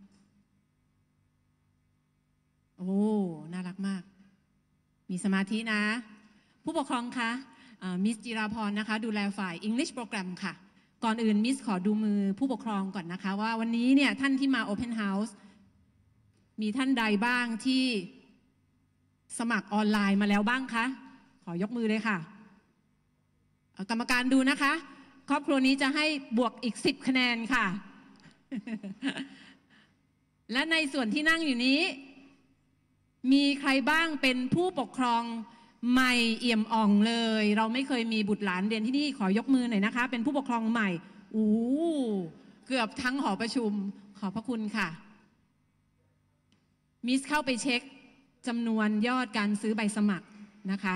โอ้น่ารักมากมีสมาธินะผู้ปกครองคะมิสจิราพรนะคะดูแลฝ่าย English โปรแกรมค่ะก่อนอื่นมิสขอดูมือผู้ปกครองก่อนนะคะว่าวันนี้เนี่ยท่านที่มา Open House มีท่านใดบ้างที่สมัครออนไลน์มาแล้วบ้างคะขอยกมือเลยค่ะกรรมการดูนะคะครอบครัวนี้จะให้บวกอีกสิบคะแนนค่ะ และในส่วนที่นั่งอยู่นี้มีใครบ้างเป็นผู้ปกครองใหม่เอี่ยมอ่องเลยเราไม่เคยมีบุตรหลานเรียนที่นี่ขอยกมือหน่อยนะคะเป็นผู้ปกครองใหม่อู้เกือบทั้งหอประชุมขอบพระคุณค่ะมิสเข้าไปเช็คจำนวนยอดการซื้อใบสมัครนะคะ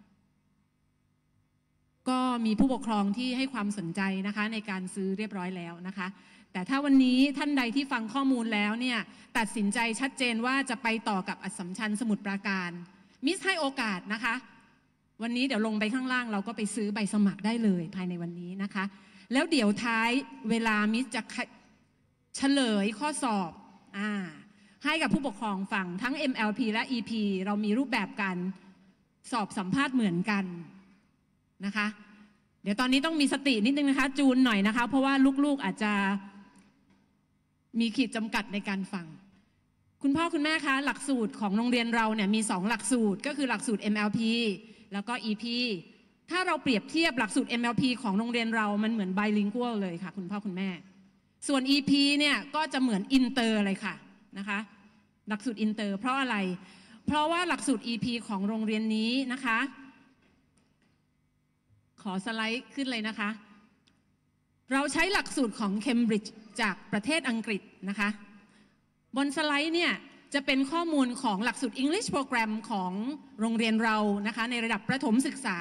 ก็มีผู้ปกครองที่ให้ความสนใจนะคะในการซื้อเรียบร้อยแล้วนะคะแต่ถ้าวันนี้ท่านใดที่ฟังข้อมูลแล้วเนี่ยตัดสินใจชัดเจนว่าจะไปต่อกับอัสสัมชัญสมุทรปราการมิสให้โอกาสนะคะวันนี้เดี๋ยวลงไปข้างล่างเราก็ไปซื้อใบสมัครได้เลยภายในวันนี้นะคะแล้วเดี๋ยวท้ายเวลามิสจะเฉลยข้อสอบอ่าให้กับผู้ปกครองฟังทั้ง เอ็ม แอล พี และ อี พี เรามีรูปแบบการสอบสัมภาษณ์เหมือนกันนะคะเดี๋ยวตอนนี้ต้องมีสตินิดนึงนะคะจูนหน่อยนะคะเพราะว่าลูกๆอาจจะมีขีดจำกัดในการฟังคุณพ่อคุณแม่คะหลักสูตรของโรงเรียนเราเนี่ยมีสองหลักสูตรก็คือหลักสูตร เอ็ม แอล พี แล้วก็ อี พี ถ้าเราเปรียบเทียบหลักสูตร เอ็ม แอล พี ของโรงเรียนเรามันเหมือน bilingual เลยค่ะคุณพ่อคุณแม่ส่วน อี พี เนี่ยก็จะเหมือนอินเตอร์เลยค่ะนะคะหลักสูตรอินเตอร์เพราะอะไรเพราะว่าหลักสูตร อี พี ของโรงเรียนนี้นะคะขอสไลด์ขึ้นเลยนะคะเราใช้หลักสูตรของ Cambridge จากประเทศอังกฤษนะคะบนสไลด์เนี่ยจะเป็นข้อมูลของหลักสูตร English Program ของโรงเรียนเรานะคะในระดับประถมศึกษา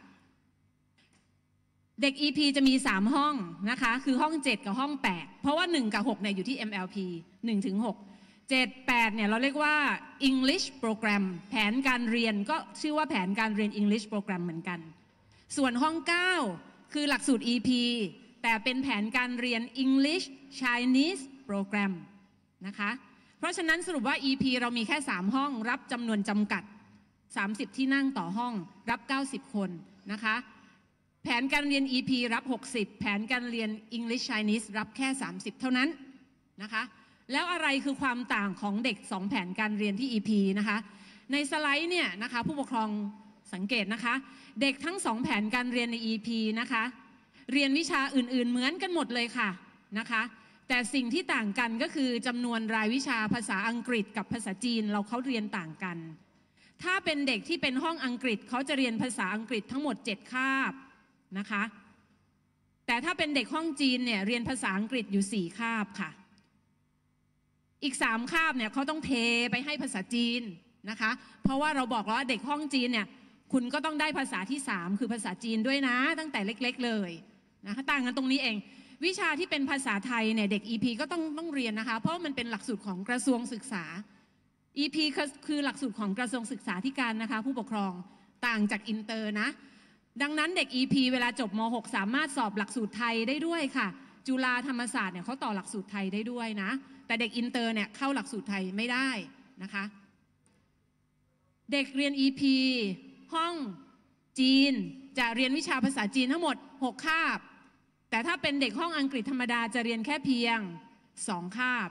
เด็ก อี พี จะมีสามห้องนะคะคือห้องเจ็ดกับห้องแปดเพราะว่าหนึ่งกับหกเนี่ยอยู่ที่ เอ็ม แอล พี หนึ่งถึงหก เจ็ด แปดเนี่ยเราเรียกว่า English Program แผนการเรียนก็ชื่อว่าแผนการเรียน English Program เหมือนกันส่วนห้องเก้าคือหลักสูตร อี พี แต่เป็นแผนการเรียน English Chinese Program นะคะเพราะฉะนั้นสรุปว่า อี พี เรามีแค่สามห้องรับจำนวนจำกัดสามสิบที่นั่งต่อห้องรับเก้าสิบคนนะคะแผนการเรียน อี พี รับหกสิบแผนการเรียน English Chinese รับแค่สามสิบเท่านั้นนะคะแล้วอะไรคือความต่างของเด็กสองแผนการเรียนที่ อี พี นะคะในสไลด์เนี่ยนะคะผู้ปกครองสังเกตนะคะเด็กทั้งสองแผนการเรียนใน อี พี นะคะเรียนวิชาอื่นๆเหมือนกันหมดเลยค่ะนะคะแต่สิ่งที่ต่างกันก็คือจำนวนรายวิชาภาษาอังกฤษกับภาษาจีนเราเขาเรียนต่างกันถ้าเป็นเด็กที่เป็นห้องอังกฤษเขาจะเรียนภาษาอังกฤษทั้งหมดเจ็ดคาบนะคะแต่ถ้าเป็นเด็กห้องจีนเนี่ยเรียนภาษาอังกฤษอยู่สี่คาบค่ะอีกสามคาบเนี่ยเขาต้องเทไปให้ภาษาจีนนะคะเพราะว่าเราบอกแล้วว่าเด็กห้องจีนเนี่ยคุณก็ต้องได้ภาษาที่สามคือภาษาจีนด้วยนะตั้งแต่เล็กๆเลยนะคะต่างกันตรงนี้เองวิชาที่เป็นภาษาไทยเนี่ยเด็ก อี พี ก็ต้องต้องเรียนนะคะเพราะมันเป็นหลักสูตรของกระทรวงศึกษา อี พี คือหลักสูตรของกระทรวงศึกษาธิการนะคะผู้ปกครองต่างจากอินเตอร์นะดังนั้นเด็ก อี พี เวลาจบม หก สามารถสอบหลักสูตรไทยได้ด้วยค่ะจุฬาธรรมศาสตร์เนี่ยเขาต่อหลักสูตรไทยได้ด้วยนะแต่เด็กอินเตอร์เนี่ยเข้าหลักสูตรไทยไม่ได้นะคะเด็กเรียน อี พี ห้องจีนจะเรียนวิชาภาษาจีนทั้งหมดหกคาบแต่ถ้าเป็นเด็กห้องอังกฤษธรรมดาจะเรียนแค่เพียงสองคาบ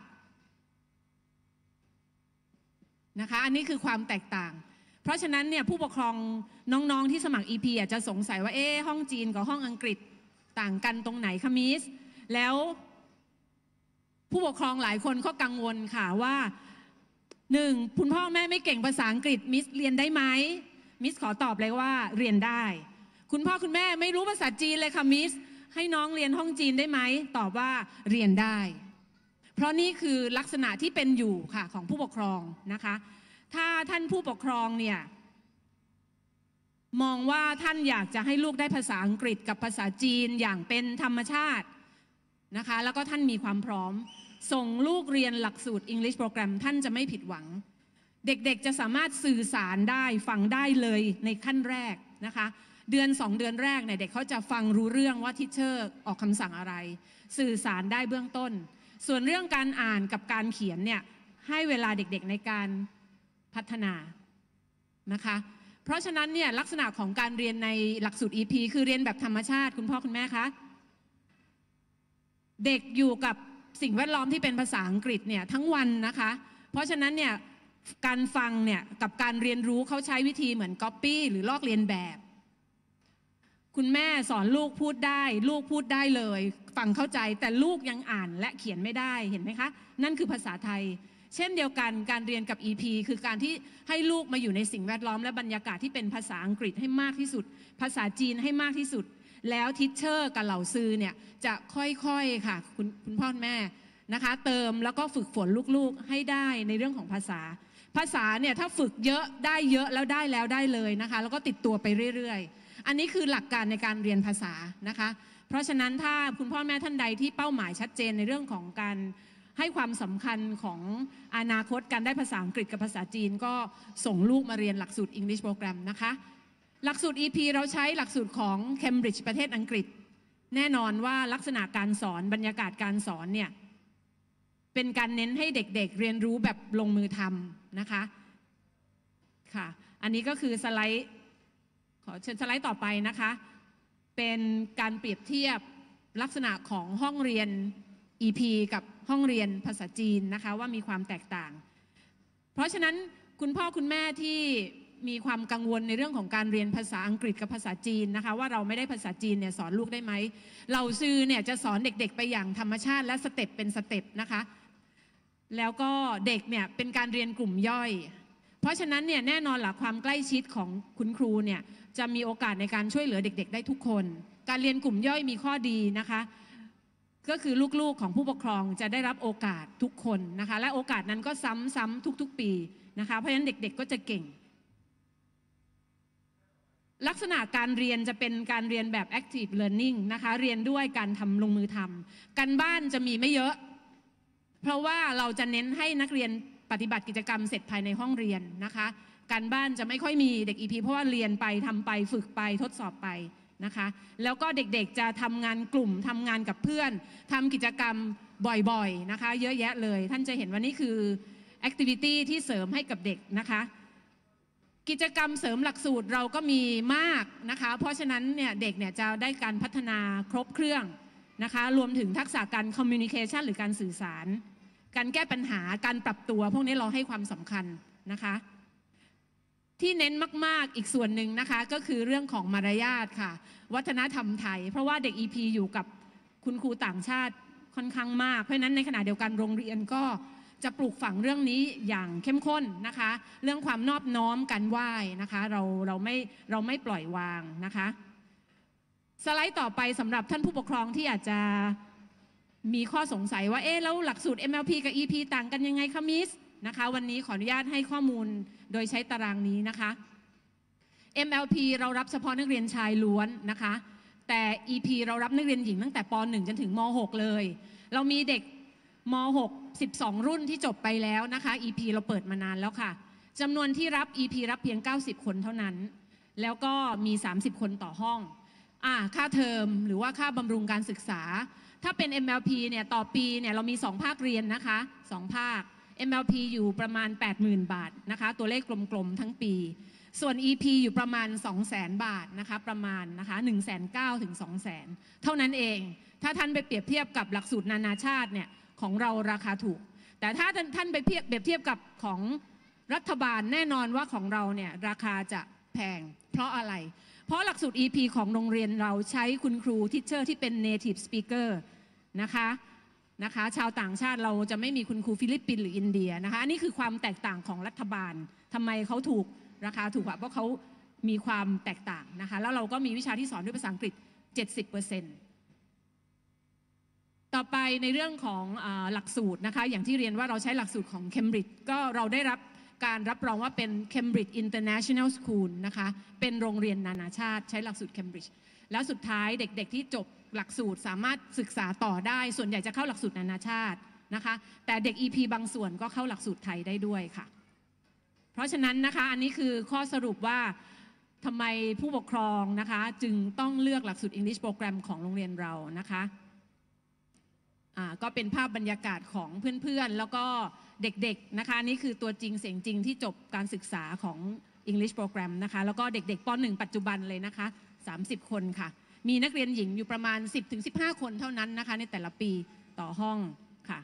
นะคะอันนี้คือความแตกต่างเพราะฉะนั้นเนี่ยผู้ปกครองน้องๆที่สมัคร อี พี อาจจะสงสัยว่าเอ๊ะห้องจีนกับห้องอังกฤษต่างกันตรงไหนคะมิสแล้วผู้ปกครองหลายคนก็กังวลค่ะว่าหนึ่งคุณพ่อแม่ไม่เก่งภาษาอังกฤษมิสเรียนได้ไหมมิสขอตอบเลยว่าเรียนได้คุณพ่อคุณแม่ไม่รู้ภาษาจีนเลยค่ะมิสให้น้องเรียนห้องจีนได้ไหมตอบว่าเรียนได้เพราะนี่คือลักษณะที่เป็นอยู่ค่ะของผู้ปกครองนะคะถ้าท่านผู้ปกครองเนี่ยมองว่าท่านอยากจะให้ลูกได้ภาษาอังกฤษกับภาษาจีนอย่างเป็นธรรมชาตินะคะแล้วก็ท่านมีความพร้อมส่งลูกเรียนหลักสูตร English Program ท่านจะไม่ผิดหวังเด็กๆจะสามารถสื่อสารได้ฟังได้เลยในขั้นแรกนะคะเดือนสองเดือนแรกเนี่ยเด็กเขาจะฟังรู้เรื่องว่าทิชเชอร์ออกคำสั่งอะไรสื่อสารได้เบื้องต้นส่วนเรื่องการอ่านกับการเขียนเนี่ยให้เวลาเด็กๆในการพัฒนานะคะเพราะฉะนั้นเนี่ยลักษณะของการเรียนในหลักสูตร อี พี คือเรียนแบบธรรมชาติคุณพ่อคุณแม่คะเด็กอยู่กับสิ่งแวดล้อมที่เป็นภาษาอังกฤษเนี่ยทั้งวันนะคะเพราะฉะนั้นเนี่ยการฟังเนี่ยกับการเรียนรู้เขาใช้วิธีเหมือนก๊อปปี้หรือลอกเลียนแบบคุณแม่สอนลูกพูดได้ลูกพูดได้เลยฟังเข้าใจแต่ลูกยังอ่านและเขียนไม่ได้เห็นไหมคะนั่นคือภาษาไทยเช่นเดียวกันการเรียนกับ อี พี คือการที่ให้ลูกมาอยู่ในสิ่งแวดล้อมและบรรยากาศที่เป็นภาษาอังกฤษให้มากที่สุดภาษาจีนให้มากที่สุดแล้วทิชเชอร์กับเหล่าซื้อเนี่ยจะค่อยๆค่ะคุณคุณพ่อแม่นะคะเติมแล้วก็ฝึกฝนลูกๆให้ได้ในเรื่องของภาษาภาษาเนี่ยถ้าฝึกเยอะได้เยอะแล้วได้แล้วได้เลยนะคะแล้วก็ติดตัวไปเรื่อยๆอันนี้คือหลักการในการเรียนภาษานะคะเพราะฉะนั้นถ้าคุณพ่อแม่ท่านใดที่เป้าหมายชัดเจนในเรื่องของการให้ความสำคัญของอนาคตการได้ภาษาอังกฤษกับภาษาจีนก็ส่งลูกมาเรียนหลักสูตร English Program นะคะหลักสูตร อี พี เราใช้หลักสูตรของ Cambridge ประเทศอังกฤษแน่นอนว่าลักษณะการสอนบรรยากาศการสอนเนี่ยเป็นการเน้นให้เด็กๆ เ, เรียนรู้แบบลงมือทำนะคะค่ะอันนี้ก็คือสไลด์ขอเชิญสไลด์ต่อไปนะคะ เป็นการเปรียบเทียบลักษณะของห้องเรียน อี พี กับห้องเรียนภาษาจีนนะคะว่ามีความแตกต่างเพราะฉะนั้นคุณพ่อคุณแม่ที่มีความกังวลในเรื่องของการเรียนภาษาอังกฤษกับภาษาจีนนะคะว่าเราไม่ได้ภาษาจีนเนี่ยสอนลูกได้ไหมเราซื่อเนี่ยจะสอนเด็กๆไปอย่างธรรมชาติและสเต็ปเป็นสเต็ปนะคะแล้วก็เด็กเนี่ยเป็นการเรียนกลุ่มย่อยเพราะฉะนั้นเนี่ยแน่นอนหลักความใกล้ชิดของคุณครูเนี่ยจะมีโอกาสในการช่วยเหลือเด็กๆได้ทุกคนการเรียนกลุ่มย่อยมีข้อดีนะคะก็คือลูกๆของผู้ปกครองจะได้รับโอกาสทุกคนนะคะและโอกาสนั้นก็ซ้ำๆทุกๆปีนะคะเพราะฉะนั้นเด็กๆก็จะเก่งลักษณะการเรียนจะเป็นการเรียนแบบ active learning นะคะเรียนด้วยการทำลงมือทำการบ้านจะมีไม่เยอะเพราะว่าเราจะเน้นให้นักเรียนปฏิบัติกิจกรรมเสร็จภายในห้องเรียนนะคะการบ้านจะไม่ค่อยมีเด็ก อี พี เพราะว่าเรียนไปทำไปฝึกไปทดสอบไปนะคะแล้วก็เด็กๆจะทำงานกลุ่มทำงานกับเพื่อนทำกิจกรรมบ่อยๆนะคะเยอะแยะเลยท่านจะเห็นว่านี่คือ activity ที่เสริมให้กับเด็กนะคะกิจกรรมเสริมหลักสูตรเราก็มีมากนะคะเพราะฉะนั้นเนี่ยเด็กเนี่ยจะได้การพัฒนาครบเครื่องนะคะรวมถึงทักษะการ communication หรือการสื่อสารการแก้ปัญหาการปรับตัวพวกนี้เราให้ความสำคัญนะคะที่เน้นมากๆอีกส่วนหนึ่งนะคะก็คือเรื่องของมารยาทค่ะวัฒนธรรมไทยเพราะว่าเด็ก อี พี อยู่กับคุณครูต่างชาติค่อนข้างมากเพราะฉะนั้นในขณะเดียวกันโรงเรียนก็จะปลูกฝังเรื่องนี้อย่างเข้มข้นนะคะเรื่องความนอบน้อมการไหว้นะคะเราเราไม่เราไม่ปล่อยวางนะคะสไลด์ต่อไปสำหรับท่านผู้ปกครองที่อาจจะมีข้อสงสัยว่าเอ๊ะแล้วหลักสูตร เอ็ม แอล พี กับ อี พี ต่างกันยังไงคะมิสนะคะวันนี้ขออนุญาตให้ข้อมูลโดยใช้ตารางนี้นะคะ เอ็ม แอล พี เรารับเฉพาะนักเรียนชายล้วนนะคะแต่ อี พี เรารับนักเรียนหญิงตั้งแต่ป หนึ่ง จนถึงม หก เลยเรามีเด็กม หก สิบสอง รุ่นที่จบไปแล้วนะคะ อี พี เราเปิดมานานแล้วค่ะจำนวนที่รับ อี พี รับเพียงเก้าสิบคนเท่านั้นแล้วก็มีสามสิบคนต่อห้องอ่าค่าเทอมหรือว่าค่าบำรุงการศึกษาถ้าเป็น เอ็ม แอล พี เนี่ยต่อปีเนี่ยเรามีสองภาคเรียนนะคะสองภาค เอ็ม แอล พี อยู่ประมาณ แปดหมื่น บาทนะคะตัวเลขกลมๆทั้งปีส่วน อี พี อยู่ประมาณ สองแสน บาทนะคะประมาณนะคะ หนึ่งแสนเก้าหมื่น ถึง สองแสน เท่านั้นเองถ้าท่านไปเปรียบเทียบกับหลักสูตรนานาชาติเนี่ยของเราราคาถูกแต่ถ้าท่านไปเปรียบเทียบกับของรัฐบาลแน่นอนว่าของเราเนี่ยราคาจะแพงเพราะอะไรเพราะหลักสูตร อี พี ของโรงเรียนเราใช้คุณครูทิชเชอร์ที่เป็น native speaker นะคะนะคะชาวต่างชาติเราจะไม่มีคุณครูฟิลิปปินส์หรืออินเดียนะคะอันนี้คือความแตกต่างของรัฐบาลทำไมเขาถูกราคาถูกเพราะเขามีความแตกต่างนะคะแล้วเราก็มีวิชาที่สอนด้วยภาษาอังกฤษ เจ็ดสิบเปอร์เซ็นต์ ต่อไปในเรื่องของหลักสูตรนะคะอย่างที่เรียนว่าเราใช้หลักสูตรของ Cambridge ก็เราได้รับการรับรองว่าเป็น Cambridge International School นะคะเป็นโรงเรียนนานาชาติใช้หลักสูตร Cambridge แล้วสุดท้ายเด็กๆที่จบหลักสูตรสามารถศึกษาต่อได้ส่วนใหญ่จะเข้าหลักสูตรนานาชาตินะคะแต่เด็ก อี พี บางส่วนก็เข้าหลักสูตรไทยได้ด้วยค่ะเพราะฉะนั้นนะคะอันนี้คือข้อสรุปว่าทำไมผู้ปกครองนะคะจึงต้องเลือกหลักสูตร English Program ของโรงเรียนเรานะคะอ่าก็เป็นภาพบรรยากาศของเพื่อนๆแล้วก็เด็กๆนะคะนี่คือตัวจริงเสียงจริงที่จบการศึกษาของ English Program นะคะแล้วก็เด็กๆป หนึ่ง ปัจจุบันเลยนะคะสามสิบคนค่ะมีนักเรียนหญิงอยู่ประมาณ สิบถึงสิบห้า คนเท่านั้นนะคะในแต่ละปีต่อห้องค่ะ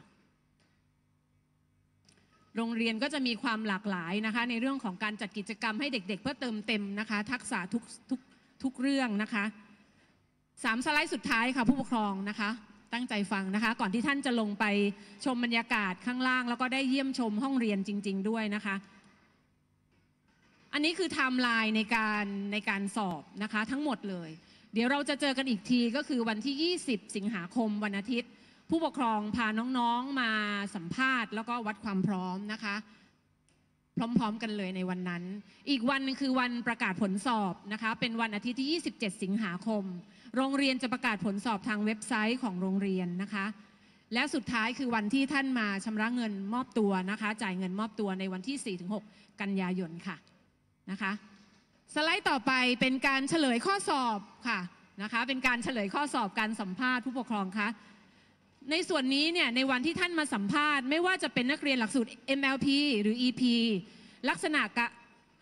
โรงเรียนก็จะมีความหลากหลายนะคะในเรื่องของการจัดกิจกรรมให้เด็กๆเพื่อเติมเต็มนะคะทักษะทุกทุกทุกเรื่องนะคะสามสไลด์สุดท้ายค่ะผู้ปกครองนะคะตั้งใจฟังนะคะก่อนที่ท่านจะลงไปชมบรรยากาศข้างล่างแล้วก็ได้เยี่ยมชมห้องเรียนจริงๆด้วยนะคะอันนี้คือไทม์ไลน์ในการในการสอบนะคะทั้งหมดเลยเดี๋ยวเราจะเจอกันอีกทีก็คือวันที่ยี่สิบสิงหาคมวันอาทิตย์ผู้ปกครองพาน้องๆมาสัมภาษณ์แล้วก็วัดความพร้อมนะคะพร้อมๆกันเลยในวันนั้นอีกวันนึงคือวันประกาศผลสอบนะคะเป็นวันอาทิตย์ที่ยี่สิบเจ็ดสิงหาคมโรงเรียนจะประกาศผลสอบทางเว็บไซต์ของโรงเรียนนะคะและสุดท้ายคือวันที่ท่านมาชำระเงินมอบตัวนะคะจ่ายเงินมอบตัวในวันที่ สี่ถึงหก กันยายนค่ะนะคะสไลด์ต่อไปเป็นการเฉลยข้อสอบค่ะนะคะเป็นการเฉลยข้อสอบการสัมภาษณ์ผู้ปกครองคะในส่วนนี้เนี่ยในวันที่ท่านมาสัมภาษณ์ไม่ว่าจะเป็นนักเรียนหลักสูตร เอ็ม แอล พี หรือ อี พี ลักษณะ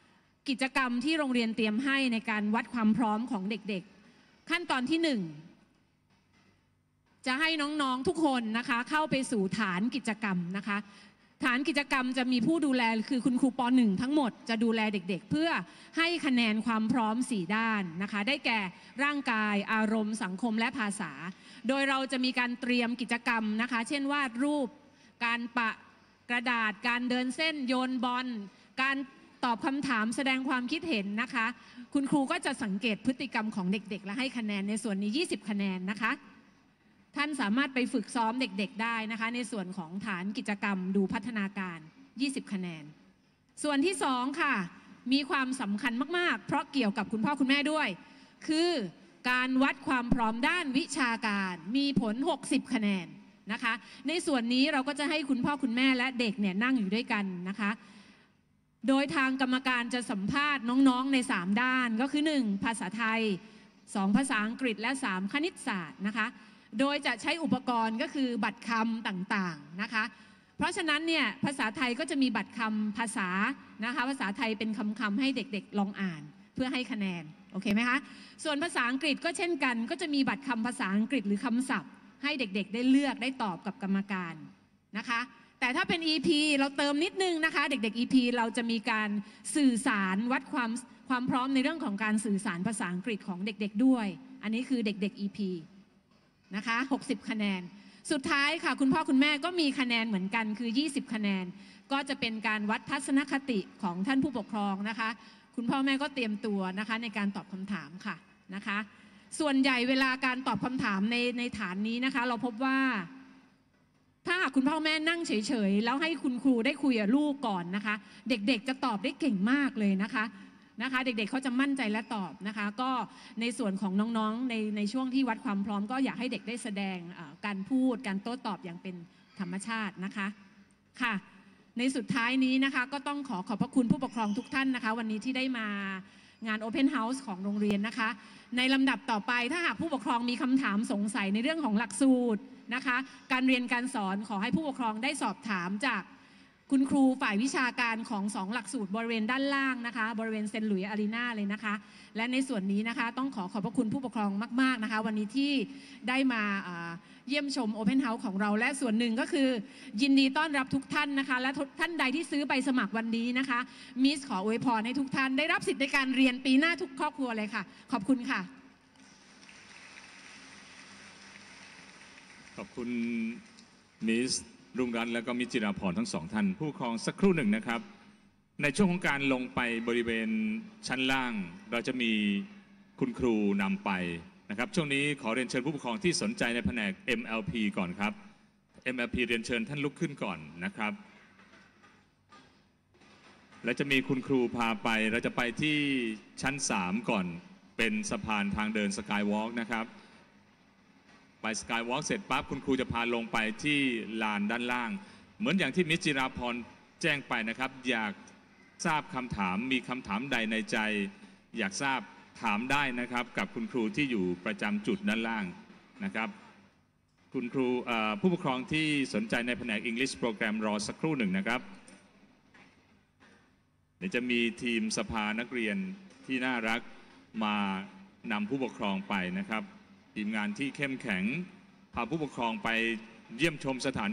กิจกรรมที่โรงเรียนเตรียมให้ในการวัดความพร้อมของเด็กๆขั้นตอนที่หนึ่งจะให้น้องๆทุกคนนะคะเข้าไปสู่ฐานกิจกรรมนะคะฐานกิจกรรมจะมีผู้ดูแลคือคุณครูป หนึ่ง ทั้งหมดจะดูแลเด็กๆเพื่อให้คะแนนความพร้อมสี่ด้านนะคะได้แก่ร่างกายอารมณ์สังคมและภาษาโดยเราจะมีการเตรียมกิจกรรมนะคะเช่นวาดรูปการปะกระดาษการเดินเส้นโยนบอลการตอบคำถามแสดงความคิดเห็นนะคะคุณครูก็จะสังเกตพฤติกรรมของเด็กๆและให้คะแนนในส่วนนี้ยี่สิบคะแนนนะคะท่านสามารถไปฝึกซ้อมเด็กๆได้นะคะในส่วนของฐานกิจกรรมดูพัฒนาการยี่สิบคะแนนส่วนที่สองค่ะมีความสำคัญมากๆเพราะเกี่ยวกับคุณพ่อคุณแม่ด้วยคือการวัดความพร้อมด้านวิชาการมีผลหกสิบคะแนนนะคะในส่วนนี้เราก็จะให้คุณพ่อคุณแม่และเด็กเนี่ยนั่งอยู่ด้วยกันนะคะโดยทางกรรมการจะสัมภาษณ์น้องๆในสามด้านก็คือหนึ่งภาษาไทยสองภาษาอังกฤษและสามคณิตศาสตร์นะคะโดยจะใช้อุปกรณ์ก็คือบัตรคำต่างๆนะคะเพราะฉะนั้นเนี่ยภาษาไทยก็จะมีบัตรคำภาษานะคะภาษาไทยเป็นคำๆให้เด็กๆลองอ่านเพื่อให้คะแนนโอเคไหมคะส่วนภาษาอังกฤษก็เช่นกันก็จะมีบัตรคำภาษาอังกฤษหรือคำศัพท์ให้เด็กๆได้เลือกได้ตอบกับกรรมการนะคะแต่ถ้าเป็น อี พี เราเติมนิดนึงนะคะเด็กๆ อี พี เราจะมีการสื่อสารวัดความความพร้อมในเรื่องของการสื่อสารภาษาอังกฤษของเด็กๆด้วยอันนี้คือเด็กๆ อี พีนะคะหกสิบคะแนนสุดท้ายค่ะคุณพ่อคุณแม่ก็มีคะแนนเหมือนกันคือยี่สิบคะแนนก็จะเป็นการวัดทัศนคติของท่านผู้ปกครองนะคะคุณพ่อแม่ก็เตรียมตัวนะคะในการตอบคำถามค่ะนะคะส่วนใหญ่เวลาการตอบคำถามในในฐานนี้นะคะเราพบว่าถ้าหากคุณพ่อแม่นั่งเฉยๆแล้วให้คุณครูได้คุยกับลูกก่อนนะคะเด็กๆจะตอบได้เก่งมากเลยนะคะนะคะเด็กๆเขาจะมั่นใจและตอบนะคะก็ในส่วนของน้องๆในในช่วงที่วัดความพร้อมก็อยากให้เด็กได้แสดงการพูดการโต้ตอบอย่างเป็นธรรมชาตินะคะค่ะในสุดท้ายนี้นะคะก็ต้องขอขอบพระคุณผู้ปกครองทุกท่านนะคะวันนี้ที่ได้มางาน Open House ของโรงเรียนนะคะในลำดับต่อไปถ้าหากผู้ปกครองมีคำถามสงสัยในเรื่องของหลักสูตรนะคะการเรียนการสอนขอให้ผู้ปกครองได้สอบถามจากคุณครูฝ่ายวิชาการของสองหลักสูตรบริเวณด้านล่างนะคะบริเวณเซนต์หลุยส์อารีนาเลยนะคะและในส่วนนี้นะคะต้องขอขอบพระคุณผู้ปกครองมากๆนะคะวันนี้ที่ได้มาเยี่ยมชม Open House ของเราและส่วนหนึ่งก็คือยินดีต้อนรับทุกท่านนะคะและท่านใดที่ซื้อใบสมัครวันนี้นะคะมิสขออวยพรให้ทุกท่านได้รับสิทธิ์ในการเรียนปีหน้าทุกครอบครัวเลยค่ะขอบคุณค่ะขอบคุณมิสรุ่งรัตน์และก็มิสจิราพรทั้งสองท่านผู้ปกครองสักครู่หนึ่งนะครับในช่วงของการลงไปบริเวณชั้นล่างเราจะมีคุณครูนำไปนะครับช่วงนี้ขอเรียนเชิญผู้ปกครองที่สนใจในแผนก เอ็ม แอล พี ก่อนครับ เอ็ม แอล พี เรียนเชิญท่านลุกขึ้นก่อนนะครับและจะมีคุณครูพาไปเราจะไปที่ชั้นสามก่อนเป็นสะพานทางเดินสกายวอล์กนะครับไปสกายวอล์กเสร็จปั๊บคุณครูจะพาลงไปที่ลานด้านล่างเหมือนอย่างที่มิสจิราพรแจ้งไปนะครับอยากทราบคำถามมีคำถามใดในใจอยากทราบถามได้นะครับกับคุณครูที่อยู่ประจำจุดด้านล่างนะครับคุณครูผู้ปกครองที่สนใจในแผนก English Program รอสักครู่หนึ่งนะครับเดี๋ยวจะมีทีมสภานักเรียนที่น่ารักมานำผู้ปกครองไปนะครับทีมงานที่เข้มแข็งพาผู้ปกครองไปเยี่ยมชมสถาน